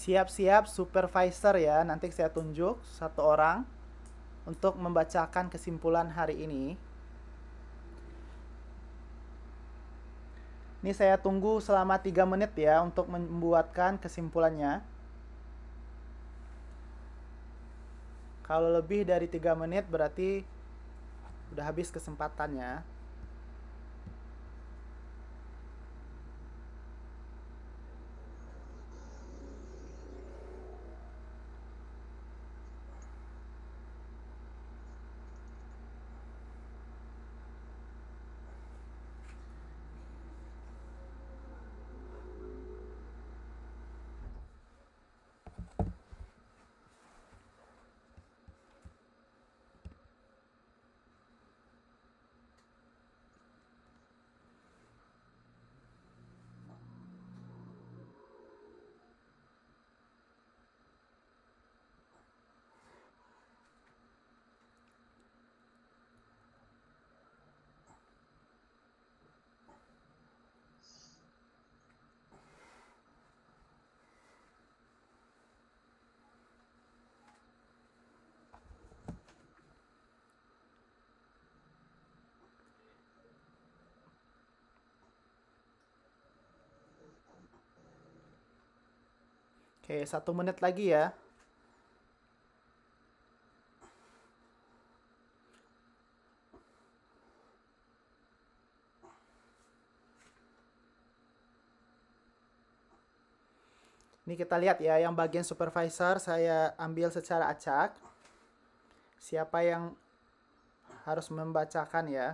Siap-siap supervisor ya. Nanti saya tunjuk satu orang untuk membacakan kesimpulan hari ini. Ini saya tunggu selama 3 menit ya untuk membuatkan kesimpulannya. Kalau lebih dari 3 menit berarti udah habis kesempatannya. Oke, 1 menit lagi ya. Ini kita lihat ya, yang bagian supervisor saya ambil secara acak. Siapa yang harus membacakan ya?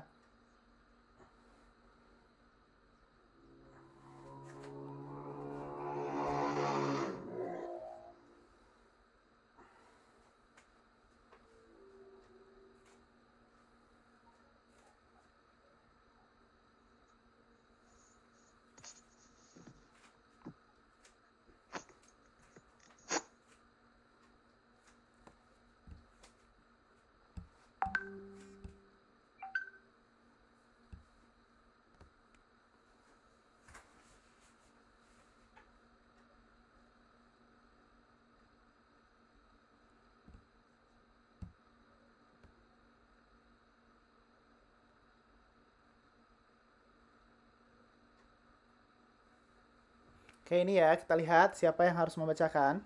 Oke, ini ya, kita lihat siapa yang harus membacakan.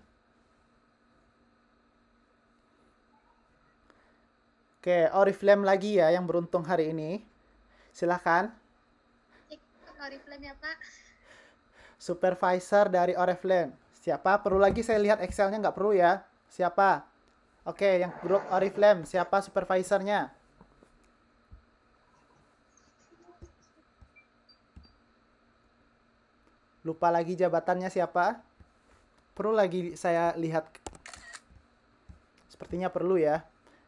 Oke, Oriflame lagi ya yang beruntung hari ini. Silahkan. Oriflame ya, Pak. Supervisor dari Oriflame. Siapa? Perlu lagi saya lihat Excel-nya, nggak perlu ya. Siapa? Oke, yang grup Oriflame. Siapa supervisornya? Lupa lagi jabatannya siapa? Perlu lagi saya lihat. Sepertinya perlu ya.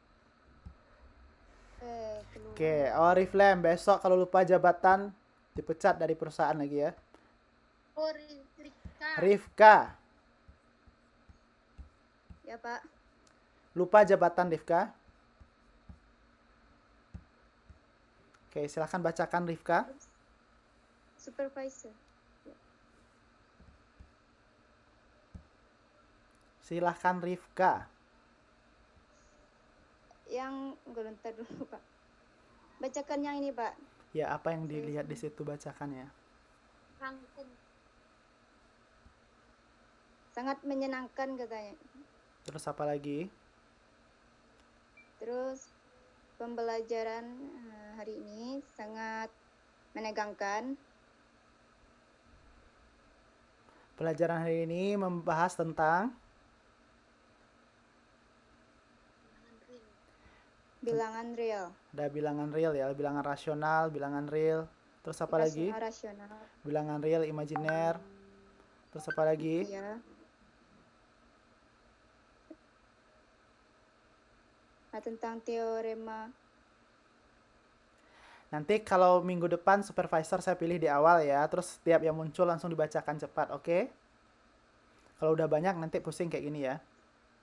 Oke, Oriflame, besok kalau lupa jabatan dipecat dari perusahaan lagi ya. Oh, Rifka. Rifka. Ya, Pak. Lupa jabatan Rifka. Oke, silahkan bacakan Rifka. Supervisor. Silahkan Rifka. Yang ntar dulu, Pak. Bacakan yang ini, Pak. Ya, apa yang dilihat di situ bacakannya. Rangkum. Sangat menyenangkan katanya. Terus apa lagi? Terus pembelajaran hari ini sangat menegangkan. Pelajaran hari ini membahas tentang bilangan real. ada bilangan real ya, bilangan rasional, bilangan real. Terus apa lagi? Rasional. Bilangan real, imajiner. Terus apa lagi? Ya. Nah, tentang teorema. Nanti kalau minggu depan supervisor saya pilih di awal ya. Terus setiap yang muncul langsung dibacakan cepat, oke? Kalau udah banyak nanti pusing kayak gini ya.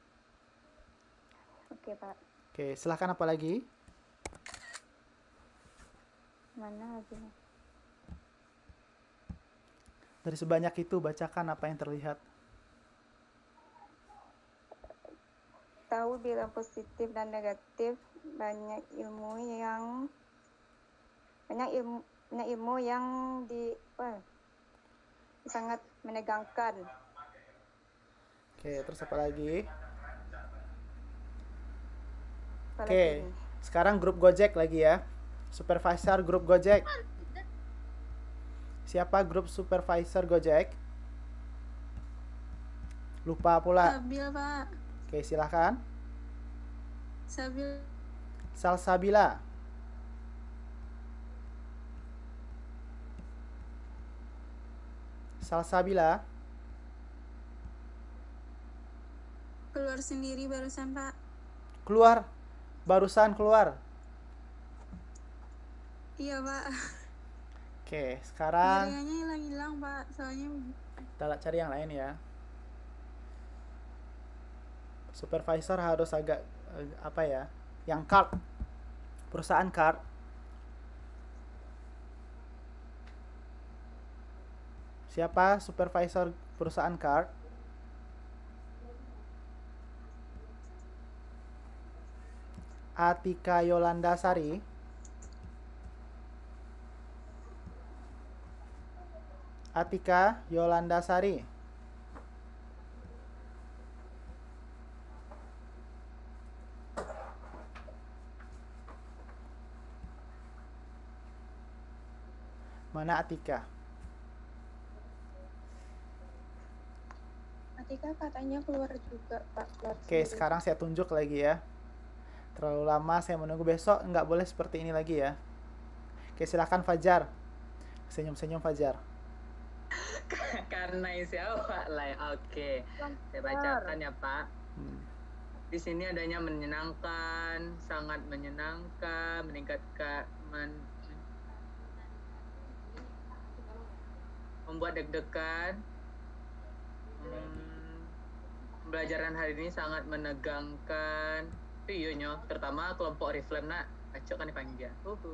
Oke, Pak. Oke, silahkan apa lagi? Mana lagi? Dari sebanyak itu bacakan apa yang terlihat. tahu bilang positif dan negatif banyak ilmu yang sangat menegangkan. Oke, terus apa lagi? Apalagi Oke, nih? sekarang grup Gojek lagi ya. Supervisor grup Gojek. Siapa grup supervisor Gojek? Lupa pula. Sabil, Pak. Oke, silahkan. Sabil. Salsabila. Salsabila. Keluar sendiri barusan, Pak. Keluar. Barusan keluar. Iya, Pak. Oke, sekarang Jaringannya hilang-hilang, Pak. Soalnya kita cari yang lain ya. Supervisor harus agak apa ya? Yang card. Perusahaan card. Siapa supervisor perusahaan card? Atika Yolanda Sari. Atika Yolanda Sari. Mana Atika? Atika katanya keluar juga, Pak. Oke, sekarang saya tunjuk lagi ya. Terlalu lama saya menunggu, besok nggak boleh seperti ini lagi ya. Oke, silahkan Fajar. Senyum-senyum Fajar. Karena isi awak lah. Oke, saya bacakan ya Pak. Di sini adanya menyenangkan, sangat menyenangkan, meningkatkan, membuat deg-degan. Pembelajaran hari ini sangat menegangkan. Iya nyo, terutama kelompok Reflame nak, acok kan dipanggil.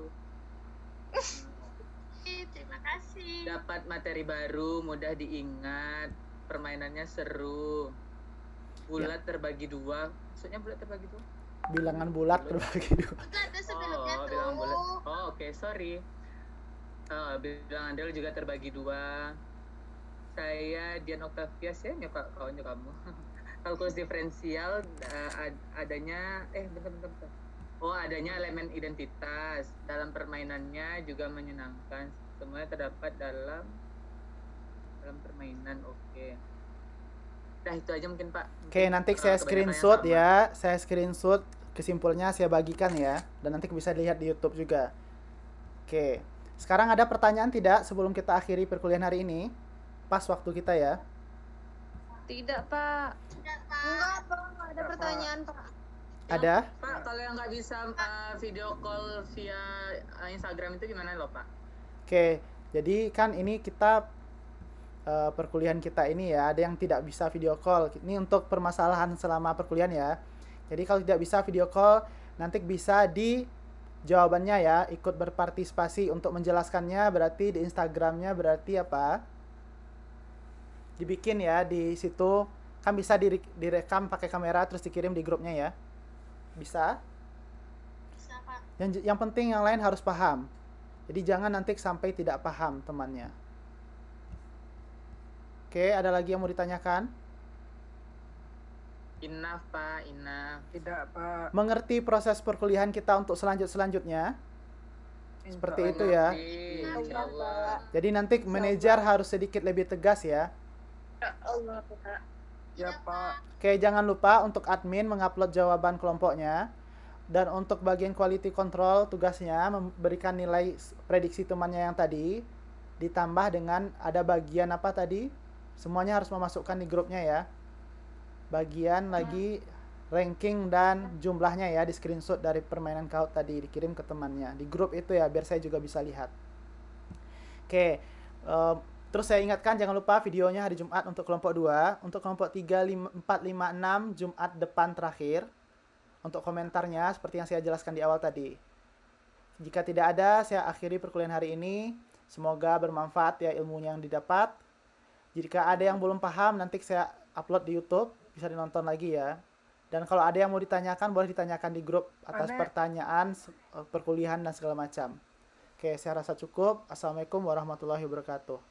Terima kasih. Dapat materi baru, mudah diingat, permainannya seru. Bulat terbagi dua, maksudnya bulat terbagi dua? Bilangan bulat terbagi dua. Ada sebelumnya tuh. Bilangan bulat. Oh, oke, sorry. Bilangan del juga terbagi dua. Saya Dian Octavia, saya nyokap kawan kamu. Kalkulus diferensial adanya bentar. Oh, adanya elemen identitas. Dalam permainannya juga menyenangkan. Semuanya terdapat dalam permainan. Oke. Nah, itu aja mungkin, Pak. Oke, nanti saya screenshot ya. Saya screenshot kesimpulannya saya bagikan ya, dan nanti bisa dilihat di YouTube juga. Oke. Sekarang ada pertanyaan tidak sebelum kita akhiri perkuliahan hari ini? Pas waktu kita ya. Tidak, Pak. Enggak, Pak. Ada pertanyaan, Pak. Ada? Pak, kalau yang nggak bisa video call via Instagram itu gimana loh, Pak? Oke, jadi kan ini kita perkuliahan kita ini ya, ada yang tidak bisa video call. Ini untuk permasalahan selama perkuliahan ya. Jadi kalau tidak bisa video call, nanti bisa di jawabannya ya, ikut berpartisipasi untuk menjelaskannya. Berarti di Instagramnya berarti apa? Dibikin ya di situ, kan bisa direkam pakai kamera terus dikirim di grupnya ya. Bisa? Bisa, Pak. Yang penting yang lain harus paham. Jadi jangan nanti sampai tidak paham temannya. Oke, ada lagi yang mau ditanyakan? Enough, Pak. Enough. Tidak, Pak. Mengerti proses perkuliahan kita untuk selanjutnya? Seperti itu ya. Jadi nanti manajer harus sedikit lebih tegas ya. Allah, Pak. Ya, Pak. Oke, jangan lupa untuk admin mengupload jawaban kelompoknya. Dan untuk bagian quality control tugasnya memberikan nilai prediksi temannya yang tadi. Ditambah dengan ada bagian apa tadi? Semuanya harus memasukkan di grupnya ya. Bagian lagi ranking dan jumlahnya ya, di screenshot dari permainan Kahoot tadi, dikirim ke temannya. Di grup itu ya, biar saya juga bisa lihat. Oke, terus saya ingatkan jangan lupa videonya hari Jumat untuk kelompok 2. Untuk kelompok 3, 4, 5, 6 Jumat depan terakhir. Untuk komentarnya seperti yang saya jelaskan di awal tadi. Jika tidak ada, saya akhiri perkuliahan hari ini. Semoga bermanfaat ya ilmunya yang didapat. Jika ada yang belum paham, nanti saya upload di YouTube, bisa dinonton lagi ya. Dan kalau ada yang mau ditanyakan, boleh ditanyakan di grup atas Ane. pertanyaan perkuliahan dan segala macam. Oke, saya rasa cukup. Assalamualaikum warahmatullahi wabarakatuh.